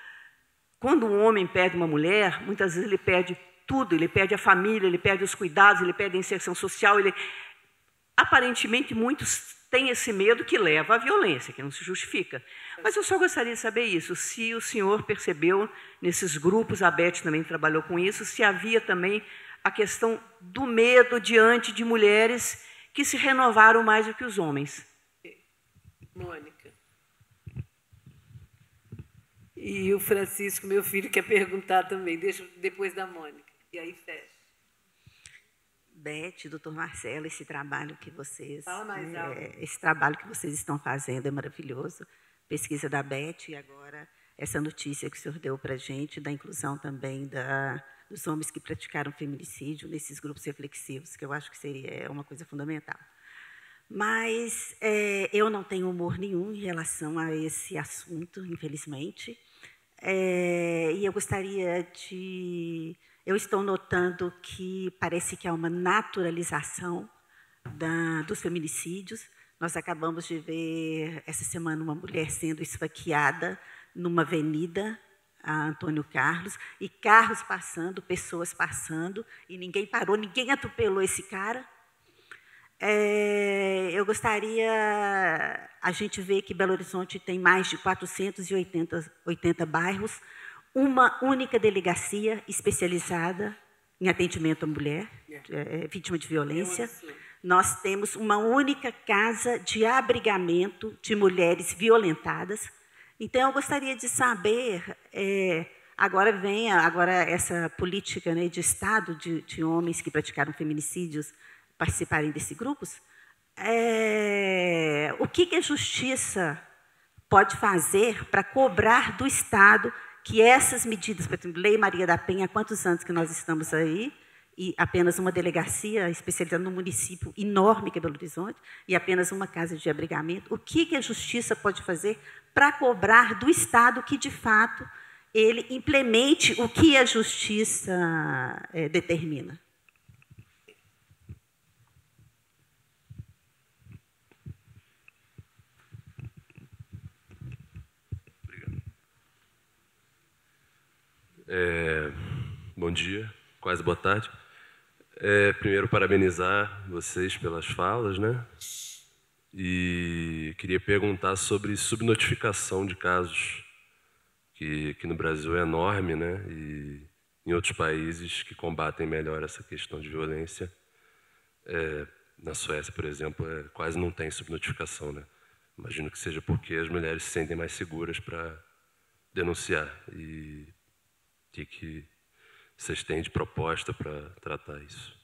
Quando um homem perde uma mulher, muitas vezes ele perde tudo, ele perde a família, ele perde os cuidados, ele perde a inserção social. Ele... Aparentemente, muitos têm esse medo que leva à violência, que não se justifica. Mas eu só gostaria de saber isso, se o senhor percebeu nesses grupos, a Beth também trabalhou com isso, se havia também a questão do medo diante de mulheres que se renovaram mais do que os homens. Mônica. E o Francisco, meu filho, quer perguntar também. Deixa depois da Mônica. E aí fecha. Beth, doutor Marcelo, esse trabalho que vocês, Fala mais alto. é, esse trabalho que vocês estão fazendo é maravilhoso. Pesquisa da Beth e agora essa notícia que o senhor deu para a gente da inclusão também da, dos homens que praticaram feminicídio nesses grupos reflexivos, que eu acho que seria uma coisa fundamental. Mas é, eu não tenho humor nenhum em relação a esse assunto, infelizmente. É, e eu gostaria de... Eu estou notando que parece que há uma naturalização da, dos feminicídios. Nós acabamos de ver, essa semana, uma mulher sendo esfaqueada numa avenida, a Antônio Carlos, e carros passando, pessoas passando, e ninguém parou, ninguém atropelou esse cara. É, eu gostaria... A gente vê que Belo Horizonte tem mais de quatrocentos e oitenta bairros, uma única delegacia especializada em atendimento à mulher, é, vítima de violência. Nós temos uma única casa de abrigamento de mulheres violentadas. Então, eu gostaria de saber, é, agora vem agora essa política, né, de Estado de, de homens que praticaram feminicídios participarem desses grupos, é, o que, que a justiça pode fazer para cobrar do Estado que essas medidas, por exemplo, Lei Maria da Penha, há quantos anos que nós estamos aí, e apenas uma delegacia especializada num município enorme que é Belo Horizonte, e apenas uma casa de abrigamento, o que, que a justiça pode fazer para cobrar do Estado que, de fato, ele implemente o que a justiça é, determina? É, bom dia, quase boa tarde. É, primeiro, parabenizar vocês pelas falas, né? E queria perguntar sobre subnotificação de casos, que, que no Brasil é enorme, né? E em outros países que combatem melhor essa questão de violência. É, na Suécia, por exemplo, é, quase não tem subnotificação, né? Imagino que seja porque as mulheres se sentem mais seguras para denunciar. E o que, que vocês têm de proposta para tratar isso?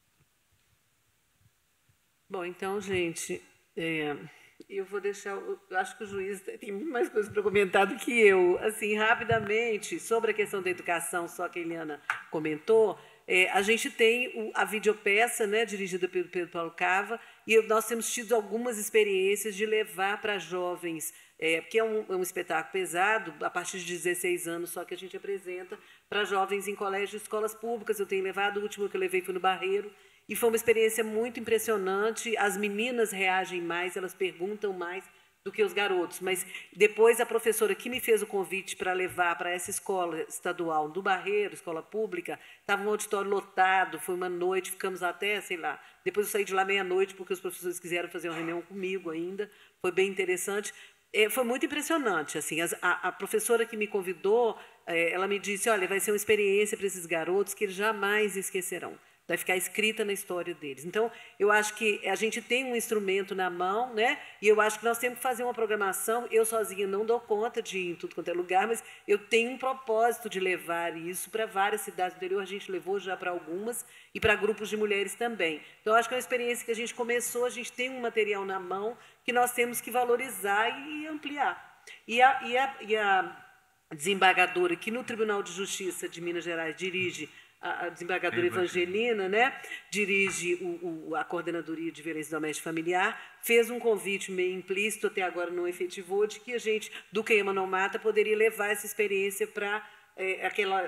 Bom, então, gente, é, eu vou deixar... Eu acho que o juiz tem muito mais coisa para comentar do que eu. Assim, rapidamente, sobre a questão da educação, só que a Eliana comentou, é, a gente tem o, a videopeça, né, dirigida pelo Pedro Paulo Cava, e nós temos tido algumas experiências de levar para jovens, é, porque é um, é um espetáculo pesado, a partir de dezesseis anos só que a gente apresenta, para jovens em colégios e escolas públicas. Eu tenho levado, o último que eu levei foi no Barreiro, e foi uma experiência muito impressionante. As meninas reagem mais, elas perguntam mais do que os garotos. Mas depois a professora que me fez o convite para levar para essa escola estadual do Barreiro, escola pública, estava um auditório lotado, foi uma noite, ficamos até, sei lá, depois eu saí de lá meia-noite porque os professores quiseram fazer uma reunião comigo ainda, foi bem interessante. É, foi muito impressionante. Assim, as, a, a professora que me convidou, é, ela me disse, olha, vai ser uma experiência para esses garotos que eles jamais esquecerão. Vai ficar escrita na história deles. Então, eu acho que a gente tem um instrumento na mão, né? E eu acho que nós temos que fazer uma programação. Eu sozinha não dou conta de ir em tudo quanto é lugar, mas eu tenho um propósito de levar isso para várias cidades do interior. A gente levou já para algumas e para grupos de mulheres também. Então, eu acho que é uma experiência que a gente começou, a gente tem um material na mão que nós temos que valorizar e ampliar. E a, e a, e a desembargadora que no Tribunal de Justiça de Minas Gerais dirige, a desembargadora Evangelina, né, dirige o, o, a Coordenadoria de Violência Doméstica e Familiar, fez um convite meio implícito, até agora não efetivou, de que a gente, do Queima Não Mata, poderia levar essa experiência para é, aquela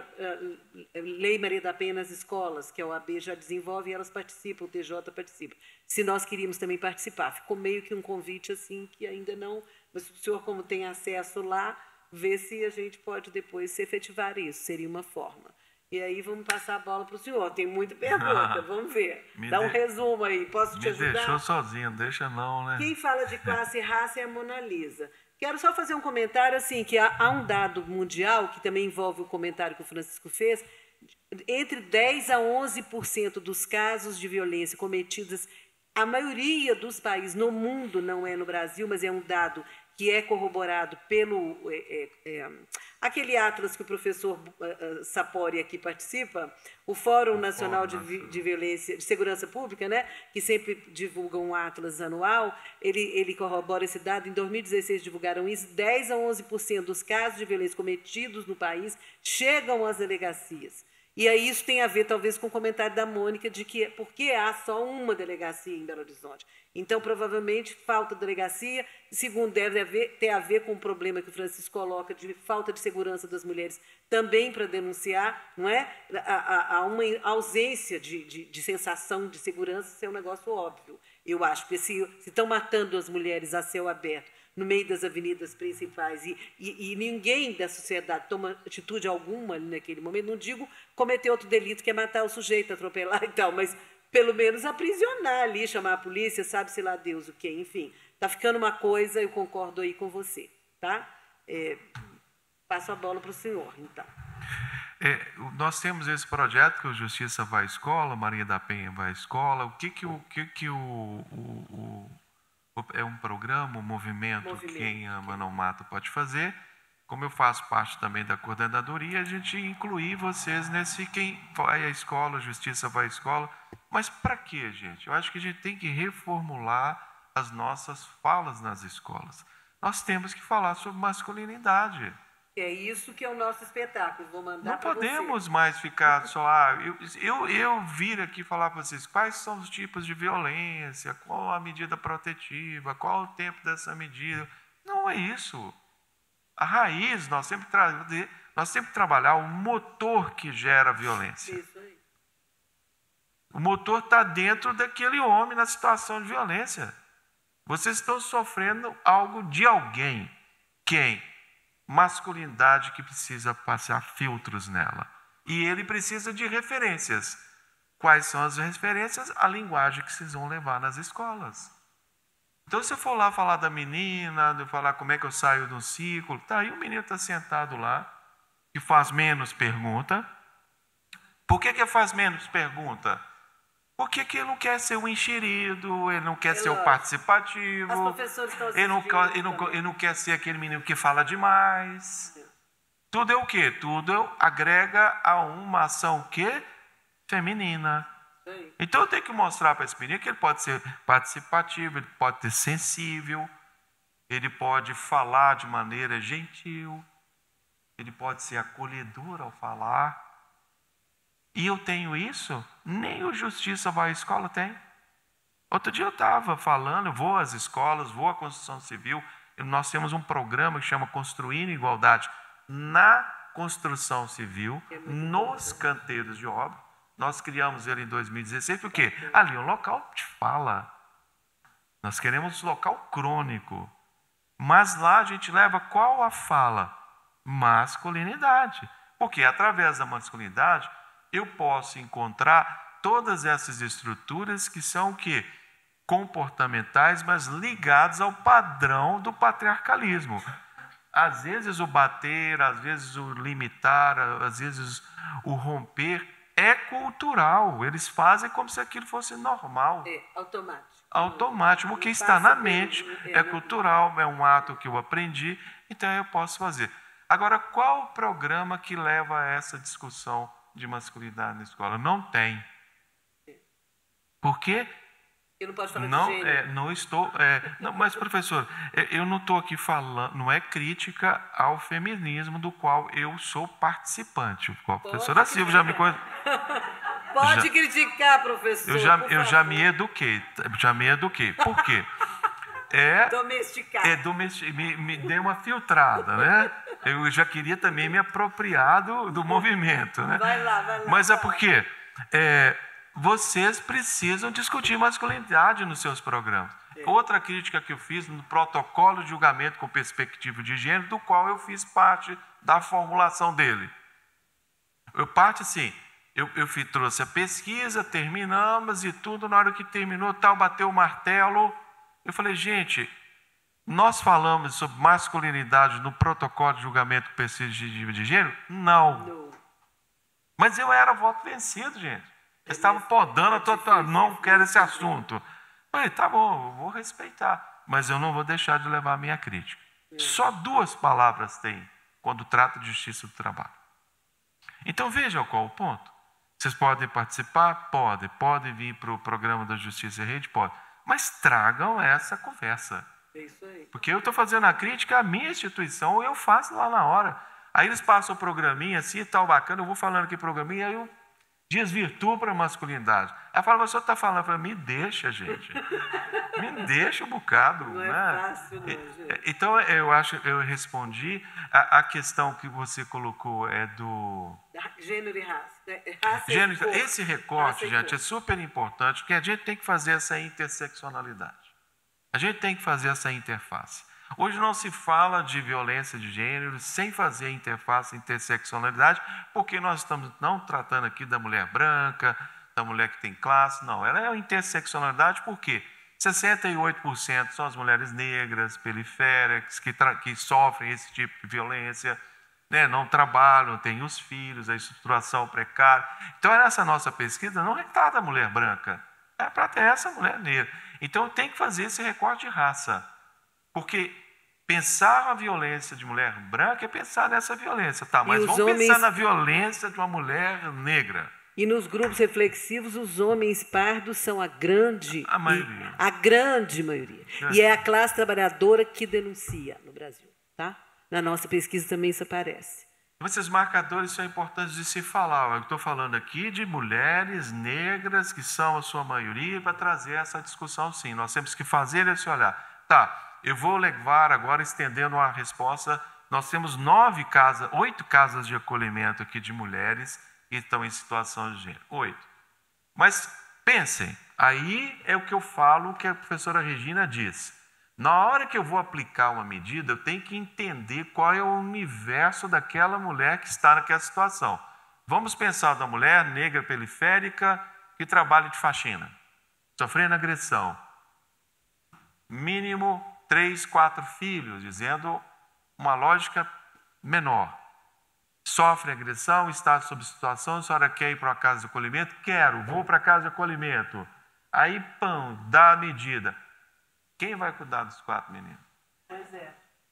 a, Lei Maria da Penha nas escolas, que a O A B já desenvolve e elas participam, o T J participa. Se nós queríamos também participar. Ficou meio que um convite assim, que ainda não... Mas o senhor, como tem acesso lá, vê se a gente pode depois se efetivar isso, seria uma forma. E aí vamos passar a bola para o senhor. Tem muita pergunta, vamos ver. Me Dá um de... resumo aí, posso te Me ajudar? deixou sozinho, deixa não, né? Quem fala de classe e raça é a Mona Lisa. Quero só fazer um comentário, assim, que há, há um dado mundial, que também envolve o comentário que o Francisco fez, entre dez a onze por cento dos casos de violência cometidos, a maioria dos países no mundo, não é no Brasil, mas é um dado que é corroborado pelo é, é, aquele atlas que o professor uh, Sapori aqui participa, o Fórum o Nacional Fórum de, de Violência, de Segurança Pública, né, que sempre divulga um atlas anual, ele, ele corrobora esse dado. Em dois mil e dezesseis divulgaram isso, dez a onze por cento dos casos de violência cometidos no país chegam às delegacias. E aí isso tem a ver, talvez, com o comentário da Mônica de que por que há só uma delegacia em Belo Horizonte. Então, provavelmente, falta delegacia. Segundo, deve haver, ter a ver com o problema que o Francisco coloca de falta de segurança das mulheres também para denunciar, não é? Há, há uma ausência de, de, de sensação de segurança, isso é um negócio óbvio, eu acho. Porque se, se estão matando as mulheres a céu aberto, no meio das avenidas principais, e, e, e ninguém da sociedade toma atitude alguma ali naquele momento, não digo cometer outro delito, que é matar o sujeito, atropelar e tal, mas pelo menos aprisionar ali, chamar a polícia, sabe-se lá Deus o quê, enfim. Está ficando uma coisa, eu concordo aí com você, tá? É, passo a bola para o senhor, então. É, nós temos esse projeto que o Justiça Vai à Escola, Maria da Penha vai à Escola. O que que o... Que que o, o, o é um programa, um movimento, movimento. Quem ama não mata pode fazer. Como eu faço parte também da coordenadoria, a gente incluir vocês nesse quem vai à escola, Justiça Vai à Escola. Mas para quê, gente? Eu acho que a gente tem que reformular as nossas falas nas escolas. Nós temos que falar sobre masculinidade. É isso que é o nosso espetáculo. Vou mandar Não para podemos você. mais ficar só lá. Eu, eu, eu vir aqui falar para vocês quais são os tipos de violência, qual a medida protetiva, qual o tempo dessa medida. Não é isso. A raiz, nós sempre, tra nós sempre trabalhar o motor que gera violência. Isso aí. O motor está dentro daquele homem na situação de violência. Vocês estão sofrendo algo de alguém. Quem? Masculinidade que precisa passar filtros nela. E ele precisa de referências. Quais são as referências? A linguagem que vocês vão levar nas escolas. Então, se eu for lá falar da menina, de falar como é que eu saio de um ciclo, tá aí o menino está sentado lá, que faz menos pergunta. Por que que faz menos pergunta? Porque que ele não quer ser o enxerido, ele não quer é ser lógico. o participativo, As professoras estão ele, não, ele, não, ele não quer ser aquele menino que fala demais. É. Tudo é o quê? Tudo agrega a uma ação o quê? Feminina. Sim. Então eu tenho que mostrar para esse menino que ele pode ser participativo, ele pode ser sensível, ele pode falar de maneira gentil, ele pode ser acolhedor ao falar. E eu tenho isso, nem o Justiça Vai à Escola tem. Outro dia eu estava falando, eu vou às escolas, vou à construção civil, nós temos um programa que chama Construindo Igualdade na construção civil, nos canteiros de obra. Nós criamos ele em dois mil e dezesseis, porque ali é um local de fala. Nós queremos um local crônico. Mas lá a gente leva qual a fala? Masculinidade. Porque através da masculinidade eu posso encontrar todas essas estruturas que são o quê? Comportamentais, mas ligados ao padrão do patriarcalismo. Às vezes o bater, às vezes o limitar, às vezes o romper é cultural. Eles fazem como se aquilo fosse normal. É automático. Automático. O que está na mente é cultural, é um ato que eu aprendi, então eu posso fazer. Agora, qual o programa que leva a essa discussão de masculinidade na escola? Não tem. Por quê? Eu não posso falar não, de gênero. é, não estou. É, não, mas, professor, é, eu não estou aqui falando, não é crítica ao feminismo do qual eu sou participante. A professora Silvia já me conhece. Pode já, criticar, professor. Eu já, eu já me eduquei. Já me eduquei. Por quê? É, domesticar. É domestic, me, me deu uma filtrada, né? Eu já queria também me apropriar do, do movimento, né? Vai lá, vai lá. Mas é porque é, vocês precisam discutir masculinidade nos seus programas. É. Outra crítica que eu fiz no protocolo de julgamento com perspectiva de gênero, do qual eu fiz parte da formulação dele. Eu parte assim, eu, eu fiz, trouxe a pesquisa, terminamos e tudo, na hora que terminou, tal, bateu o martelo. Eu falei, gente, nós falamos sobre masculinidade no protocolo de julgamento com perspectiva de gênero? Não. Não. Mas eu era voto vencido, gente. Eles estavam podando a total, não quero esse assunto. Eu falei, tá bom, eu vou respeitar, mas eu não vou deixar de levar a minha crítica. Só duas palavras tem quando trata de justiça do trabalho. Então veja qual o ponto. Vocês podem participar? Podem. Podem vir para o programa da Justiça e Rede? Podem. Mas tragam essa conversa. É isso aí. Porque eu estou fazendo a crítica à minha instituição, eu faço lá na hora. Aí eles passam o programinha assim, tal, bacana, eu vou falando aqui programinha, aí eu desvirtuo para a masculinidade. Aí fala, mas o senhor está falando? Eu falo, me deixa, gente. Me deixa um bocado. Não né? é fácil, não, gente. Então, eu acho que eu respondi. A, a questão que você colocou é do... Gênero e raça. raça Gênero, e esse recorte, gente, é super importante, porque a gente tem que fazer essa interseccionalidade. A gente tem que fazer essa interface. Hoje não se fala de violência de gênero sem fazer interface, interseccionalidade, porque nós estamos não tratando aqui da mulher branca, da mulher que tem classe, não. Ela é uma interseccionalidade porque sessenta e oito por cento são as mulheres negras, periféricas, que, que sofrem esse tipo de violência, né? Não trabalham, têm os filhos, a estruturação precária. Então, essa nossa pesquisa não retrata a mulher branca, é para ter essa mulher negra. Então, tem que fazer esse recorte de raça. Porque pensar a violência de mulher branca é pensar nessa violência. Tá, mas vamos homens... pensar na violência de uma mulher negra. E nos grupos reflexivos, os homens pardos são a grande... A maioria. A grande maioria. É. E é a classe trabalhadora que denuncia no Brasil. Tá? Na nossa pesquisa também isso aparece. Esses marcadores são importantes de se falar. Eu estou falando aqui de mulheres negras, que são a sua maioria, para trazer essa discussão, sim. Nós temos que fazer esse olhar. Tá. Eu vou levar agora, estendendo a resposta, nós temos nove casas, oito casas de acolhimento aqui de mulheres que estão em situação de gênero. Oito. Mas pensem, aí é o que eu falo, o que a professora Regina diz. Na hora que eu vou aplicar uma medida, eu tenho que entender qual é o universo daquela mulher que está naquela situação. Vamos pensar da mulher negra periférica que trabalha de faxina, sofrendo agressão. Mínimo três, quatro filhos, dizendo uma lógica menor. Sofre agressão, está sob situação, a senhora quer ir para a casa de acolhimento? Quero, vou para a casa de acolhimento. Aí, pão, dá a medida. Quem vai cuidar dos quatro meninos? Pois é.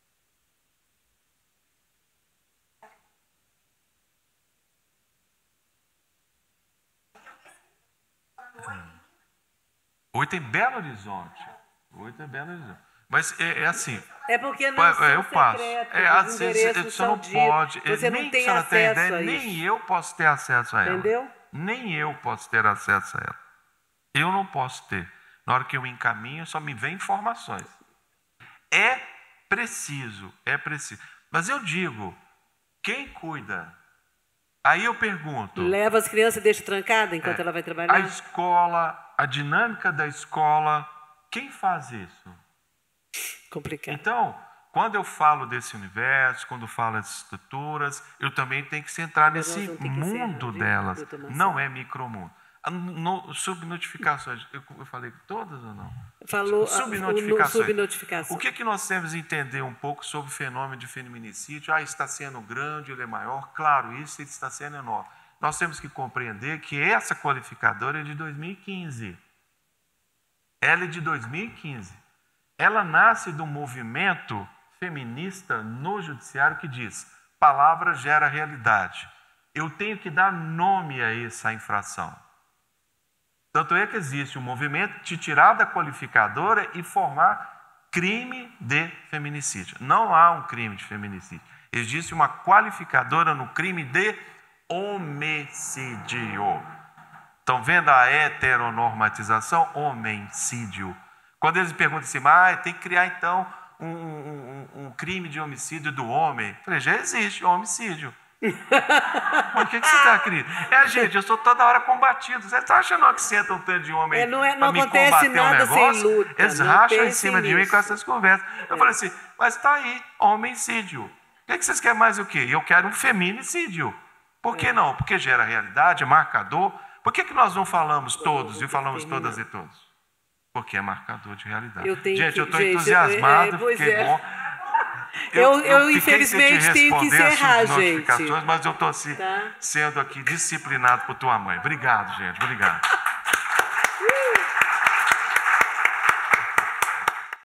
Oito em Belo Horizonte. Oito em Belo Horizonte. Mas é, é assim. É porque não são eu passo. secretos, É, às vezes você não pode. Você nem não tem a acesso ideia, a nem isso. eu posso ter acesso a ela. Entendeu? nem eu posso ter acesso a ela. Eu não posso ter. Na hora que eu encaminho, só me vem informações. É preciso, é preciso. Mas eu digo, quem cuida? Aí eu pergunto... Leva as crianças e deixa trancada enquanto é, ela vai trabalhar? A escola, a dinâmica da escola, quem faz isso? Complicado. Então, quando eu falo desse universo, quando eu falo das estruturas, eu também tenho que centrar nesse mundo delas. Não é micromundo. No, subnotificações, eu, eu falei todas ou não? Falou subnotificações. subnotificação. O que, que nós temos que entender um pouco sobre o fenômeno de feminicídio? Ah, está sendo grande, ele é maior. Claro, isso ele está sendo enorme. Nós temos que compreender que essa qualificadora é de dois mil e quinze. Ela é de dois mil e quinze. Ela nasce do movimento feminista no judiciário que diz: palavra gera realidade. Eu tenho que dar nome a essa infração. Tanto é que existe um movimento de tirar da qualificadora e formar crime de feminicídio. Não há um crime de feminicídio. Existe uma qualificadora no crime de homicídio. Estão vendo a heteronormatização? Homicídio. Quando eles perguntam assim, ah, tem que criar então um, um, um crime de homicídio do homem. Eu falei, já existe homicídio. Por que, que você está, querido? É, gente, eu sou toda hora combatido. Você está achando que senta um tanto de homem é, não é, para não me acontece combater nada um negócio? sem luta, eles racham em cima nisso. de mim com essas conversas. Eu é. falei assim, mas está aí, homicídio. O que, que vocês querem mais o quê? Eu quero um feminicídio. Por que é. não? Porque gera realidade, é marcador. Por que, que nós não falamos todos e falamos todas e todos? Porque é marcador de realidade. Eu gente, que, eu estou gente, entusiasmado, é, fiquei é. bom. Eu, eu, eu infelizmente tenho que encerrar, gente. Mas eu estou assim, tá. sendo aqui disciplinado por tua mãe. Obrigado, gente. Obrigado.